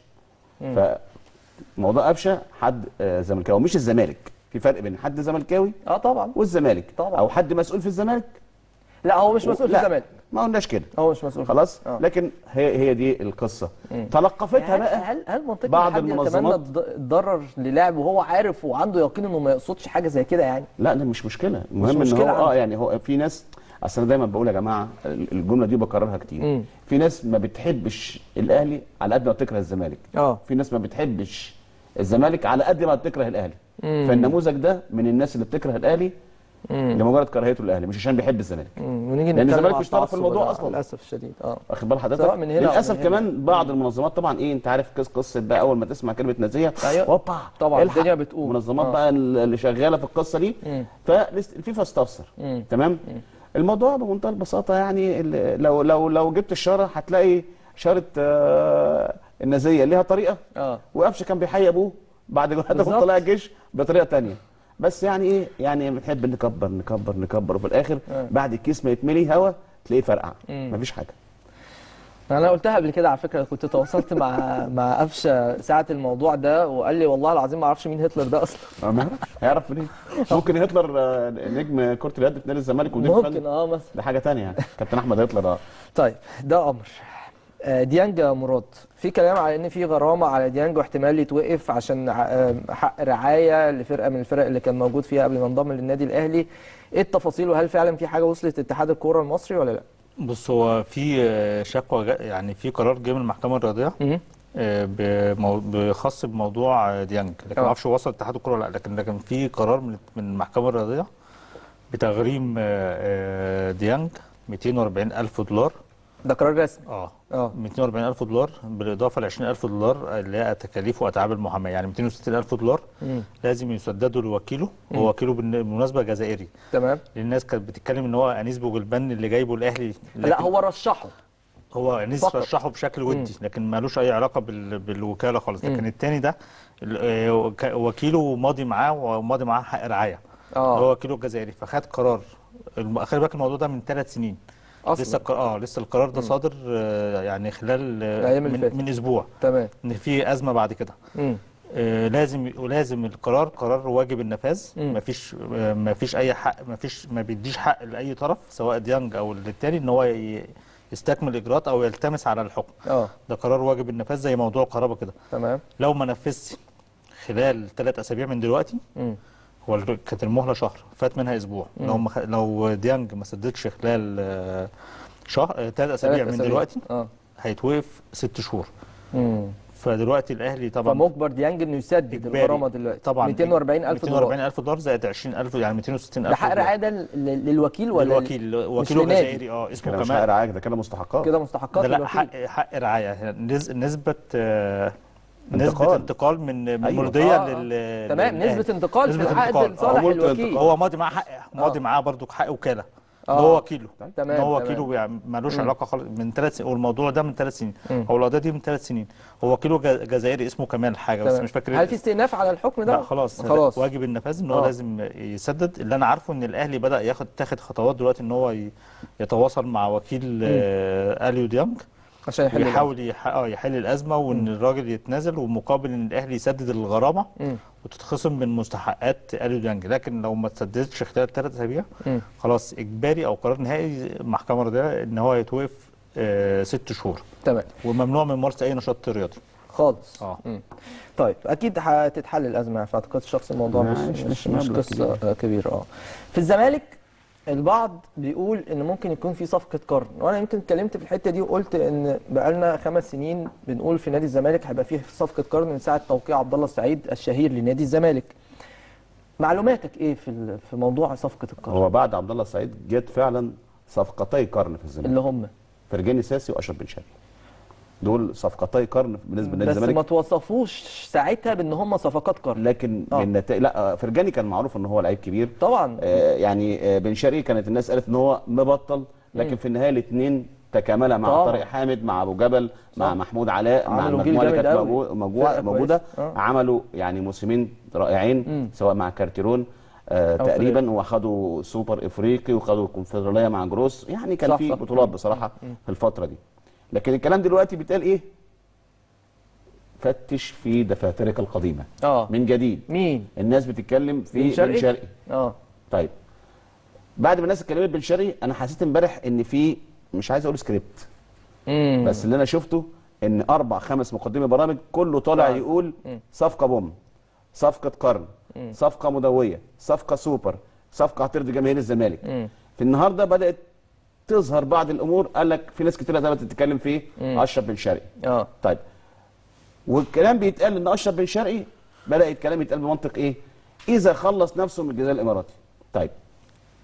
[SPEAKER 9] فموضوع قفشه حد زملكاوي مش الزمالك. في فرق بين حد زملكاوي
[SPEAKER 1] طبعا
[SPEAKER 9] والزمالك
[SPEAKER 1] طبعا،
[SPEAKER 9] او حد مسؤول في الزمالك.
[SPEAKER 1] لا هو مش مسؤول في الزمالك،
[SPEAKER 9] ما قلناش كده،
[SPEAKER 1] هو مش مسؤول
[SPEAKER 9] خلاص. لكن هي دي القصه. تلقفتها بقى
[SPEAKER 1] هل منطقي
[SPEAKER 9] بعض
[SPEAKER 1] المنظمات يتضرر للاعب وهو عارف وعنده يقين انه ما يقصدش حاجه زي كده يعني؟
[SPEAKER 9] لا ده مش مشكله، المهم ان هو يعني هو في ناس، اصل انا دايما بقول يا جماعه الجمله دي بكررها كتير. في ناس ما بتحبش الاهلي على قد ما بتكره الزمالك. في ناس ما بتحبش الزمالك على قد ما بتكره الاهلي. فالنموذج ده من الناس اللي بتكره الاهلي لمجرد كراهيته للاهلي، مش عشان بيحب الزمالك. لان الزمالك مش طرف في الموضوع اصلا
[SPEAKER 1] للاسف الشديد.
[SPEAKER 9] واخد بال حضرتك؟ للاسف كمان بعض المنظمات طبعا انت عارف قصه بقى، اول ما تسمع كلمه نازيه هوبا
[SPEAKER 1] طبعا الدنيا بتقوم.
[SPEAKER 9] منظمات بقى اللي شغاله في القصه دي، فالفيفا استفسر. تمام. الموضوع بمنتهى البساطه، يعني لو جبت الشاره هتلاقي شاره النازيه ليها طريقه، وقفشه كان بيحيي ابوه بعد ما طلع الجيش بطريقه ثانيه. بس يعني ايه، يعني بنحب نكبر نكبر نكبر، وفي الاخر بعد الكيس ما يتملي هوا تلاقيه فرقع، مفيش حاجه.
[SPEAKER 1] انا قلتها قبل كده على فكره، كنت تواصلت مع قفشه ساعه الموضوع ده، وقال لي والله العظيم ما اعرفش مين هتلر ده اصلا.
[SPEAKER 9] ما يعرفش، هيعرف منين؟ ممكن هتلر نجم كره اليد في نادي الزمالك ودي
[SPEAKER 1] ممكن مثلا،
[SPEAKER 9] ده حاجه ثانيه يعني. كابتن احمد هتلر.
[SPEAKER 1] طيب ده امر. ديانج مراد، في كلام على ان في غرامه على ديانج واحتمال يتوقف عشان حق رعايه لفرقه من الفرق اللي كان موجود فيها قبل ما انضم للنادي الاهلي. ايه التفاصيل، وهل فعلا في حاجه وصلت اتحاد الكوره المصري ولا لا؟
[SPEAKER 8] بص، هو في شكوى، يعني في قرار جه من المحكمه الرياضيه بخاص بموضوع ديانج، لكن ما اعرفش وصل اتحاد الكوره ولا لا، لكن في قرار من المحكمه الرياضيه بتغريم ديانج $240,000.
[SPEAKER 1] ده قرار رسمي.
[SPEAKER 8] $240,000 بالاضافه ل $20,000 اللي هي تكاليف واتعاب المحاماه، يعني $260,000 لازم يسددوا لوكيله. هو وكيله بالمناسبه جزائري.
[SPEAKER 1] تمام.
[SPEAKER 8] الناس كانت بتتكلم ان هو انيس بوجلبان اللي جايبه الاهلي،
[SPEAKER 1] لا هو رشحه،
[SPEAKER 8] هو انيس رشحه بشكل ودي، لكن مالوش اي علاقه بالوكاله خالص. لكن الثاني ده وكيله ماضي معاه، وماضي معاه حق رعايه. هو وكيله الجزائري، فخد قرار. خلي بالك الموضوع ده من 3 سنين أصلاً. لسه القرار ده صادر يعني خلال من اسبوع.
[SPEAKER 1] تمام.
[SPEAKER 8] ان في ازمه بعد كده. لازم القرار قرار واجب النفاذ. مفيش اي حق، ما بيديش حق لاي طرف سواء ديانج او للتاني ان هو يستكمل الاجراءات او يلتمس على الحكم. ده قرار واجب النفاذ زي موضوع الكهرباء كده.
[SPEAKER 1] تمام.
[SPEAKER 8] لو ما نفذش خلال 3 أسابيع من دلوقتي، هو كانت المهله شهر، فات منها اسبوع. لو ديانج ما سددش خلال شهر 3 أسابيع من دلوقتي هيتوقف 6 شهور. فدلوقتي الاهلي طبعا
[SPEAKER 1] فمجبر ديانج انه يسدد الغرامه دلوقتي
[SPEAKER 8] طبعا
[SPEAKER 1] $240,000
[SPEAKER 8] زائد $20,000 يعني $260,000.
[SPEAKER 1] ده حق رعايه ده للوكيل ولا
[SPEAKER 8] وكيله جزائري اسمه كمان.
[SPEAKER 9] مش حق رعايه، ده كده مستحقات.
[SPEAKER 1] ده
[SPEAKER 8] لا حق رعايه، نسبه انتقال من مولوديه
[SPEAKER 1] تمام. نسبه انتقال في العقد لصالح الوكيل.
[SPEAKER 8] هو ماضي معاه حق، ماضي معاه برضه حق وكاله. هو وكيله.
[SPEAKER 1] تمام.
[SPEAKER 8] هو وكيله يعني مالوش علاقه خالص من 3 سنين، والموضوع ده من 3 سنين، او القضيه دي من 3 سنين. هو وكيله جزائري اسمه كمال حاجه، بس مش فاكر.
[SPEAKER 1] هل في استئناف على الحكم ده؟
[SPEAKER 8] لا خلاص واجب النفاذ ان هو لازم يسدد. اللي انا عارفه ان الاهلي بدا تاخد خطوات دلوقتي ان هو يتواصل مع وكيل اليو ديانج
[SPEAKER 1] عشان
[SPEAKER 8] يحاول يحل الازمه، وان الراجل يتنازل، ومقابل ان الاهلي يسدد الغرامه وتتخصم من مستحقات اليو ديانج. لكن لو ما تسددتش خلال 3 أسابيع خلاص اجباري او قرار نهائي محكمه رياضيه ان هو يتوقف 6 شهور.
[SPEAKER 1] تمام.
[SPEAKER 8] وممنوع من ممارسه اي نشاط رياضي
[SPEAKER 1] خالص. طيب اكيد هتتحل الازمه في اعتقاد الشخصي. الموضوع مش قصه كبيره. في الزمالك البعض بيقول ان ممكن يكون في صفقه قرن، وانا يمكن اتكلمت في الحته دي وقلت ان بقالنا 5 سنين بنقول في نادي الزمالك هيبقى فيه صفقه قرن من ساعه توقيع عبد الله السعيد الشهير لنادي الزمالك. معلوماتك ايه في موضوع صفقه القرن؟
[SPEAKER 9] هو بعد عبد الله السعيد جت فعلا صفقتي قرن في الزمالك،
[SPEAKER 1] اللي هم
[SPEAKER 9] فرجاني ساسي واشرف بن شرقي. دول صفقتي قرن بالنسبه لنادي الزمالك،
[SPEAKER 1] بس ما توصفوش ساعتها بان هم صفقات قرن.
[SPEAKER 9] لكن بالنتائج لا، فرجاني كان معروف ان هو لعيب كبير
[SPEAKER 1] طبعا.
[SPEAKER 9] يعني بن شرقي كانت الناس قالت ان هو مبطل، لكن في النهايه الاثنين تكاملا مع طارق حامد، مع ابو جبل، مع محمود علاء، مع المجموعه اللي كانت موجوده. عملوا يعني موسمين رائعين سواء مع كارتيرون تقريبا، واخدوا سوبر افريقي، وخدوا الكونفدراليه مع جروس. يعني كان في بطولات بصراحه في الفتره دي. لكن الكلام دلوقتي بيتقال ايه؟ فتش في دفاترك القديمه من جديد.
[SPEAKER 1] مين
[SPEAKER 9] الناس بتتكلم في بن شرقي؟ طيب بعد ما الناس اتكلمت بن شرقي، انا حسيت امبارح ان في، مش عايز اقول سكريبت، بس اللي انا شفته ان 4 5 مقدمي برامج كله طالع يقول صفقه بوم، صفقه قرن، صفقه مدويه، صفقه سوبر، صفقه هترضي جماهير الزمالك. في النهارده بدات تظهر بعض الامور، قال لك في ناس كتير بدات تتكلم في اشرف بن شرقي. طيب والكلام بيتقال ان اشرف بن شرقي بدا الكلام يتقال بمنطق ايه؟ اذا خلص نفسه من الجزائر الاماراتي. طيب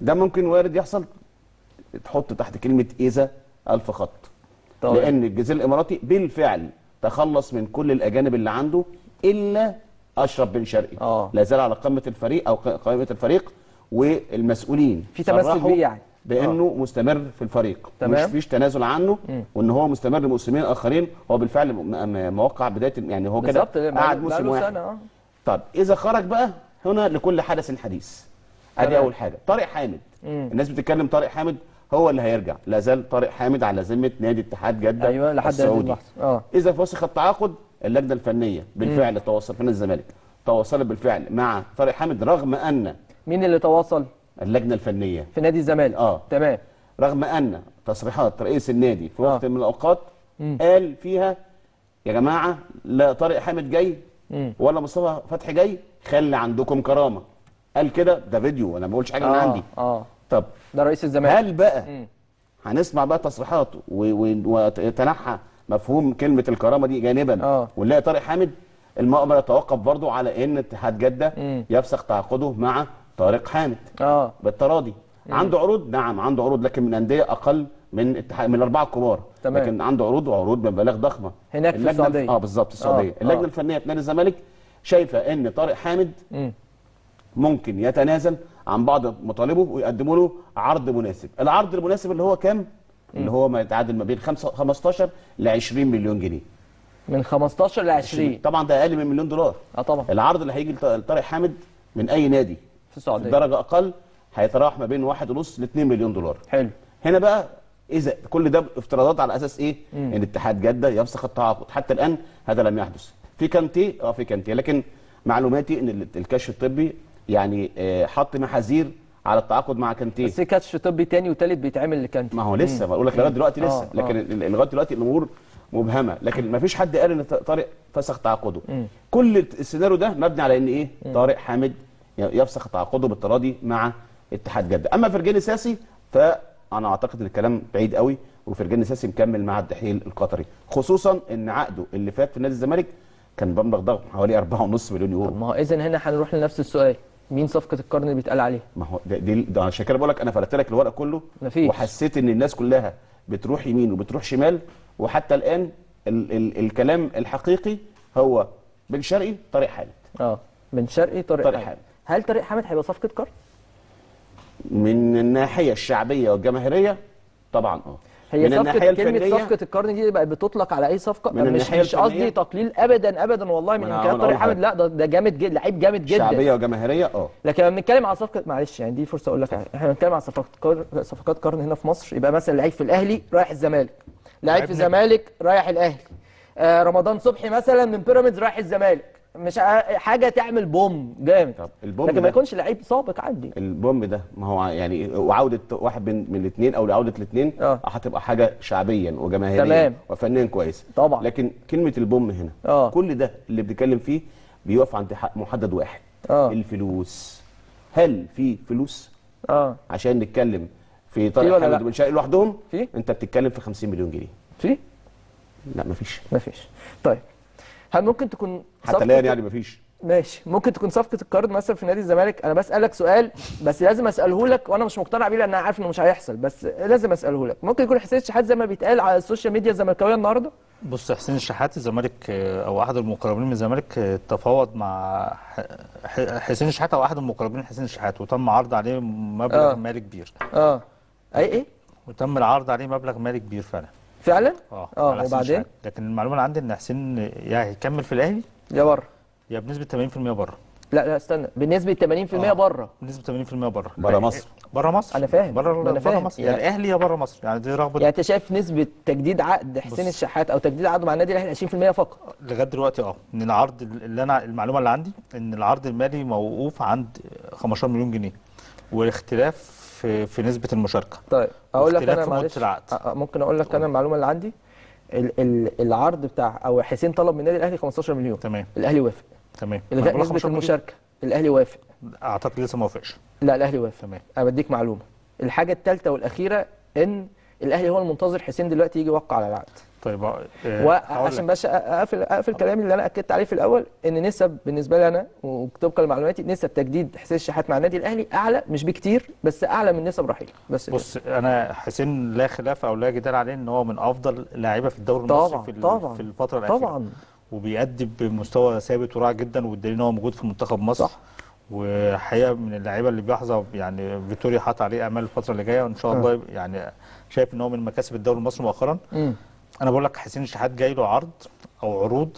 [SPEAKER 9] ده ممكن وارد يحصل، تحط تحت كلمه اذا 1000 خط. طبعا. لان الجزيره الاماراتي بالفعل تخلص من كل الاجانب اللي عنده الا اشرف بن شرقي. لا زال على قمه الفريق او قائمه الفريق، والمسؤولين
[SPEAKER 1] في تمسك بيه يعني
[SPEAKER 9] بانه مستمر في الفريق.
[SPEAKER 1] تمام.
[SPEAKER 9] مش فيش تنازل عنه، وان هو مستمر لموسمين اخرين. هو بالفعل موقع بدايه، يعني هو كده قعد موسم واحد. طب اذا خرج بقى هنا لكل حدث حديث. ادي اول حاجه. طارق حامد، الناس بتتكلم طارق حامد هو اللي هيرجع. لا زال طارق حامد على ذمه نادي اتحاد جده
[SPEAKER 1] لحد
[SPEAKER 9] السعودي. اذا فسخ التعاقد، اللجنه الفنيه بالفعل تواصل في نادي الزمالك، تواصلت بالفعل مع طارق حامد، رغم ان
[SPEAKER 1] مين اللي تواصل؟
[SPEAKER 9] اللجنه الفنيه
[SPEAKER 1] في نادي الزمالك. تمام.
[SPEAKER 9] رغم ان تصريحات رئيس النادي في وقت من الاوقات قال فيها يا جماعه لا طارق حامد جاي ولا مصطفى فتحي جاي، خلي عندكم كرامه. قال كده، ده فيديو، انا ما بقولش حاجه من عندي. طب
[SPEAKER 1] ده رئيس الزمالك.
[SPEAKER 9] هل بقى هنسمع بقى تصريحات ويتنحى مفهوم كلمه الكرامه دي جانبا ونلاقي طارق حامد؟ المؤامره يتوقف برضو على ان اتحاد جده يفسخ تعاقده مع طارق حامد بالتراضي. عنده عروض، نعم عنده عروض، لكن من انديه اقل من اتحاد، من الاربعه الكبار. لكن عنده عروض، وعروض بمبالغ ضخمه
[SPEAKER 1] هناك في السعوديه.
[SPEAKER 9] بالظبط السعوديه. اللجنه الفنيه في نادي الزمالك شايفه ان طارق حامد ممكن يتنازل عن بعض مطالبه ويقدموا له عرض مناسب. العرض المناسب اللي هو كام؟ اللي هو ما يتعادل ما بين 15 ل 20 مليون جنيه.
[SPEAKER 1] من 15 ل 20
[SPEAKER 9] طبعا ده اقل من مليون دولار.
[SPEAKER 1] طبعا.
[SPEAKER 9] العرض اللي هيجي لطارق حامد من اي نادي
[SPEAKER 1] في السعوديه
[SPEAKER 9] درجه اقل هيتراوح ما بين 1.5 ل 2 مليون دولار.
[SPEAKER 1] حلو.
[SPEAKER 9] هنا بقى اذا كل ده افتراضات على اساس ايه؟ ان اتحاد جده يفسخ التعاقد. حتى الان هذا لم يحدث. في كانتيه في كانتيه، لكن معلوماتي ان الكشف الطبي يعني حط محاذير على التعاقد مع كانتيه.
[SPEAKER 1] بس كشف طبي تاني وتالت بيتعمل لكانتيه.
[SPEAKER 9] ما هو لسه بقول لك لغايه دلوقتي لسه. لكن لغايه دلوقتي الامور مبهمه، لكن ما فيش حد قال ان طارق فسخ تعاقده. كل السيناريو ده مبني على ان ايه؟ طارق حامد يفسخ تعاقده بالتراضي مع اتحاد جده. اما فرجاني ساسي فانا اعتقد ان الكلام بعيد قوي، وفرجاني ساسي مكمل مع الدحيل القطري، خصوصا ان عقده اللي فات في نادي الزمالك كان بمبلغ ضخم حوالي 4.5 مليون يورو.
[SPEAKER 1] ما هو اذا هنا هنروح لنفس السؤال، مين صفقه القرن اللي بيتقال عليها؟
[SPEAKER 9] ما هو ده عشان كده بقول لك انا فلتت لك الورق كله.
[SPEAKER 1] مفيش.
[SPEAKER 9] وحسيت ان الناس كلها بتروح يمين وبتروح شمال، وحتى الان الكلام الحقيقي هو بن شرقي طارق حامد.
[SPEAKER 1] بن شرقي طارق حامد. هل طارق حامد هيبقى صفقه قرن؟
[SPEAKER 9] من الناحيه الشعبيه والجماهيريه طبعا
[SPEAKER 1] هي صفقه، كلمه صفقه القرن دي بقت بتطلق على اي صفقه. مش قصدي تقليل ابدا والله من امكانيات طارق حامد، لا ده جامد جدا، لعيب جامد جدا
[SPEAKER 9] شعبيه وجماهيريه.
[SPEAKER 1] لكن لما بنتكلم على صفقه، معلش يعني دي فرصه اقول لك، احنا بنتكلم على صفقات قرن هنا في مصر، يبقى مثلا لعيب في الاهلي رايح الزمالك، لعيب في الزمالك رايح الاهلي، رمضان صبحي مثلا من بيراميدز رايح الزمالك، مش حاجه تعمل بوم جامد. لكن ما يكونش لعيب سابق عندي.
[SPEAKER 9] البوم ده ما هو يعني وعوده واحد من الاثنين او لعوده الاثنين هتبقى حاجه شعبيا وجماهيريا وفنيا كويس
[SPEAKER 1] طبعا.
[SPEAKER 9] لكن كلمه البوم هنا كل ده اللي بنتكلم فيه بيقف عند محدد واحد. الفلوس. هل في فلوس؟ عشان نتكلم في طارق حامد وبن شرقي لوحدهم انت بتتكلم في 50 مليون جنيه. لا مفيش.
[SPEAKER 1] طيب هل ممكن تكون
[SPEAKER 9] حتى الان يعني مفيش؟
[SPEAKER 1] ماشي، ممكن تكون صفقه القرن مثلا في نادي الزمالك. انا بسالك سؤال بس لازم اساله لك، وانا مش مقتنع بيه لان انا عارف انه مش هيحصل، بس لازم اساله لك. ممكن يكون حسين الشحات زي ما بيتقال على السوشيال ميديا الزملكاويه النهارده؟
[SPEAKER 8] بص، حسين الشحات الزمالك او احد المقربين من الزمالك تفاوض مع حسين الشحات او احد المقربين من حسين الشحات، وتم عرض عليه مبلغ مالي كبير.
[SPEAKER 1] ايه؟
[SPEAKER 8] وتم العرض عليه مبلغ مالي كبير
[SPEAKER 1] فعلا؟
[SPEAKER 8] وبعدين؟ لكن المعلومه اللي عندي ان حسين يا هيكمل في الاهلي
[SPEAKER 1] يا بره،
[SPEAKER 8] يا بنسبه 80% بره.
[SPEAKER 1] لا استنى، بنسبه 80% بره.
[SPEAKER 8] بنسبه 80% بره.
[SPEAKER 9] بره مصر.
[SPEAKER 8] بره مصر.
[SPEAKER 1] انا فاهم.
[SPEAKER 8] بره مصر. يعني الاهلي يا بره مصر، يعني دي رغبه.
[SPEAKER 1] يعني انت شايف نسبه تجديد عقد حسين الشحات او تجديد عقده مع النادي الاهلي 20% فقط
[SPEAKER 8] لغايه دلوقتي؟ ان العرض اللي انا المعلومه اللي عندي ان العرض المالي موقوف عند 15 مليون جنيه، والاختلاف في نسبه المشاركه.
[SPEAKER 1] طيب اقول لك انا
[SPEAKER 8] معلش
[SPEAKER 1] ممكن اقول لك انا المعلومه اللي عندي. العرض بتاع او حسين طلب من النادي الاهلي 15 مليون.
[SPEAKER 8] تمام.
[SPEAKER 1] الاهلي وافق.
[SPEAKER 8] تمام.
[SPEAKER 1] الغاء نسبه المشاركه. الاهلي وافق.
[SPEAKER 8] اعتقد لسه ما وافقش.
[SPEAKER 1] لا الاهلي وافق.
[SPEAKER 8] تمام.
[SPEAKER 1] انا بديك معلومه. الحاجه الثالثه والاخيره ان الاهلي هو المنتظر حسين دلوقتي يجي يوقع على العقد.
[SPEAKER 8] طيب
[SPEAKER 1] وعشان باش اقفل كلامي اللي انا اكدت عليه في الاول، ان نسب بالنسبه لي انا وطبقا لمعلوماتي نسب تجديد حسين الشحات مع النادي الاهلي اعلى، مش بكتير بس اعلى من نسب رحيل. بس
[SPEAKER 8] بص انا حسين لا خلاف او لا جدال عليه ان هو من افضل لاعيبه في الدوري المصري في الفتره الاخيره
[SPEAKER 1] طبعا،
[SPEAKER 8] وبيأدي بمستوى ثابت ورائع جدا، والدليل ان هو موجود في منتخب مصر. صح. وحقيقه من اللعيبه اللي بيحظى يعني فيتوريا حاط عليه امال الفتره اللي جايه، وان شاء الله يعني شايف ان هو من مكاسب الدوري المصري مؤخرا. انا بقول لك حسين الشحات جاي له عرض او عروض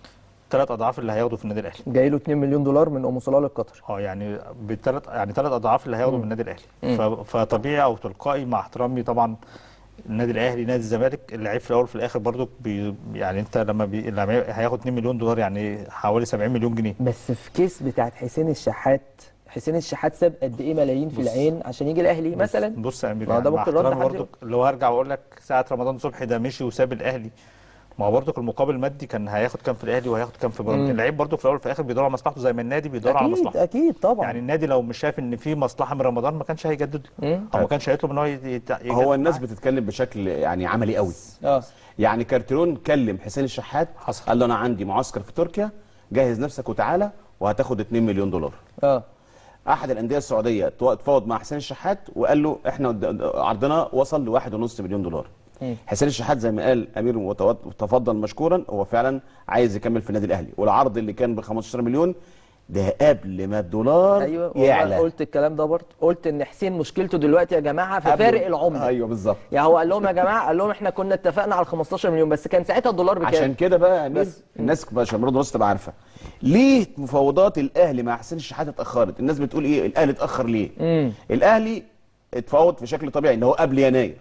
[SPEAKER 8] 3 اضعاف اللي هياخده في النادي الاهلي.
[SPEAKER 1] جاي له 2 مليون دولار من ام صلاح القطري.
[SPEAKER 8] يعني ثلاث اضعاف اللي هياخده من النادي الاهلي. فطبيعي او تلقائي مع احترامي طبعا النادي الاهلي نادي الزمالك، اللعيب في الاول وفي الاخر برضو يعني انت لما هياخد 2 مليون دولار يعني حوالي 70 مليون جنيه.
[SPEAKER 1] بس في كيس بتاعت حسين الشحات ساب قد ايه ملايين في العين عشان يجي الاهلي مثلا.
[SPEAKER 8] بص يا امير يعني مع احترامي برضو لو هرجع واقول لك ساعه رمضان صبحي ده مشي وساب الاهلي، ما هو برضو المقابل المادي كان هياخد كام في الاهلي وهياخد كام في بيراميدز. اللعيب برضو في الاول وفي الاخر بيدور على مصلحته زي ما النادي بيدور على مصلحته.
[SPEAKER 1] اكيد طبعا.
[SPEAKER 8] يعني النادي لو مش شايف ان في مصلحه من رمضان ما كانش هيجدد له او ما كانش هيطلب ان هو
[SPEAKER 9] هو الناس بتتكلم بشكل يعني عملي قوي. يعني كارتيرون كلم حسين الشحات قال له انا عندي معسكر في تركيا، جهز نفسك وتعالى وهتاخد 2 مليون دولار. احد الانديه السعوديه تفاوض مع حسين الشحات وقال له احنا عرضنا وصل ل 1.5 مليون دولار. حسين الشحات زي ما قال امير وتفضل مشكورا، هو فعلا عايز يكمل في النادي الاهلي، والعرض اللي كان ب 15 مليون ده قبل ما الدولار يعلى.
[SPEAKER 1] قلت الكلام ده برضه، قلت ان حسين مشكلته دلوقتي يا جماعه في فارق العمله.
[SPEAKER 9] ايوه بالظبط.
[SPEAKER 1] يعني هو قال لهم يا جماعه، قال لهم احنا كنا اتفقنا على 15 مليون بس كان ساعتها الدولار بكام.
[SPEAKER 9] عشان كده بقى يا امير الناس عشان برضه الناس تبقى عارفه ليه مفاوضات الاهلي مع حسين الشحات اتاخرت. الناس بتقول ايه الاهلي اتاخر ليه؟ الاهلي اتفاوض في شكل طبيعي ان هو قبل يناير.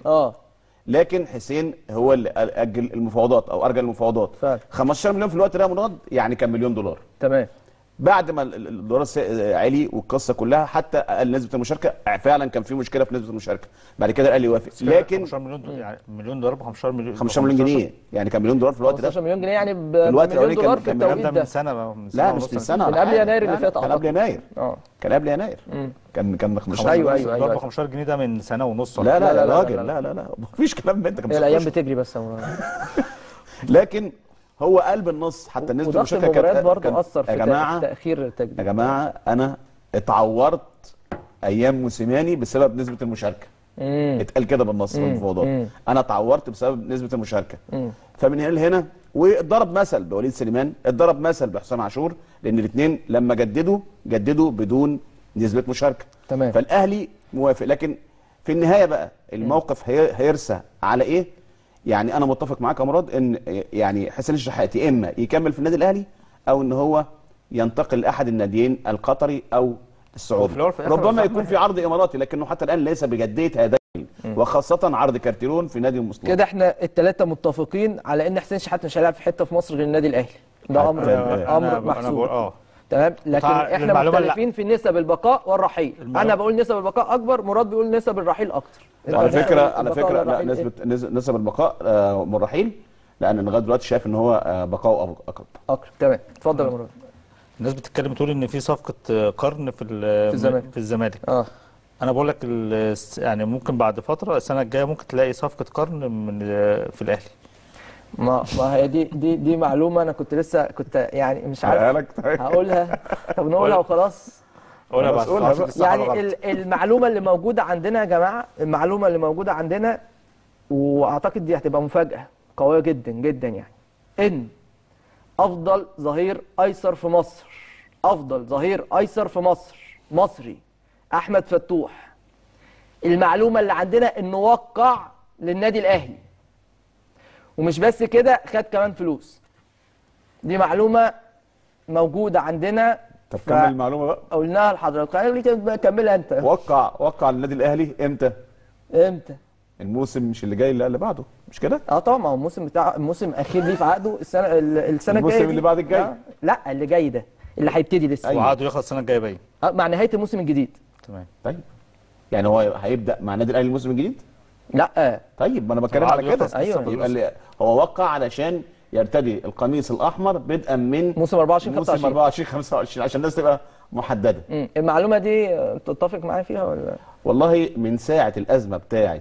[SPEAKER 9] لكن حسين هو اللي اجل المفاوضات او ارجل المفاوضات. 15 مليون في الوقت ده مراد يعني كان مليون دولار.
[SPEAKER 1] تمام.
[SPEAKER 9] بعد ما الدولار عالي والقصه كلها حتى اقل نسبه المشاركه، فعلا كان في مشكله في نسبه المشاركه، بعد كده الاهلي وافق. لكن
[SPEAKER 8] 15 مليون يعني مليون دولار ب 15
[SPEAKER 9] مليون جنيه يعني كان مليون دولار في الوقت ده.
[SPEAKER 1] 15 مليون جنيه يعني مليون دولار في التوقيت ده
[SPEAKER 8] من سنه
[SPEAKER 9] لا مش من سنه،
[SPEAKER 1] من قبل يناير اللي فات.
[SPEAKER 9] كان قبل يناير. كان قبل يناير. كان
[SPEAKER 8] 15 ايوه 15 جنيه ده من سنه ونص.
[SPEAKER 9] لا لا يا راجل لا مفيش كلام من ده.
[SPEAKER 1] الايام بتجري بس.
[SPEAKER 9] لكن هو قلب النص حتى نسبه
[SPEAKER 1] المشاركه كانت برضه اثر في تاخير التجديد.
[SPEAKER 9] يا جماعه انا اتعورت ايام موسيماني بسبب نسبه المشاركه. اتقال كده بالنص في المفاوضات. انا اتعورت بسبب نسبه المشاركه. فمن هنا لهنا واتضرب مثل بوليد سليمان، اتضرب مثل بحسام عاشور، لان الاثنين لما جددوا بدون نسبه مشاركه.
[SPEAKER 1] تمام.
[SPEAKER 9] فالاهلي موافق، لكن في النهايه بقى الموقف هيرسى على ايه؟ يعني انا متفق معاك يا مراد ان يعني حسين الشحات يا اما يكمل في النادي الاهلي او ان هو ينتقل لاحد الناديين القطري او السعودي. ربما يكون في عرض اماراتي، لكنه حتى الان ليس بجديه هذين، وخاصه عرض كارتيرون في نادي المصلحه.
[SPEAKER 1] كده احنا الثلاثه متفقين على ان حسين الشحات مش هيلعب في حته في مصر غير النادي الاهلي. ده امر محسوب. تمام. لكن احنا مختلفين في نسب البقاء والرحيل. انا بقول نسب البقاء اكبر، مراد بيقول نسب الرحيل اكتر.
[SPEAKER 9] على فكره لا نسب البقاء من الرحيل، لان لغايه دلوقتي شايف ان هو بقاؤه اقرب.
[SPEAKER 1] تمام. اتفضل يا مراد.
[SPEAKER 8] الناس بتتكلم بتقول ان في صفقه قرن في الزمالك. انا بقول لك يعني ممكن بعد فتره السنه الجايه ممكن تلاقي صفقه قرن في الاهلي.
[SPEAKER 1] ما هي دي معلومه انا كنت يعني مش عارف هقولها. طب نقولها وخلاص.
[SPEAKER 8] قولها بس.
[SPEAKER 1] يعني المعلومه اللي موجوده عندنا يا جماعه، المعلومه اللي موجوده عندنا واعتقد دي هتبقى مفاجاه قويه جدا جدا، يعني ان افضل ظهير ايسر في مصر مصري احمد فتوح، المعلومه اللي عندنا انه وقع للنادي الاهلي، ومش بس كده خد كمان فلوس. دي معلومه موجوده عندنا.
[SPEAKER 9] طب كمل المعلومه بقى.
[SPEAKER 1] قلناها لحضرتك، خليك كملها انت.
[SPEAKER 9] وقع للنادي الاهلي امتى؟ الموسم مش اللي جاي اللي بعده، مش كده؟
[SPEAKER 1] طبعا ما هو الموسم الاخير ليه في عقده السنه الجايه.
[SPEAKER 9] الموسم اللي بعد الجاي؟
[SPEAKER 1] لا اللي جاي ده اللي هيبتدي لسه.
[SPEAKER 8] وعقده يخلص السنه الجايه باين.
[SPEAKER 1] مع نهايه الموسم الجديد.
[SPEAKER 8] تمام.
[SPEAKER 9] طيب يعني هو هيبدا مع النادي الاهلي الموسم الجديد؟
[SPEAKER 1] لا.
[SPEAKER 9] طيب ما انا بتكلم على كده.
[SPEAKER 1] ايوه.
[SPEAKER 9] يبقى هو وقع علشان يرتدي القميص الاحمر بدءا من
[SPEAKER 1] موسم 24
[SPEAKER 9] موسم 24 25 عشان الناس تبقى محدده.
[SPEAKER 1] المعلومه دي تتفق معايا فيها ولا؟
[SPEAKER 9] والله من ساعه الازمه بتاعه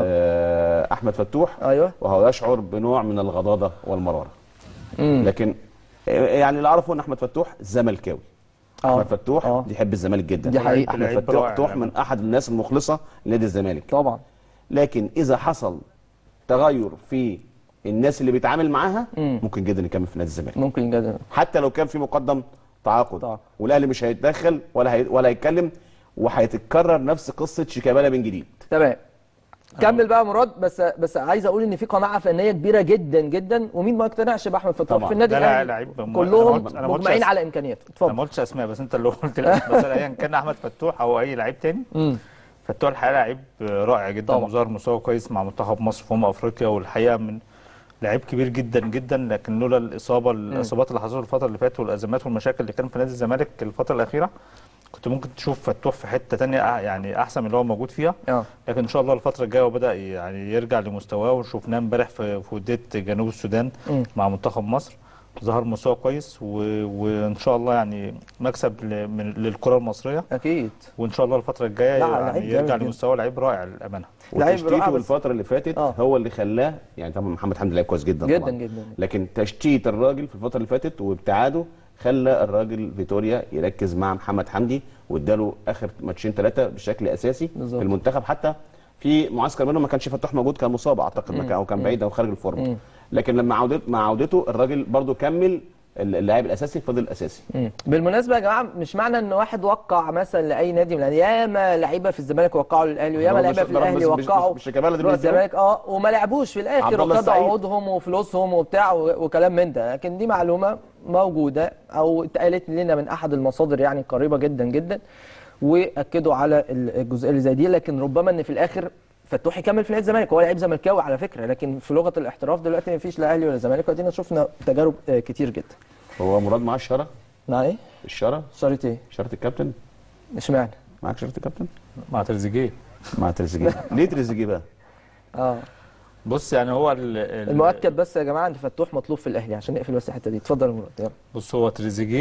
[SPEAKER 9] احمد فتوح،
[SPEAKER 1] ايوه،
[SPEAKER 9] وهو يشعر بنوع من الغضاضه والمراره. لكن يعني اللي اعرفه ان احمد فتوح زملكاوي. احمد فتوح بيحب الزمالك جدا.
[SPEAKER 1] دي حقيقة.
[SPEAKER 9] احمد فتوح من احد الناس المخلصه لنادي الزمالك
[SPEAKER 1] طبعا.
[SPEAKER 9] لكن اذا حصل تغير في الناس اللي بيتعامل معاها ممكن جدا يكمل في نادي الزمالك،
[SPEAKER 1] ممكن جدا،
[SPEAKER 9] حتى لو كان في مقدم تعاقد والاهلي مش هيتدخل ولا هيتكلم، وهيتكرر نفس قصه شيكابالا من جديد.
[SPEAKER 1] تمام. كمل بقى مراد. بس عايز اقول ان في قناعه فنيه كبيره جدا جدا، ومين ما يقتنعش باحمد فتوح في النادي الاهلي؟ كلهم مجمعين على امكانياته.
[SPEAKER 8] اتفضل. انا ما قلتش اسماء، بس انت اللي قلت الاسماء. بس ايا كان احمد فتوح او اي لعيب تاني، فتوح الحقيقه لعيب رائع جدا وظهر مستوى كويس مع منتخب مصر في افريقيا، والحقيقه من لعيب كبير جدا جدا، لكن لولا الاصابات اللي حصلت الفتره اللي فاتت والازمات والمشاكل اللي كان في نادي الزمالك الفتره الاخيره كنت ممكن تشوف فتوح في حته ثانيه يعني احسن من اللي هو موجود فيها. لكن ان شاء الله الفتره الجايه وبدا يعني يرجع لمستواه، وشفناه امبارح في وديه جنوب السودان مع منتخب مصر، ظهر مستوى كويس، وان شاء الله يعني مكسب للكره المصريه
[SPEAKER 1] اكيد،
[SPEAKER 8] وان شاء الله الفتره الجايه يعني يرجع لمستوى لعيب رائع للامانه.
[SPEAKER 9] وتشتيته الفتره اللي فاتت هو اللي خلاه، يعني طبعا محمد حمدي لعيب كويس جدا
[SPEAKER 1] جدا
[SPEAKER 9] طبعا
[SPEAKER 1] جدا،
[SPEAKER 9] لكن تشتيت الراجل في الفتره اللي فاتت وابتعاده خلى الراجل فيتوريا يركز مع محمد حمدي، واداله اخر ماتشين 3 بشكل اساسي بالزبط. في المنتخب، حتى في معسكر منه ما كانش فتوح موجود، كان مصاب اعتقد او كان بعيد او خارج الفورمه، لكن لما مع عودته الراجل برضو كمل اللاعب الاساسي، فضل اساسي.
[SPEAKER 1] بالمناسبه يا جماعه، مش معنى ان واحد وقع مثلا لاي نادي من الانديه، ياما لعيبه في الزمالك وقعوا للاهلي، وياما لعيبه في الاهلي وقعوا
[SPEAKER 9] مش شيكابالا دلوقتي
[SPEAKER 1] للزمالك وما لعبوش في الاخر وخدوا عقودهم وفلوسهم وبتاع وكلام من ده. لكن دي معلومه موجوده او اتقالت لنا من احد المصادر يعني قريبه جدا جدا، واكدوا على الجزئيه اللي زي دي. لكن ربما ان في الاخر فتوح يكمل في نادي الزمالك، هو لعيب زملكاوي على فكره، لكن في لغه الاحتراف دلوقتي ما فيش لا اهلي ولا زمالك، وادينا شفنا تجارب كتير جدا.
[SPEAKER 9] هو مراد معاه الشاره؟
[SPEAKER 1] مع ايه؟
[SPEAKER 9] الشاره؟
[SPEAKER 1] شاره ايه؟
[SPEAKER 9] شاره الكابتن؟
[SPEAKER 1] اشمعنى؟
[SPEAKER 9] معاك شاره الكابتن؟
[SPEAKER 8] مع تريزيجيه.
[SPEAKER 9] مع تريزيجيه. ليه تريزيجيه بقى؟
[SPEAKER 8] بص يعني هو
[SPEAKER 1] المؤكد بس يا جماعه ان فتوح مطلوب في الاهلي، عشان نقفل بس الحته دي. اتفضل يا مراد. يلا.
[SPEAKER 8] بص هو تريزيجيه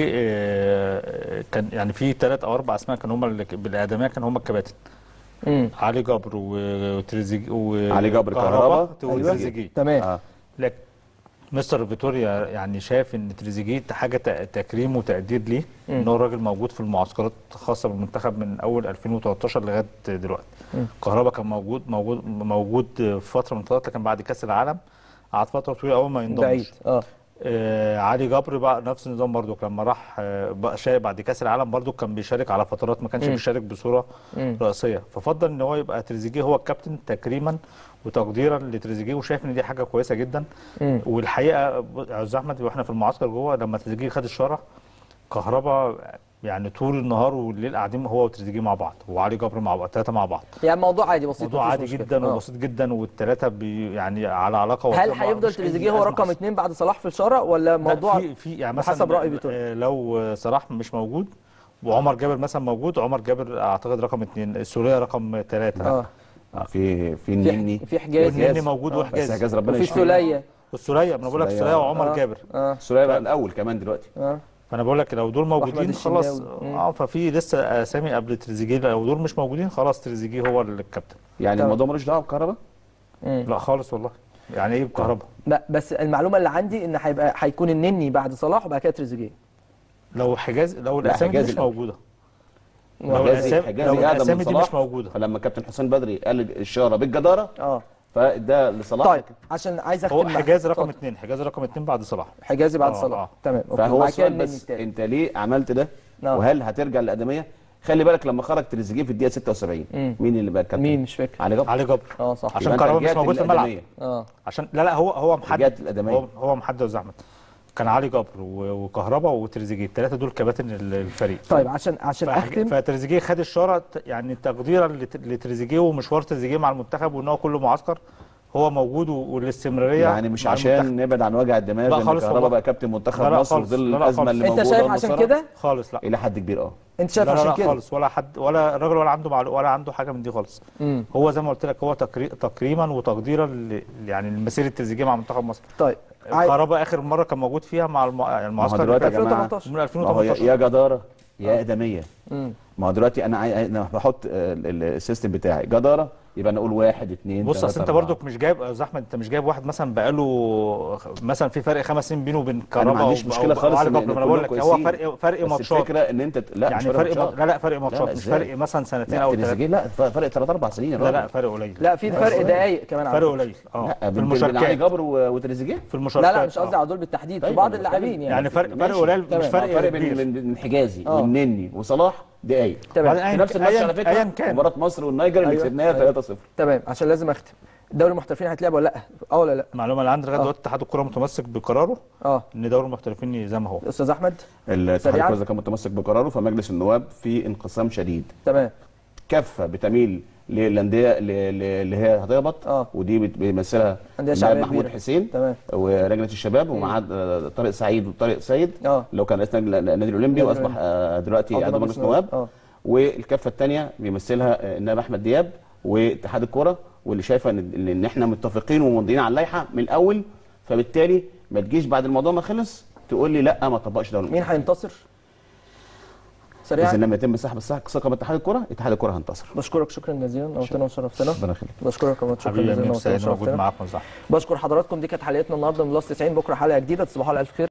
[SPEAKER 8] كان يعني في 3 أو 4 اسماء كانوا هم بالادميه، كانوا هم الكباتن. علي جبر وتريزيجيه
[SPEAKER 9] علي جبر كهربا
[SPEAKER 8] وتريزيجيه.
[SPEAKER 1] تمام.
[SPEAKER 8] لكن مستر فيتوريا يعني شايف ان تريزيجيه حاجه تكريم وتقدير ليه، ان هو الراجل موجود في المعسكرات الخاصه بالمنتخب من اول 2013 لغايه دلوقتي. كهربا كان موجود في فتره من الفترات، لكن بعد كاس العالم قعد فتره طويله قوي ما ينضمش. علي جبر بقى نفس النظام برضو، لما راح بعد كاس العالم برضو كان بيشارك على فترات، ما كانش بيشارك بصوره رئيسيه، ففضل ان هو يبقى تريزيجيه هو الكابتن تكريما وتقديرا لتريزيجيه، وشايف ان دي حاجه كويسه جدا. والحقيقه يا استاذ احمد واحنا في المعسكر جوه لما تريزيجيه خد الشاره، كهربا يعني طول النهار والليل قاعدين هو وتريزيجيه مع بعض وعلي جبر مع بعض، 3 مع بعض.
[SPEAKER 1] يعني موضوع عادي بسيط،
[SPEAKER 8] موضوع عادي جدا وبسيط جدا، والثلاثه يعني على علاقه.
[SPEAKER 1] هل هيفضل تريزيجيه هو رقم 2 بعد صلاح في الشاره، ولا موضوع
[SPEAKER 8] في يعني مثلا
[SPEAKER 1] حسب راي فيتوريا؟
[SPEAKER 8] لو صلاح مش موجود وعمر جابر مثلا موجود، عمر جابر اعتقد رقم 2، السوليه رقم 3.
[SPEAKER 9] في النني،
[SPEAKER 1] في حجازي،
[SPEAKER 8] النني موجود وحجازي،
[SPEAKER 9] حجاز ربنا
[SPEAKER 1] يشفيه، وفي السوليه،
[SPEAKER 8] والسوليه ما انا بقول لك السوليه وعمر جابر.
[SPEAKER 9] السوليه بقى الاول كمان دلوقتي.
[SPEAKER 8] فانا بقول لك لو دول موجودين خلاص ففي لسه اسامي قبل تريزيجيه، لو دول مش موجودين خلاص تريزيجيه هو الكابتن.
[SPEAKER 9] يعني الموضوع ملوش دعوه بكهربا؟
[SPEAKER 8] لا خالص والله. يعني ايه بكهربا؟
[SPEAKER 1] لا بس المعلومه اللي عندي ان هيكون النني بعد صلاح وبعد كده تريزيجيه.
[SPEAKER 8] لو الاسامي مش موجوده، لو الاسامي دي مش موجوده،
[SPEAKER 9] فلما كابتن حسين بدري قال الاشاره بالجداره فده لصلاح.
[SPEAKER 1] طيب عشان عايز اختم
[SPEAKER 8] هو حجازي رقم 2، حجازي رقم 2 بعد صلاح،
[SPEAKER 1] حجازي بعد صلاح. تمام.
[SPEAKER 9] فهو السؤال بس انت ليه عملت ده؟ وهل هترجع للادميه؟ خلي بالك لما خرج تريزيجيه في الدقيقه 76 مين اللي بقى كابتن؟
[SPEAKER 1] مين مش فاكر.
[SPEAKER 8] علي جبر.
[SPEAKER 1] صح.
[SPEAKER 8] عشان كهربا مش موجود في الملعب. عشان لا هو محدد، هو محدد يا زحمه. كان علي جبر وكهربا وتريزيجيه، ال3 دول كباتن الفريق.
[SPEAKER 1] طيب عشان اختم،
[SPEAKER 8] فتريزيجيه خد الشاره يعني تقديرا لتريزيجيه ومشوار تريزيجيه مع المنتخب، وان هو كل معسكر هو موجود والاستمراريه،
[SPEAKER 9] يعني مش عشان نبعد عن وجع الدماغ ان كهربا بقى كابتن منتخب مصر في ظل الازمه اللي موجوده.
[SPEAKER 1] انت شايف عشان كده؟
[SPEAKER 8] خالص لا،
[SPEAKER 9] الى حد كبير.
[SPEAKER 1] انت شايف عشان كده؟
[SPEAKER 8] لا خالص، ولا حد ولا الراجل ولا عنده حاجه من دي خالص. هو زي ما قلت لك هو تكريما وتقديرا يعني لمسيره تريزيجيه مع منتخب مصر.
[SPEAKER 1] طيب
[SPEAKER 8] كهربا اخر مره كان موجود فيها مع المعسكر
[SPEAKER 9] دلوقتي
[SPEAKER 8] اللي
[SPEAKER 9] يا جماعه
[SPEAKER 1] 2018
[SPEAKER 8] من 2018
[SPEAKER 9] يا جداره يا ادميه. ما هو دلوقتي انا بحط السيستم بتاعي جداره، يبقى انا اقول 1 2
[SPEAKER 8] بص اصل انت برضك مش جايب يا احمد، انت مش جايب واحد مثلا بقاله مثلا في فرق 5 سنين بينه وبين كهربا.
[SPEAKER 9] انا ما عنديش مشكله خالص
[SPEAKER 8] انا بقول لك هو فرق ماتشات.
[SPEAKER 9] الفكره ان انت لا
[SPEAKER 8] يعني
[SPEAKER 9] مش فرق
[SPEAKER 8] لا فرق ماتشات، مش فرق مثلا سنتين او 3.
[SPEAKER 9] لا فرق 3 4 سنين يا راجل.
[SPEAKER 8] لا فرق قليل.
[SPEAKER 1] لا في فرق دقايق كمان،
[SPEAKER 8] فرق قليل
[SPEAKER 9] لا في المشاركات علي جبر وتريزيجيه
[SPEAKER 8] في المشاركات.
[SPEAKER 1] لا مش قصدي على دول بالتحديد، في بعض اللاعبين
[SPEAKER 8] يعني فرق قليل، مش فرق
[SPEAKER 9] بين حجازي والنني وصلاح دقايق.
[SPEAKER 1] تمام.
[SPEAKER 9] في نفس الماتش على فكره مباراه مصر والنيجر اللي كسبناها 3-0.
[SPEAKER 1] تمام. عشان لازم اختم، دوري المحترفين هيتلعب ولا لا؟ ولا لا؟
[SPEAKER 8] المعلومه اللي عندي لغايه دلوقتي اتحاد الكره متمسك بقراره ان دوري المحترفين زي ما هو.
[SPEAKER 1] استاذ احمد،
[SPEAKER 9] الاتحاد الكره كان متمسك بقراره، فمجلس النواب في انقسام شديد.
[SPEAKER 1] تمام.
[SPEAKER 9] كفه بتميل للانديه اللي هي هتهبط، ودي بيمثلها محمود حسين ولجنه الشباب ومعاه طارق سعيد وطارق سيد لو كان رئيس النادي الاولمبي واصبح دلوقتي عضو مجلس النواب. والكفه الثانيه بيمثلها النائب احمد دياب واتحاد الكره، واللي شايفه ان احنا متفقين وممضيين على اللائحه من الاول، فبالتالي ما تجيش بعد الموضوع ما خلص تقول لي لا ما طبقش دوري.
[SPEAKER 1] مين هينتصر؟ سريعا.
[SPEAKER 9] اذا لما يتم سحب الثقه من اتحاد الكره، اتحاد الكره هينتصر.
[SPEAKER 1] بشكرك شكرا جزيلا، نورتنا وشرفتنا.
[SPEAKER 9] ربنا يخليك.
[SPEAKER 1] بشكرك يا شكرا جزيلا،
[SPEAKER 8] نورتنا وشرفتنا.
[SPEAKER 1] بشكر حضراتكم. دي كانت حلقتنا النهارده من بلس 90. بكره حلقه جديده، تصبحوا على الف خير.